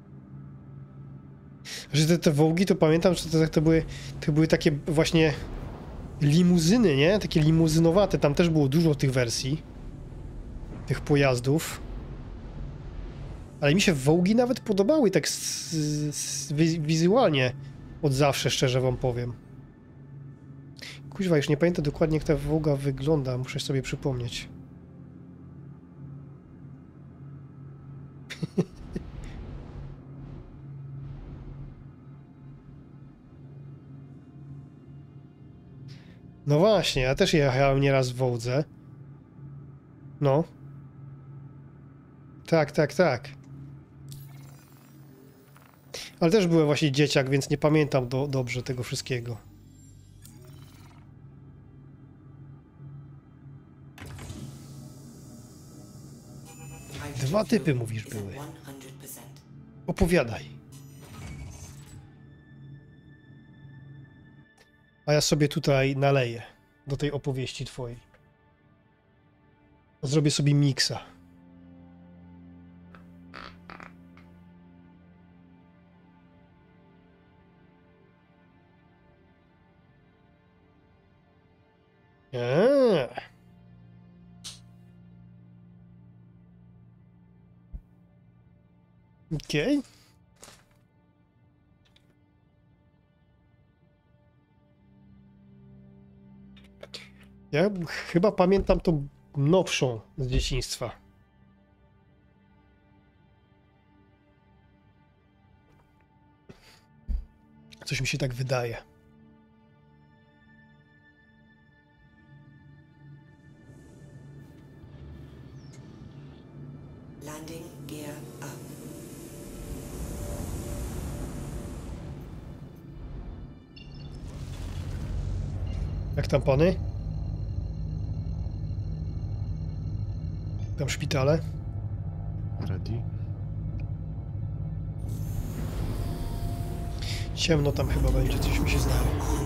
Że te, te Wołgi, to pamiętam, że to, to, były, to były takie właśnie limuzyny, nie? Takie limuzynowate. Tam też było dużo tych wersji. Tych pojazdów. Ale mi się Wołgi nawet podobały tak s, s, wizualnie. Od zawsze, szczerze wam powiem. Kuźwa, już nie pamiętam dokładnie, jak ta Wołga wygląda. Muszę sobie przypomnieć. No właśnie, ja też jechałem nieraz w Wołdze. No. Tak, tak, tak. Ale też byłem właśnie dzieciak, więc nie pamiętam do, dobrze tego wszystkiego. Dwa typy, mówisz, były. Opowiadaj. A ja sobie tutaj naleję do tej opowieści twojej. Zrobię sobie miksa. Eee. Okej. Okay. Ja chyba pamiętam tą nowszą z dzieciństwa. Coś mi się tak wydaje. Landing gear up. Jak tam pany? Tam szpitale? Ready. Ciemno tam chyba będzie, coś mi się zdaje.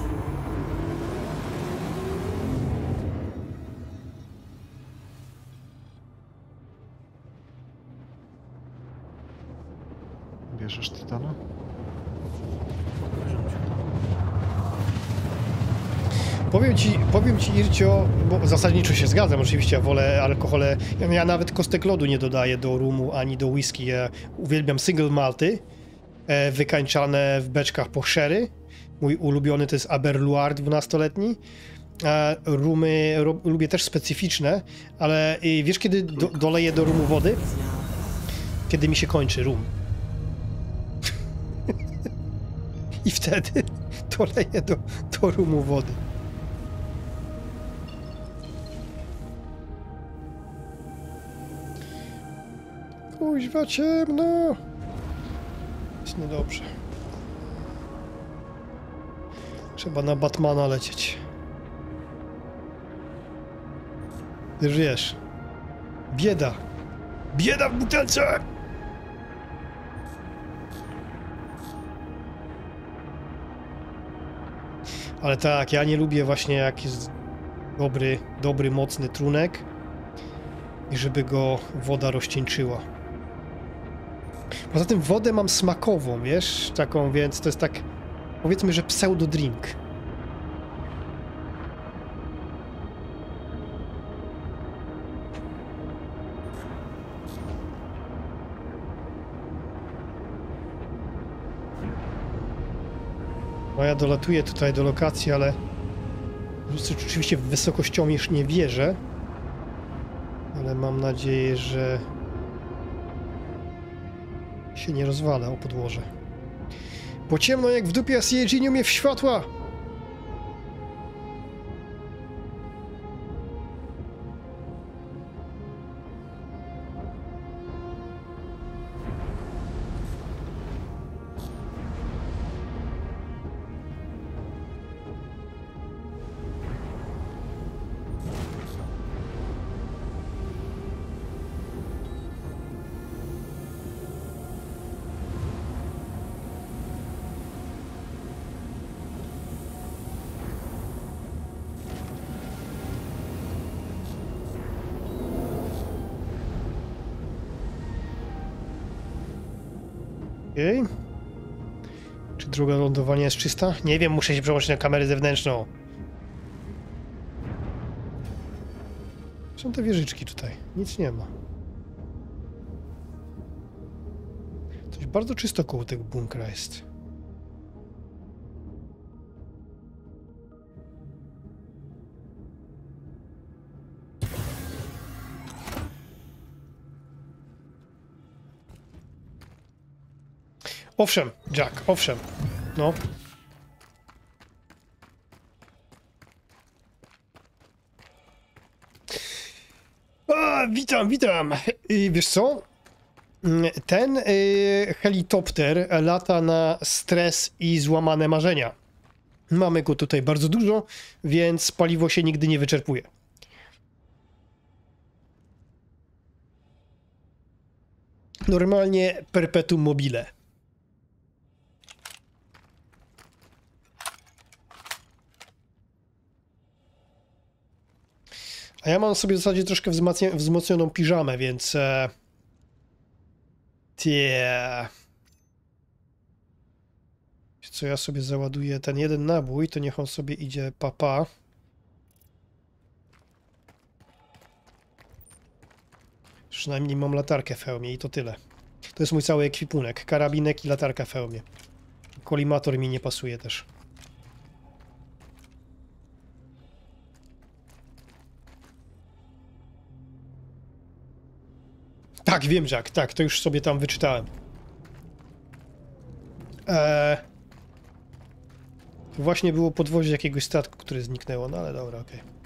Bierzesz Titana? Powiem ci, powiem ci, Ircio, bo zasadniczo się zgadzam, oczywiście, ja wolę alkohole, ja, ja nawet kostek lodu nie dodaję do rumu ani do whisky, ja uwielbiam single malty, e, wykańczane w beczkach po sherry, mój ulubiony to jest Aberlour dwunastoletni, e, rumy ro, lubię też specyficzne, ale e, wiesz kiedy do, doleję do rumu wody? Kiedy mi się kończy rum. I wtedy doleję do, do rumu wody. Kuźwa, ciemno. Jest niedobrze. Trzeba na Batmana lecieć. Ty wiesz. Bieda. Bieda w butelce! Ale tak, ja nie lubię właśnie jak jest dobry, dobry, mocny trunek i żeby go woda rozcieńczyła. Poza tym wodę mam smakową, wiesz, taką, więc to jest tak, powiedzmy, że pseudo drink. No ja dolatuję tutaj do lokacji, ale oczywiście w wysokością już nie wierzę, ale mam nadzieję, że się nie rozwalę o podłoże. Bo ciemno jak w dupie, a C I G nie umie w światła! Okej. Okay. Czy droga lądowania jest czysta? Nie wiem, muszę się przełączyć na kamerę zewnętrzną. Są te wieżyczki tutaj. Nic nie ma. Coś bardzo czysto koło tego bunkra jest. Owszem, Jack, owszem. No. A, witam, witam. I wiesz co? Ten y, helikopter lata na stres i złamane marzenia. Mamy go tutaj bardzo dużo, więc paliwo się nigdy nie wyczerpuje. Normalnie perpetuum mobile. A ja mam sobie w zasadzie troszkę wzmocnioną piżamę, więc... E... Tie. Co ja sobie załaduję ten jeden nabój, to niech on sobie idzie papa. Przynajmniej mam latarkę w hełmie i to tyle. To jest mój cały ekwipunek. Karabinek i latarka w hełmie. Kolimator mi nie pasuje też. Tak, wiem, Jack, tak, to już sobie tam wyczytałem. Eee, to właśnie było podwozie jakiegoś statku, które zniknęło, no ale dobra, okej. Okay.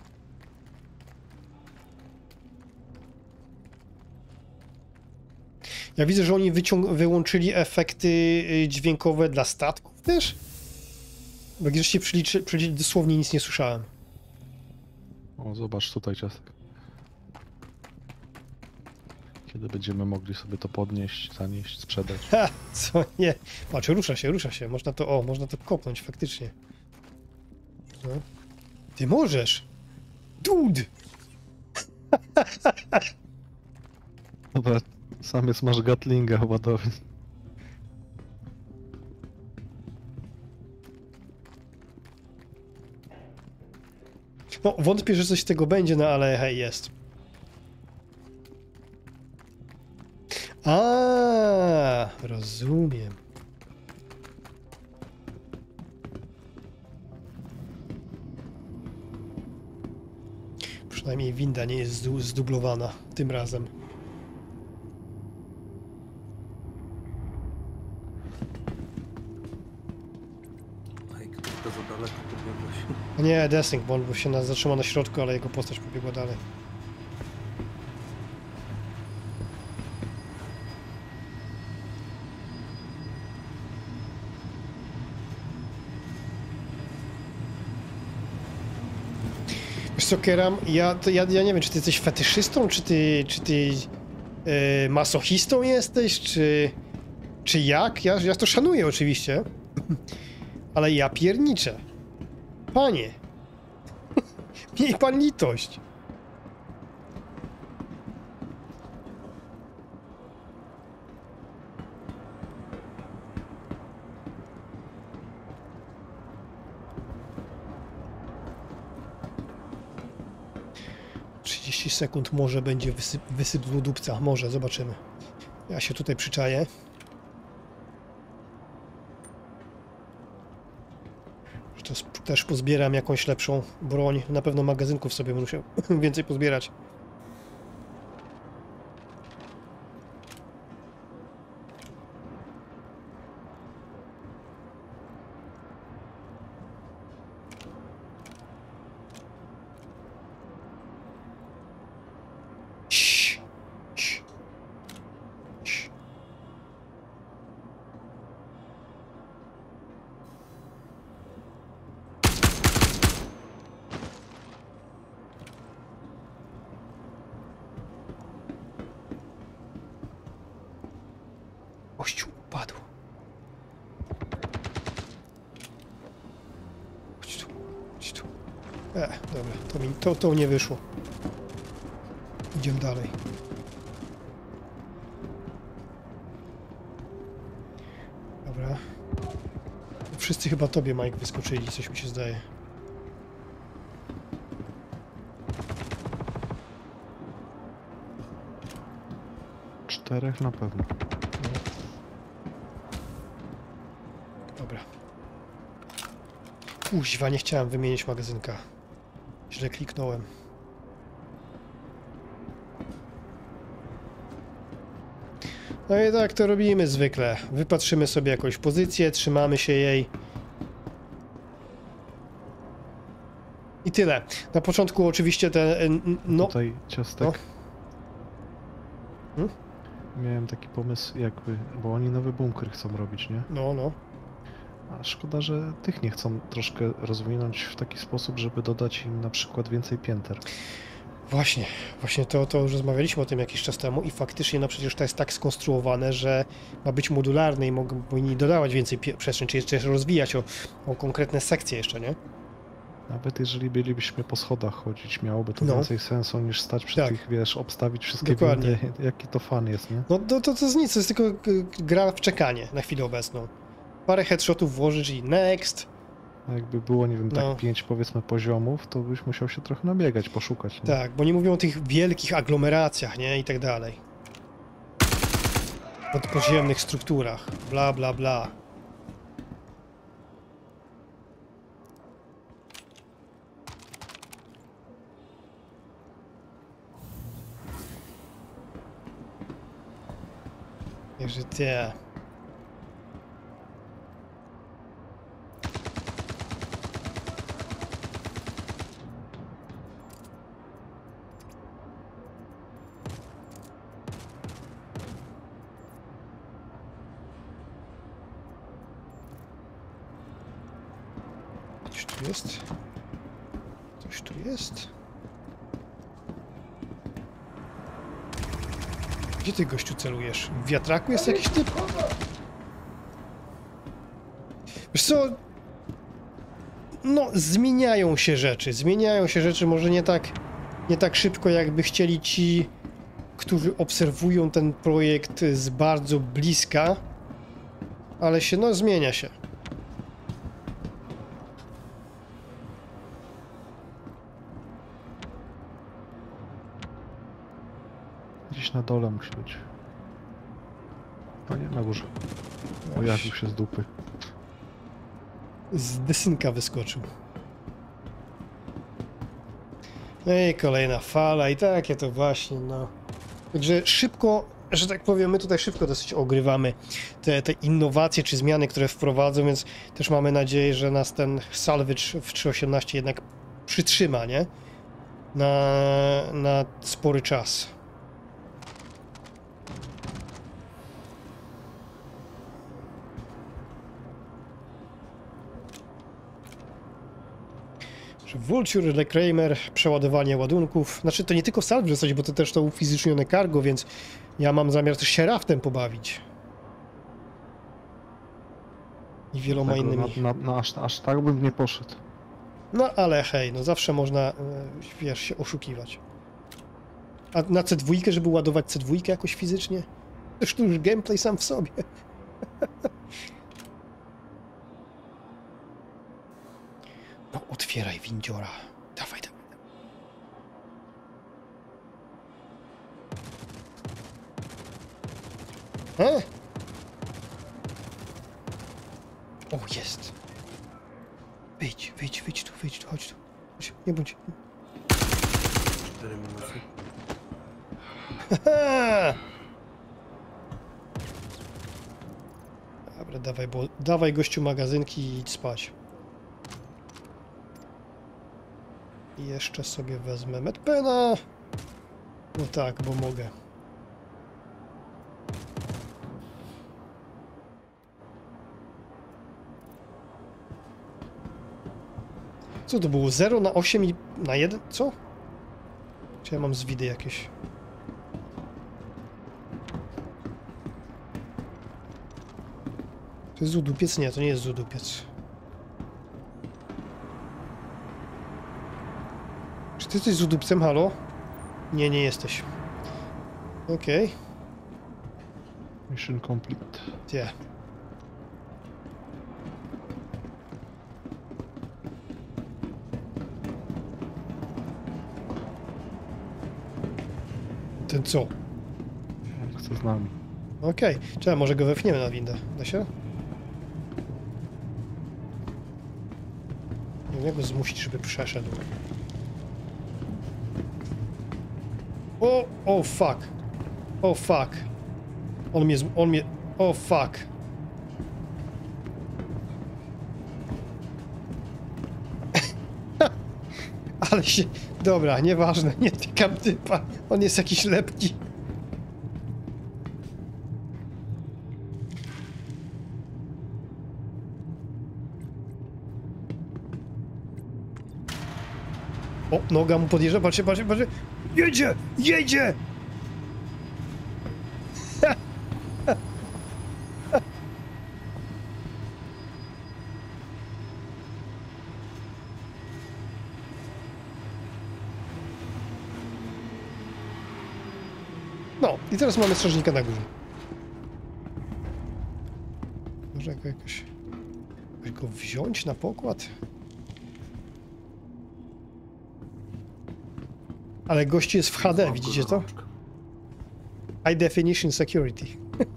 Ja widzę, że oni wyłączyli efekty dźwiękowe dla statków też? Bo jak się przyliczy, przyliczy, dosłownie nic nie słyszałem. O, zobacz tutaj, ciastek. Kiedy będziemy mogli sobie to podnieść, zanieść, sprzedać. Ha, co nie? Patrz, rusza się, rusza się. Można to, o, można to kopnąć faktycznie. No. Ty możesz! Dude! Dobra, sam jest, masz Gatlinga ładowy. No, wątpię, że coś z tego będzie, no ale hej, jest. A, rozumiem. Przynajmniej winda nie jest zdublowana tym razem. Ej, to za daleko pobiegłeś. Nie, Desync, bo on się zatrzymał na środku, ale jego postać pobiegła dalej. Wiesz co, Keram, ja, to ja, ja nie wiem, czy ty jesteś fetyszystą, czy ty, czy ty e, masochistą jesteś, czy, czy jak? Ja, ja to szanuję oczywiście, ale ja pierniczę. Panie, miej pan litość. trzydzieści sekund, może będzie wysyp, wysyp z lodówca, może, zobaczymy. Ja się tutaj przyczaję. To sp- też pozbieram jakąś lepszą broń. Na pewno magazynków sobie będę musiał więcej pozbierać. Cii, cii, cii. Kościół upadł. Chodź tu, chodź tu. E, dobra, to, mi, to, to nie wyszło. Idziemy dalej. Dobra. Wszyscy chyba tobie, Mike, wyskoczyli, coś mi się zdaje. Czterech na pewno. Dobra. Kuźwa, nie chciałem wymienić magazynka. Źle kliknąłem. No i tak to robimy zwykle. Wypatrzymy sobie jakąś pozycję, trzymamy się jej. I tyle. Na początku oczywiście te... No... Tutaj ciastek. No. Hmm? Miałem taki pomysł jakby, bo oni nowy bunkier chcą robić, nie? No, no. A szkoda, że tych nie chcą troszkę rozwinąć w taki sposób, żeby dodać im na przykład więcej pięter. Właśnie, właśnie to, to już rozmawialiśmy o tym jakiś czas temu i faktycznie no przecież to jest tak skonstruowane, że ma być modularne i mogą powinni dodawać więcej przestrzeni, czy jeszcze rozwijać o, o konkretne sekcje jeszcze, nie? Nawet jeżeli bylibyśmy po schodach chodzić, miałoby to No. więcej sensu niż stać przy Tak. tych, wiesz, obstawić wszystkie Dokładnie. windy. Jaki to fan jest, nie? No to, to, to jest nic, to jest tylko y, gra w czekanie na chwilę obecną. Parę headshotów włożyć i next. A jakby było, nie wiem, tak No. pięć powiedzmy poziomów, to byś musiał się trochę nabiegać, poszukać. Nie? Tak, bo nie mówią o tych wielkich aglomeracjach, nie? I tak dalej. Podpoziemnych strukturach. Bla, bla, bla. Także te. Coś tu jest? Coś tu jest? Gdzie ty, gościu, celujesz? W wiatraku jest jakiś typ? Wiesz co? No, zmieniają się rzeczy. Zmieniają się rzeczy może nie tak, nie tak szybko, jakby chcieli ci, którzy obserwują ten projekt z bardzo bliska. Ale się, no, zmienia się. Gdzieś na dole musi być. A nie, na górze. Pojawił się z dupy. Z desynka wyskoczył. No i kolejna fala i takie to właśnie, no. Także szybko, że tak powiem, my tutaj szybko dosyć ogrywamy te, te innowacje czy zmiany, które wprowadzą, więc też mamy nadzieję, że nas ten salvage w trzy osiemnaście jednak przytrzyma, nie? Na, na spory czas. Vulture, Reclaimer, przeładowanie ładunków. Znaczy to nie tylko salw w zasadzie, bo to też to ufizycznione cargo, więc ja mam zamiar też się raftem pobawić. I wieloma Tego innymi. Na, na, na aż, aż tak bym nie poszedł. No ale hej, no zawsze można, e, wiesz, się oszukiwać. A na C dwa, żeby ładować C dwa jakoś fizycznie? Toż tu już gameplay sam w sobie. No otwieraj windziora. Dawaj, dawaj. E? O, jest. Wyjdź, wyjdź, wyjdź tu, wyjdź tu, chodź tu. Chodź, nie bądź. cztery minusy. Dobra, dawaj, bo dawaj gościu magazynki i idź spać. I jeszcze sobie wezmę medpena. No tak, bo mogę. Co to było? zero na osiem i na jeden? Co? Czy ja mam zwidy jakieś? To jest zudupiec? Nie, to nie jest zudupiec. Czy ty jesteś zudupcem? Halo? Nie, nie jesteś. Okej. Okay. Mission complete. Yeah. Ten co? On chce z nami. Okej. Okay. Czekaj, może go wepchniemy na windę. Da się? Nie wiem, jak go zmusić, żeby przeszedł. O! O, fuck! O, fuck! On mnie... On mnie... O, fuck! Ale się... Dobra, nieważne, nie tykam typa. On jest jakiś lepki. O, noga mu podjeżdża, patrzcie, patrzcie, patrzcie. Jedzie! Jedzie! No, i teraz mamy strażnika na górze. Może go jakoś... jakoś go wziąć na pokład? Ale gości jest w H D, widzicie to? High Definition Security.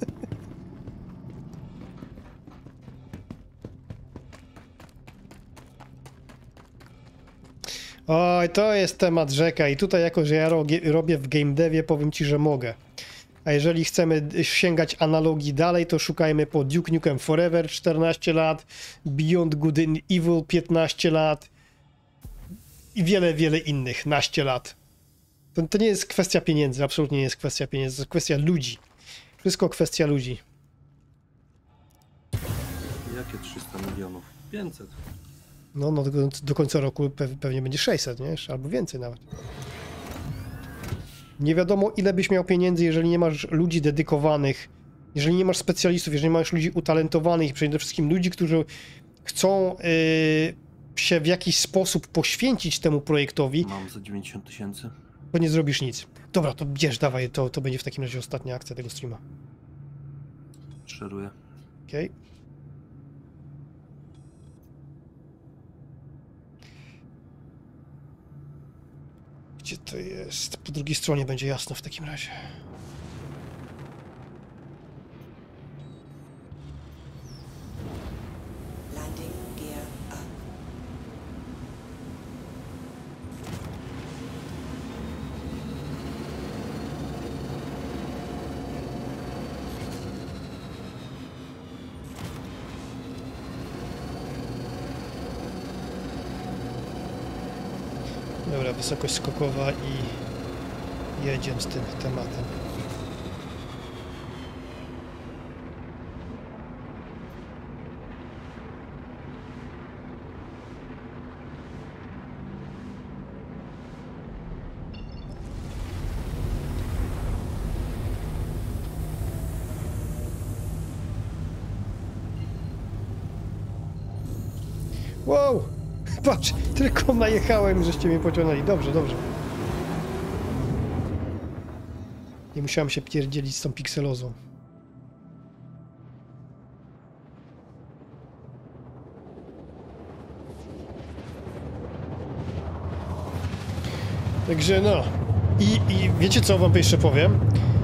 Oj, to jest temat rzeka i tutaj jako, że ja robię w game devie, powiem ci, że mogę. A jeżeli chcemy sięgać analogii dalej, to szukajmy po Duke Nukem Forever czternaście lat, Beyond Good and Evil piętnaście lat i wiele, wiele innych, naście lat. To, to nie jest kwestia pieniędzy, absolutnie nie jest kwestia pieniędzy, to jest kwestia ludzi. Wszystko kwestia ludzi. Jakie trzysta milionów? pięćset. No, no do, do końca roku pewnie będzie sześćset, nie? Albo więcej nawet. Nie wiadomo, ile byś miał pieniędzy, jeżeli nie masz ludzi dedykowanych, jeżeli nie masz specjalistów, jeżeli nie masz ludzi utalentowanych, przede wszystkim ludzi, którzy chcą yy, się w jakiś sposób poświęcić temu projektowi. Mam za dziewięćdziesiąt tysięcy. To nie zrobisz nic. Dobra, to bierz, dawaj, to, to będzie w takim razie ostatnia akcja tego streama. Szeruję. Okej. Okay. Gdzie to jest? Po drugiej stronie będzie jasno w takim razie. Landing gear up. Dobra, wysokość skokowa i jedziemy z tym tematem. Patrz, tylko najechałem, żeście mnie pociągnęli. Dobrze, dobrze. Nie musiałem się pierdzielić z tą pikselozą. Także no. I, i wiecie co wam jeszcze powiem?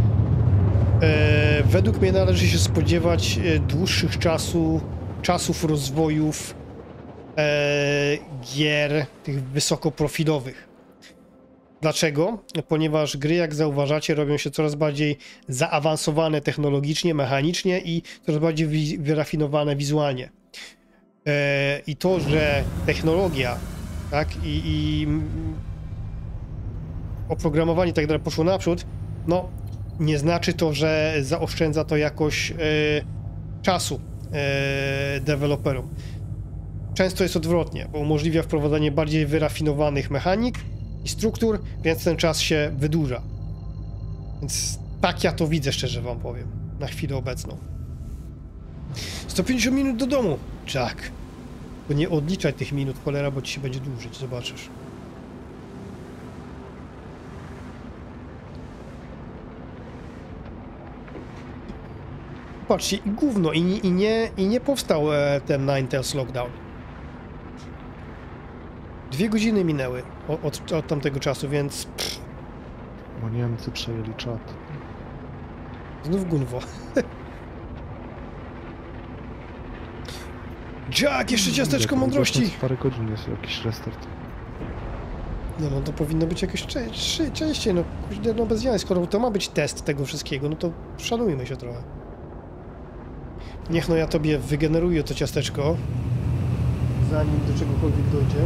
E, według mnie należy się spodziewać e, dłuższych czasu, czasów rozwojów e, gier tych wysokoprofilowych. Dlaczego? Ponieważ gry, jak zauważacie, robią się coraz bardziej zaawansowane technologicznie, mechanicznie i coraz bardziej wi wyrafinowane wizualnie. E, I to, że technologia, tak, i, i oprogramowanie tak dalej poszło naprzód, no nie znaczy to, że zaoszczędza to jakoś e, czasu e, deweloperom. Często jest odwrotnie, bo umożliwia wprowadzanie bardziej wyrafinowanych mechanik i struktur, więc ten czas się wydłuża. Więc tak ja to widzę, szczerze wam powiem, na chwilę obecną. sto pięćdziesiąt minut do domu, Jack. Bo nie odliczaj tych minut, cholera, bo ci się będzie dłużyć, zobaczysz. Patrzcie, i gówno, i, i, nie, i nie powstał e, ten Ninetales Lockdown. Dwie godziny minęły od, od, od tamtego czasu, więc... Pff. Bo Niemcy przejęli czat. Znów gunwo. Jack, jeszcze ciasteczko mądrości! Parę godzin jest jakiś restart. No, no to powinno być jakoś cze cze częściej, no kurde, no bez jaj, skoro to ma być test tego wszystkiego, no to szanujmy się trochę. Niech no ja tobie wygeneruję to ciasteczko, zanim do czegokolwiek dojdzie.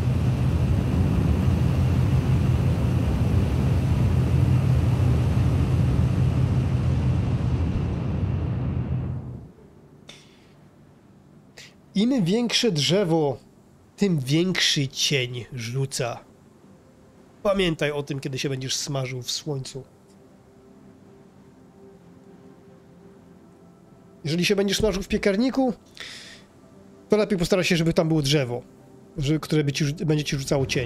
Im większe drzewo, tym większy cień rzuca. Pamiętaj o tym, kiedy się będziesz smażył w słońcu. Jeżeli się będziesz smażył w piekarniku, to lepiej postaraj się, żeby tam było drzewo, żeby, które by ci, będzie ci rzucało cień.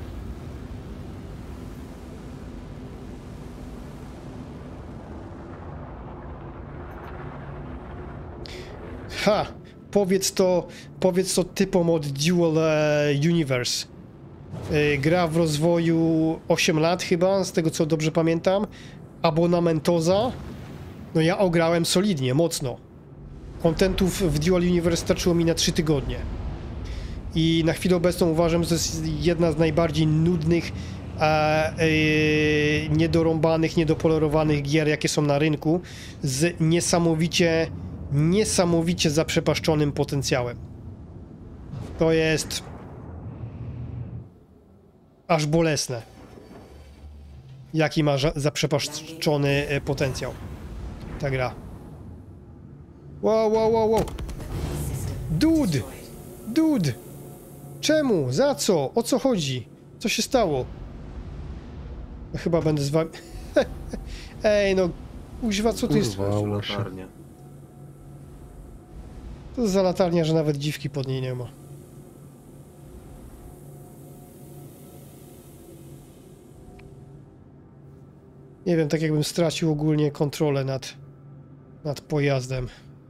Ha! Powiedz to, powiedz to typom od Dual Universe. Gra w rozwoju osiem lat chyba, z tego co dobrze pamiętam. Abonamentoza. No ja ograłem solidnie, mocno. Kontentów w Dual Universe starczyło mi na trzy tygodnie. I na chwilę obecną uważam, że to jest jedna z najbardziej nudnych, e, e, niedorąbanych, niedopolerowanych gier, jakie są na rynku, z niesamowicie, niesamowicie zaprzepaszczonym potencjałem. To jest aż bolesne, jaki ma zaprzepaszczony potencjał ta gra. Wow, wow, wow, wow. Dude! Dude! Czemu? Za co? O co chodzi? Co się stało? No, chyba będę z wami... Ej, no... Uźwa, co to jest? Latarnia. To za latarnia, że nawet dziwki pod niej nie ma. Nie wiem, tak jakbym stracił ogólnie kontrolę nad, nad pojazdem.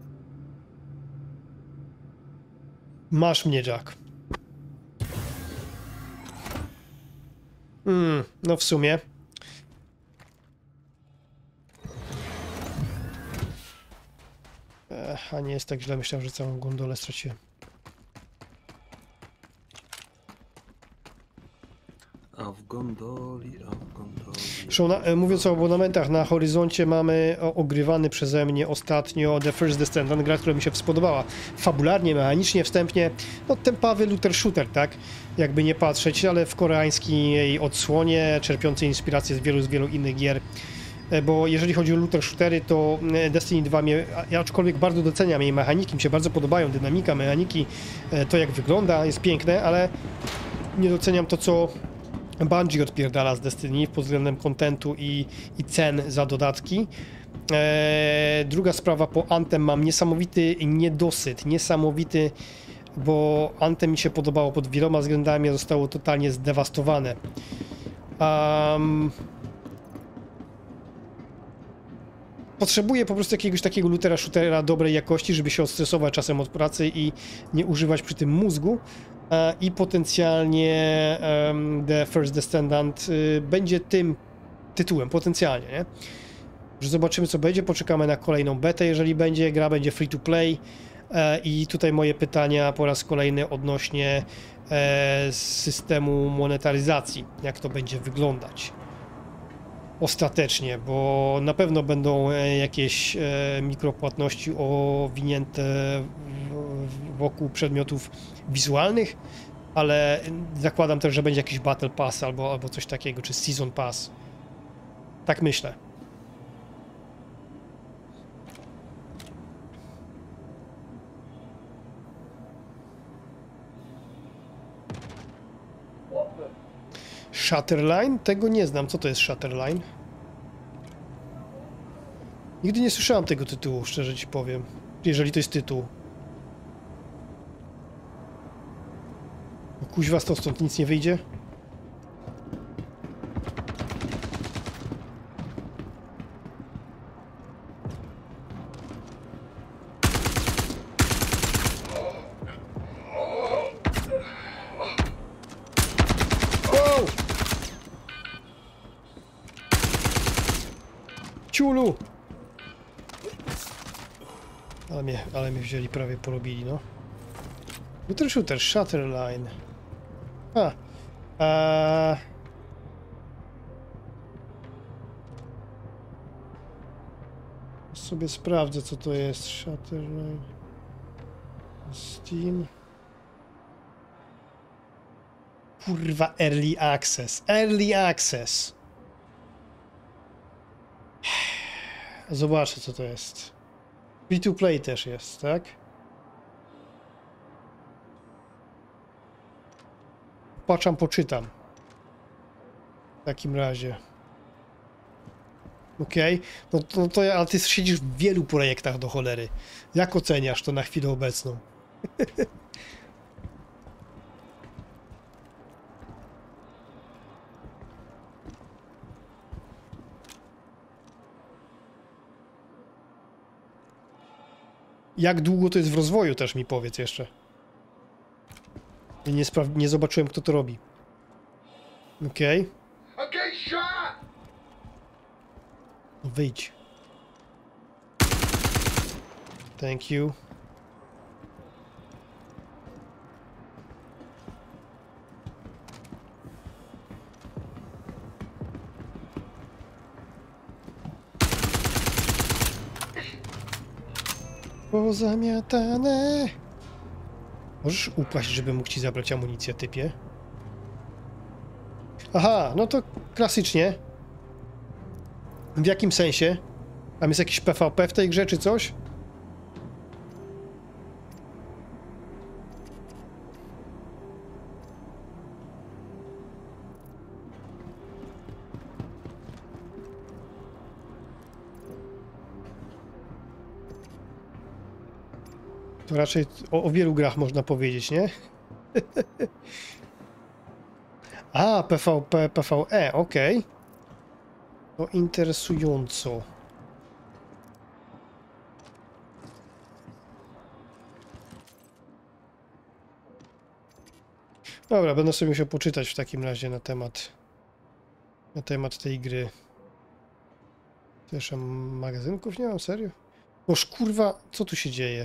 Masz mnie, Jack. Hmm, no w sumie. Ech, a nie jest tak źle, myślałem, że całą gondolę straciłem. A w gondoli, a w gondoli... Zresztą, na, mówiąc o abonamentach, na horyzoncie mamy ogrywany przeze mnie ostatnio The First Descendant, gra, która mi się spodobała. Fabularnie, mechanicznie, wstępnie, no tempawy looter shooter, tak? Jakby nie patrzeć, ale w koreańskiej odsłonie, czerpiącej inspirację z wielu, z wielu innych gier. Bo jeżeli chodzi o looter shootery, to Destiny dwa mnie, ja aczkolwiek bardzo doceniam jej mechaniki, mi się bardzo podobają, dynamika, mechaniki, to jak wygląda, jest piękne, ale nie doceniam to, co Bungie odpierdala z Destiny pod względem kontentu i, i cen za dodatki. Eee, druga sprawa, po Anthem mam niesamowity niedosyt, niesamowity bo Anthem mi się podobało pod wieloma względami, a zostało totalnie zdewastowane. Um, potrzebuję po prostu jakiegoś takiego lootera, shootera dobrej jakości, żeby się odstresować czasem od pracy i nie używać przy tym mózgu. E, I potencjalnie um, The First Descendant y, będzie tym tytułem, potencjalnie, nie? Już zobaczymy, co będzie, poczekamy na kolejną betę, jeżeli będzie, gra będzie free to play. E, I tutaj moje pytania po raz kolejny odnośnie e, systemu monetaryzacji, jak to będzie wyglądać ostatecznie, bo na pewno będą e, jakieś e, mikropłatności owinięte w, wokół przedmiotów wizualnych, ale zakładam też, że będzie jakiś Battle Pass albo, albo coś takiego, czy Season Pass. Tak myślę. Shutterline? Tego nie znam. Co to jest Shutterline? Nigdy nie słyszałem tego tytułu, szczerze ci powiem. Jeżeli to jest tytuł. No kuźwa, to stąd nic nie wyjdzie. Ciulu! Ale mnie, ale mnie wzięli, prawie porobili, no. Looter shooter, Shutterline. A. A... Sobie sprawdzę, co to jest. Shutterline. Steam. Kurwa, Early Access. Early Access. Zobaczę, co to jest. Free to play też jest, tak? Patrzam, poczytam. W takim razie. Okej. Okay. No to, to ja, ale ty siedzisz w wielu projektach do cholery. Jak oceniasz to na chwilę obecną? Jak długo to jest w rozwoju, też mi powiedz jeszcze. Nie, spra- nie zobaczyłem, kto to robi. Okej. Okay. No wyjdź. Thank you. Pozamiatane. Możesz upaść, żeby mógł ci zabrać amunicję, typie? Aha, no to klasycznie. W jakim sensie? Tam jest jakiś P V P w tej grze, czy coś? To raczej o, o wielu grach można powiedzieć, nie? A, P V P, P V E, okej. Okay. To interesująco. Dobra, będę sobie musiał poczytać w takim razie na temat na temat tej gry. Też magazynków nie mam, serio? Boż kurwa, co tu się dzieje?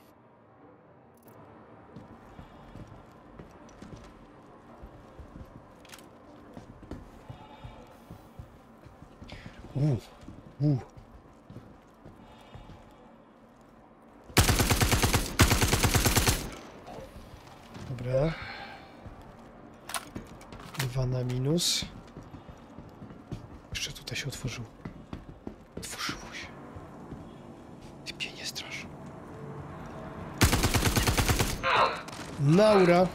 Uh, uh. Dobra. Dwa na minus. Jeszcze tutaj się otworzyło. Otworzyło się. Typie, nie strasz. Naura.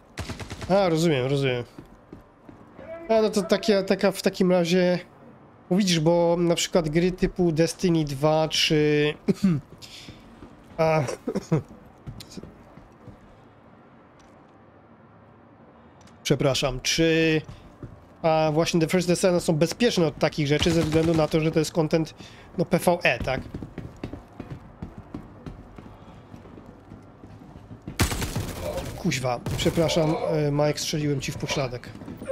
A, rozumiem, rozumiem. A, no to takie, taka w takim razie Bo widzisz, bo na przykład gry typu Destiny dwa czy... A... Przepraszam, czy... A właśnie The First Descent są bezpieczne od takich rzeczy ze względu na to, że to jest content, no P V E, tak? Kuźwa, przepraszam, Mike, strzeliłem ci w pośladek.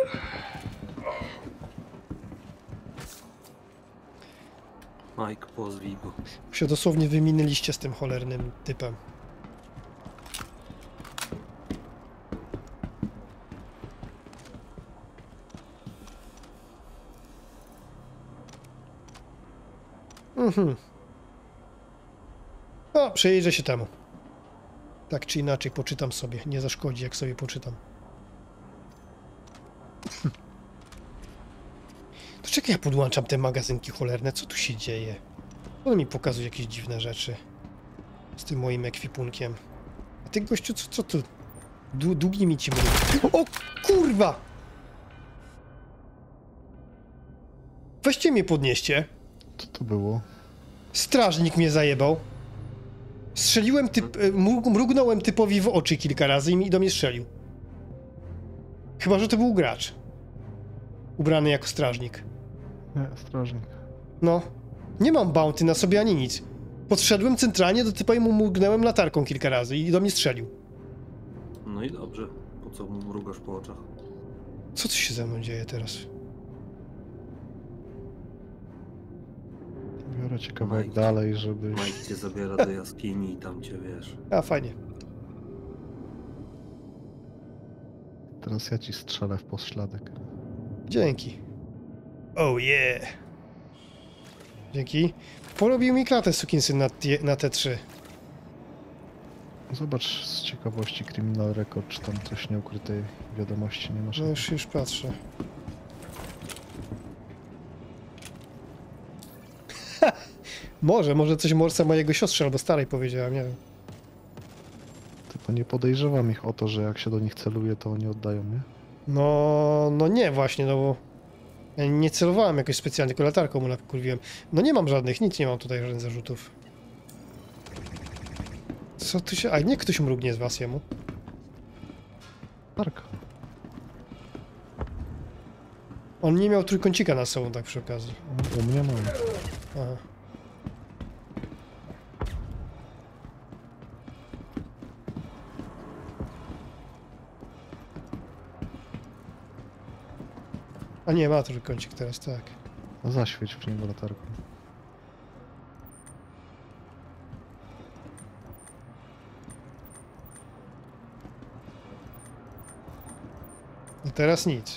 Mike, pozwij go. Się dosłownie wyminęliście z tym cholernym typem. Mhm. No, przyjrzę się temu. Tak czy inaczej, poczytam sobie. Nie zaszkodzi, jak sobie poczytam. To czekaj, ja podłączam te magazynki cholerne. Co tu się dzieje? On mi pokazuje jakieś dziwne rzeczy. Z tym moim ekwipunkiem. A ty, gościu, co, co tu? Du długi mi ci mówi. O, kurwa! Weźcie mnie podnieście. Co to było? Strażnik mnie zajebał. Strzeliłem typ... Mrug, mrugnąłem typowi w oczy kilka razy i mi do mnie strzelił. Chyba że to był gracz. Ubrany jako strażnik. Nie, strażnik. No. Nie mam bounty na sobie ani nic. Podszedłem centralnie do typa i mu mrugnąłem latarką kilka razy i do mnie strzelił. No i dobrze. Po co mu mrugasz po oczach? Co tu się ze mną dzieje teraz? Biorę cię kawałek Mike. dalej, żebyś... Mike cię zabiera do jaskini i tam cię, wiesz... A, fajnie. Teraz ja ci strzelę w pośladek. Dzięki. Oh yeah. Dzięki. Porobił mi klatę sukinsyn na, na T trzy. Zobacz z ciekawości Criminal Record, czy tam coś nieukrytej wiadomości nie masz. No już, już patrzę. Może, może coś Morsa mojego siostrze albo starej powiedziałem, nie wiem. Tylko nie podejrzewam ich o to, że jak się do nich celuje, to oni oddają, nie? No, no nie właśnie, no bo ja nie celowałem jakoś specjalnie, tylko latarką mu nakurwiłem. No nie mam żadnych, nic nie mam tutaj, żadnych zarzutów. Co tu się... A nie ktoś mrugnie z was jemu? Tarka. On nie miał trójkącika na sobą, tak przy okazji. U mnie mam. Aha. A nie, ma trójkącik teraz, tak. No zaświeć w niego latarką. No teraz nic.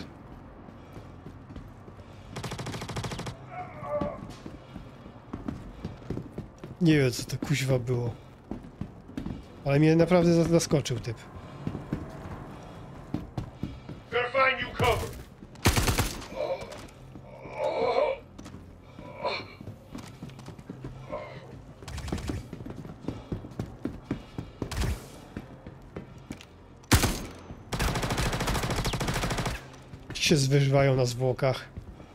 Nie wiem, co to kuźwa było. Ale mnie naprawdę zaskoczył typ. Się zwyżwają na zwłokach.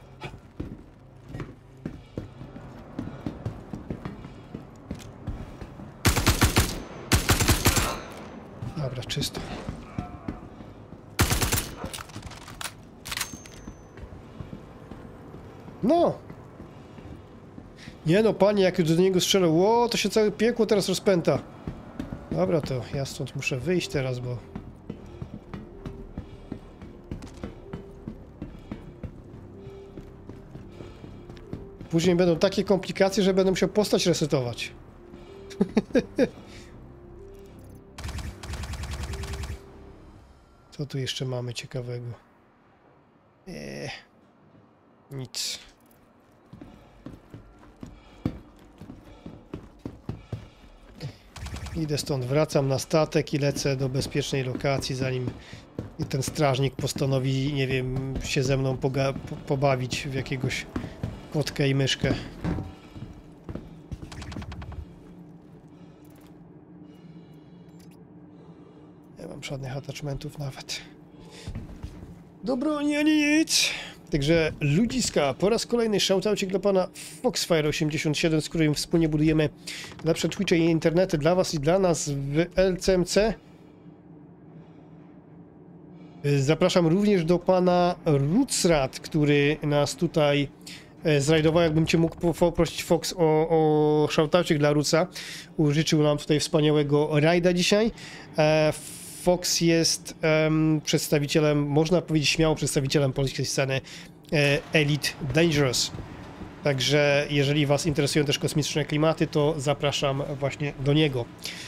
Dobra, czysto. No! Nie no, panie, jak do niego strzelał, o, to się całe piekło teraz rozpęta. Dobra, to ja stąd muszę wyjść teraz, bo... Później będą takie komplikacje, że będę musiał postać resetować. Co tu jeszcze mamy ciekawego? Eee, nic. Idę stąd, wracam na statek i lecę do bezpiecznej lokacji, zanim ten strażnik postanowi, nie wiem, się ze mną poga- po- pobawić w jakiegoś kotkę i myszkę. Nie mam żadnych attachmentów nawet. Do broni ani nic. Także ludziska, po raz kolejny shoutoucik dla pana Foxfire osiemdziesiąt siedem, z którym wspólnie budujemy lepsze Twitche i internety dla was i dla nas w L C M C. Zapraszam również do pana Rutsrat, który nas tutaj zrajdował. Jakbym cię mógł poprosić, Fox, o, o shoutoucik dla Rutsa. Użyczył nam tutaj wspaniałego rajda dzisiaj. Fox jest um, przedstawicielem, można powiedzieć śmiało przedstawicielem polskiej sceny e, Elite Dangerous. Także jeżeli was interesują też kosmiczne klimaty, to zapraszam właśnie do niego.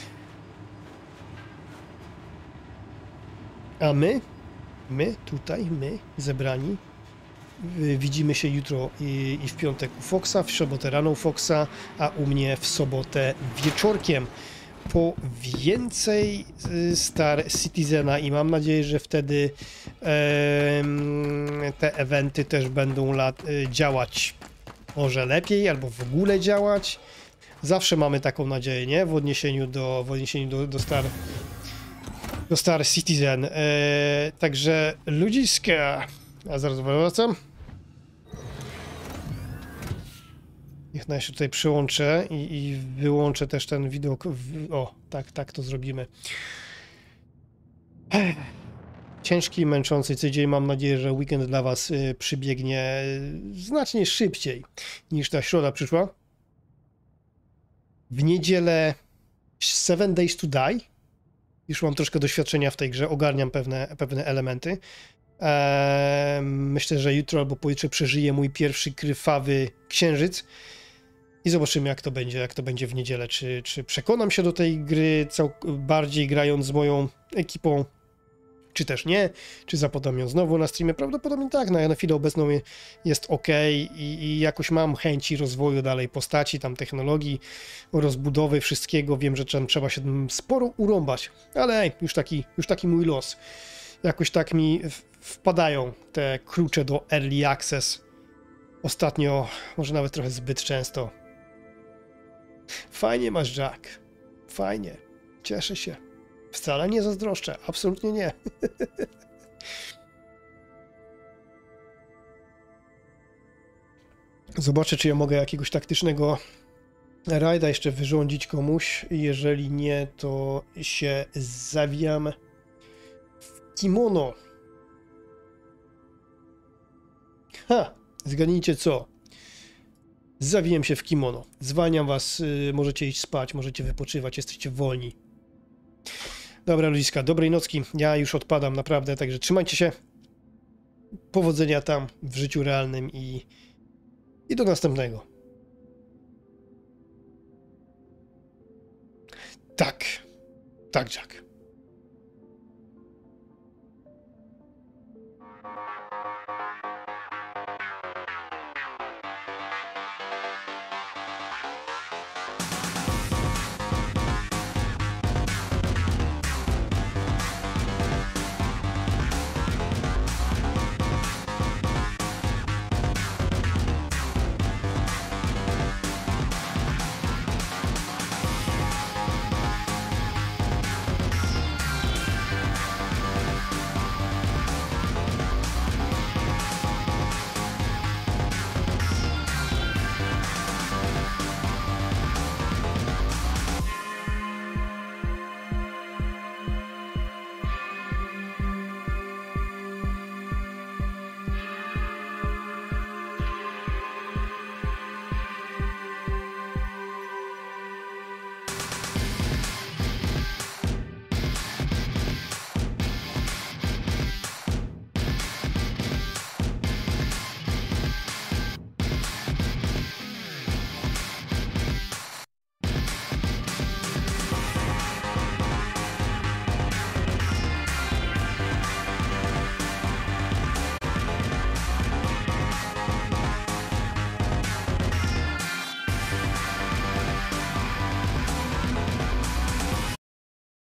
A my, my tutaj, my zebrani, widzimy się jutro i, i w piątek u Foxa, w sobotę rano u Foxa, a u mnie w sobotę wieczorkiem. Po więcej Star Citizena i mam nadzieję, że wtedy e, te eventy też będą lat, e, działać może lepiej albo w ogóle działać. Zawsze mamy taką nadzieję, nie? W odniesieniu do, w odniesieniu do, do Star do Star Citizen. E, także ludziska, a zaraz wracam. Niech na się tutaj przyłączę i, i wyłączę też ten widok. W... O, tak, tak to zrobimy. Ciężki i męczący tydzień. Mam nadzieję, że weekend dla was y, przybiegnie znacznie szybciej niż ta środa przyszła. W niedzielę Seven Days to Die. Już mam troszkę doświadczenia w tej grze, ogarniam pewne, pewne elementy. Eee, myślę, że jutro albo pojutrze przeżyję mój pierwszy krwawy księżyc i zobaczymy, jak to będzie, jak to będzie w niedzielę. Czy, czy przekonam się do tej gry cał- bardziej grając z moją ekipą, czy też nie, czy zapodam ją znowu na streamie. Prawdopodobnie tak, na, na chwilę obecną jest ok i, i jakoś mam chęci rozwoju dalej postaci, tam technologii, rozbudowy wszystkiego. Wiem, że tam trzeba się sporo urąbać, ale ej, już taki, już taki mój los. Jakoś tak mi wpadają te klucze do Early Access. Ostatnio, może nawet trochę zbyt często. Fajnie masz, Jack. Fajnie. Cieszę się. Wcale nie zazdroszczę. Absolutnie nie. Zobaczę, czy ja mogę jakiegoś taktycznego rajda jeszcze wyrządzić komuś. Jeżeli nie, to się zawijam w kimono. Ha! Zgadnijcie co? Zawijem się w kimono. Zwalniam was, yy, możecie iść spać, możecie wypoczywać, jesteście wolni. Dobra, ludziska, dobrej nocki. Ja już odpadam, naprawdę, także trzymajcie się. Powodzenia tam w życiu realnym i, i do następnego. Tak. Tak, Jack.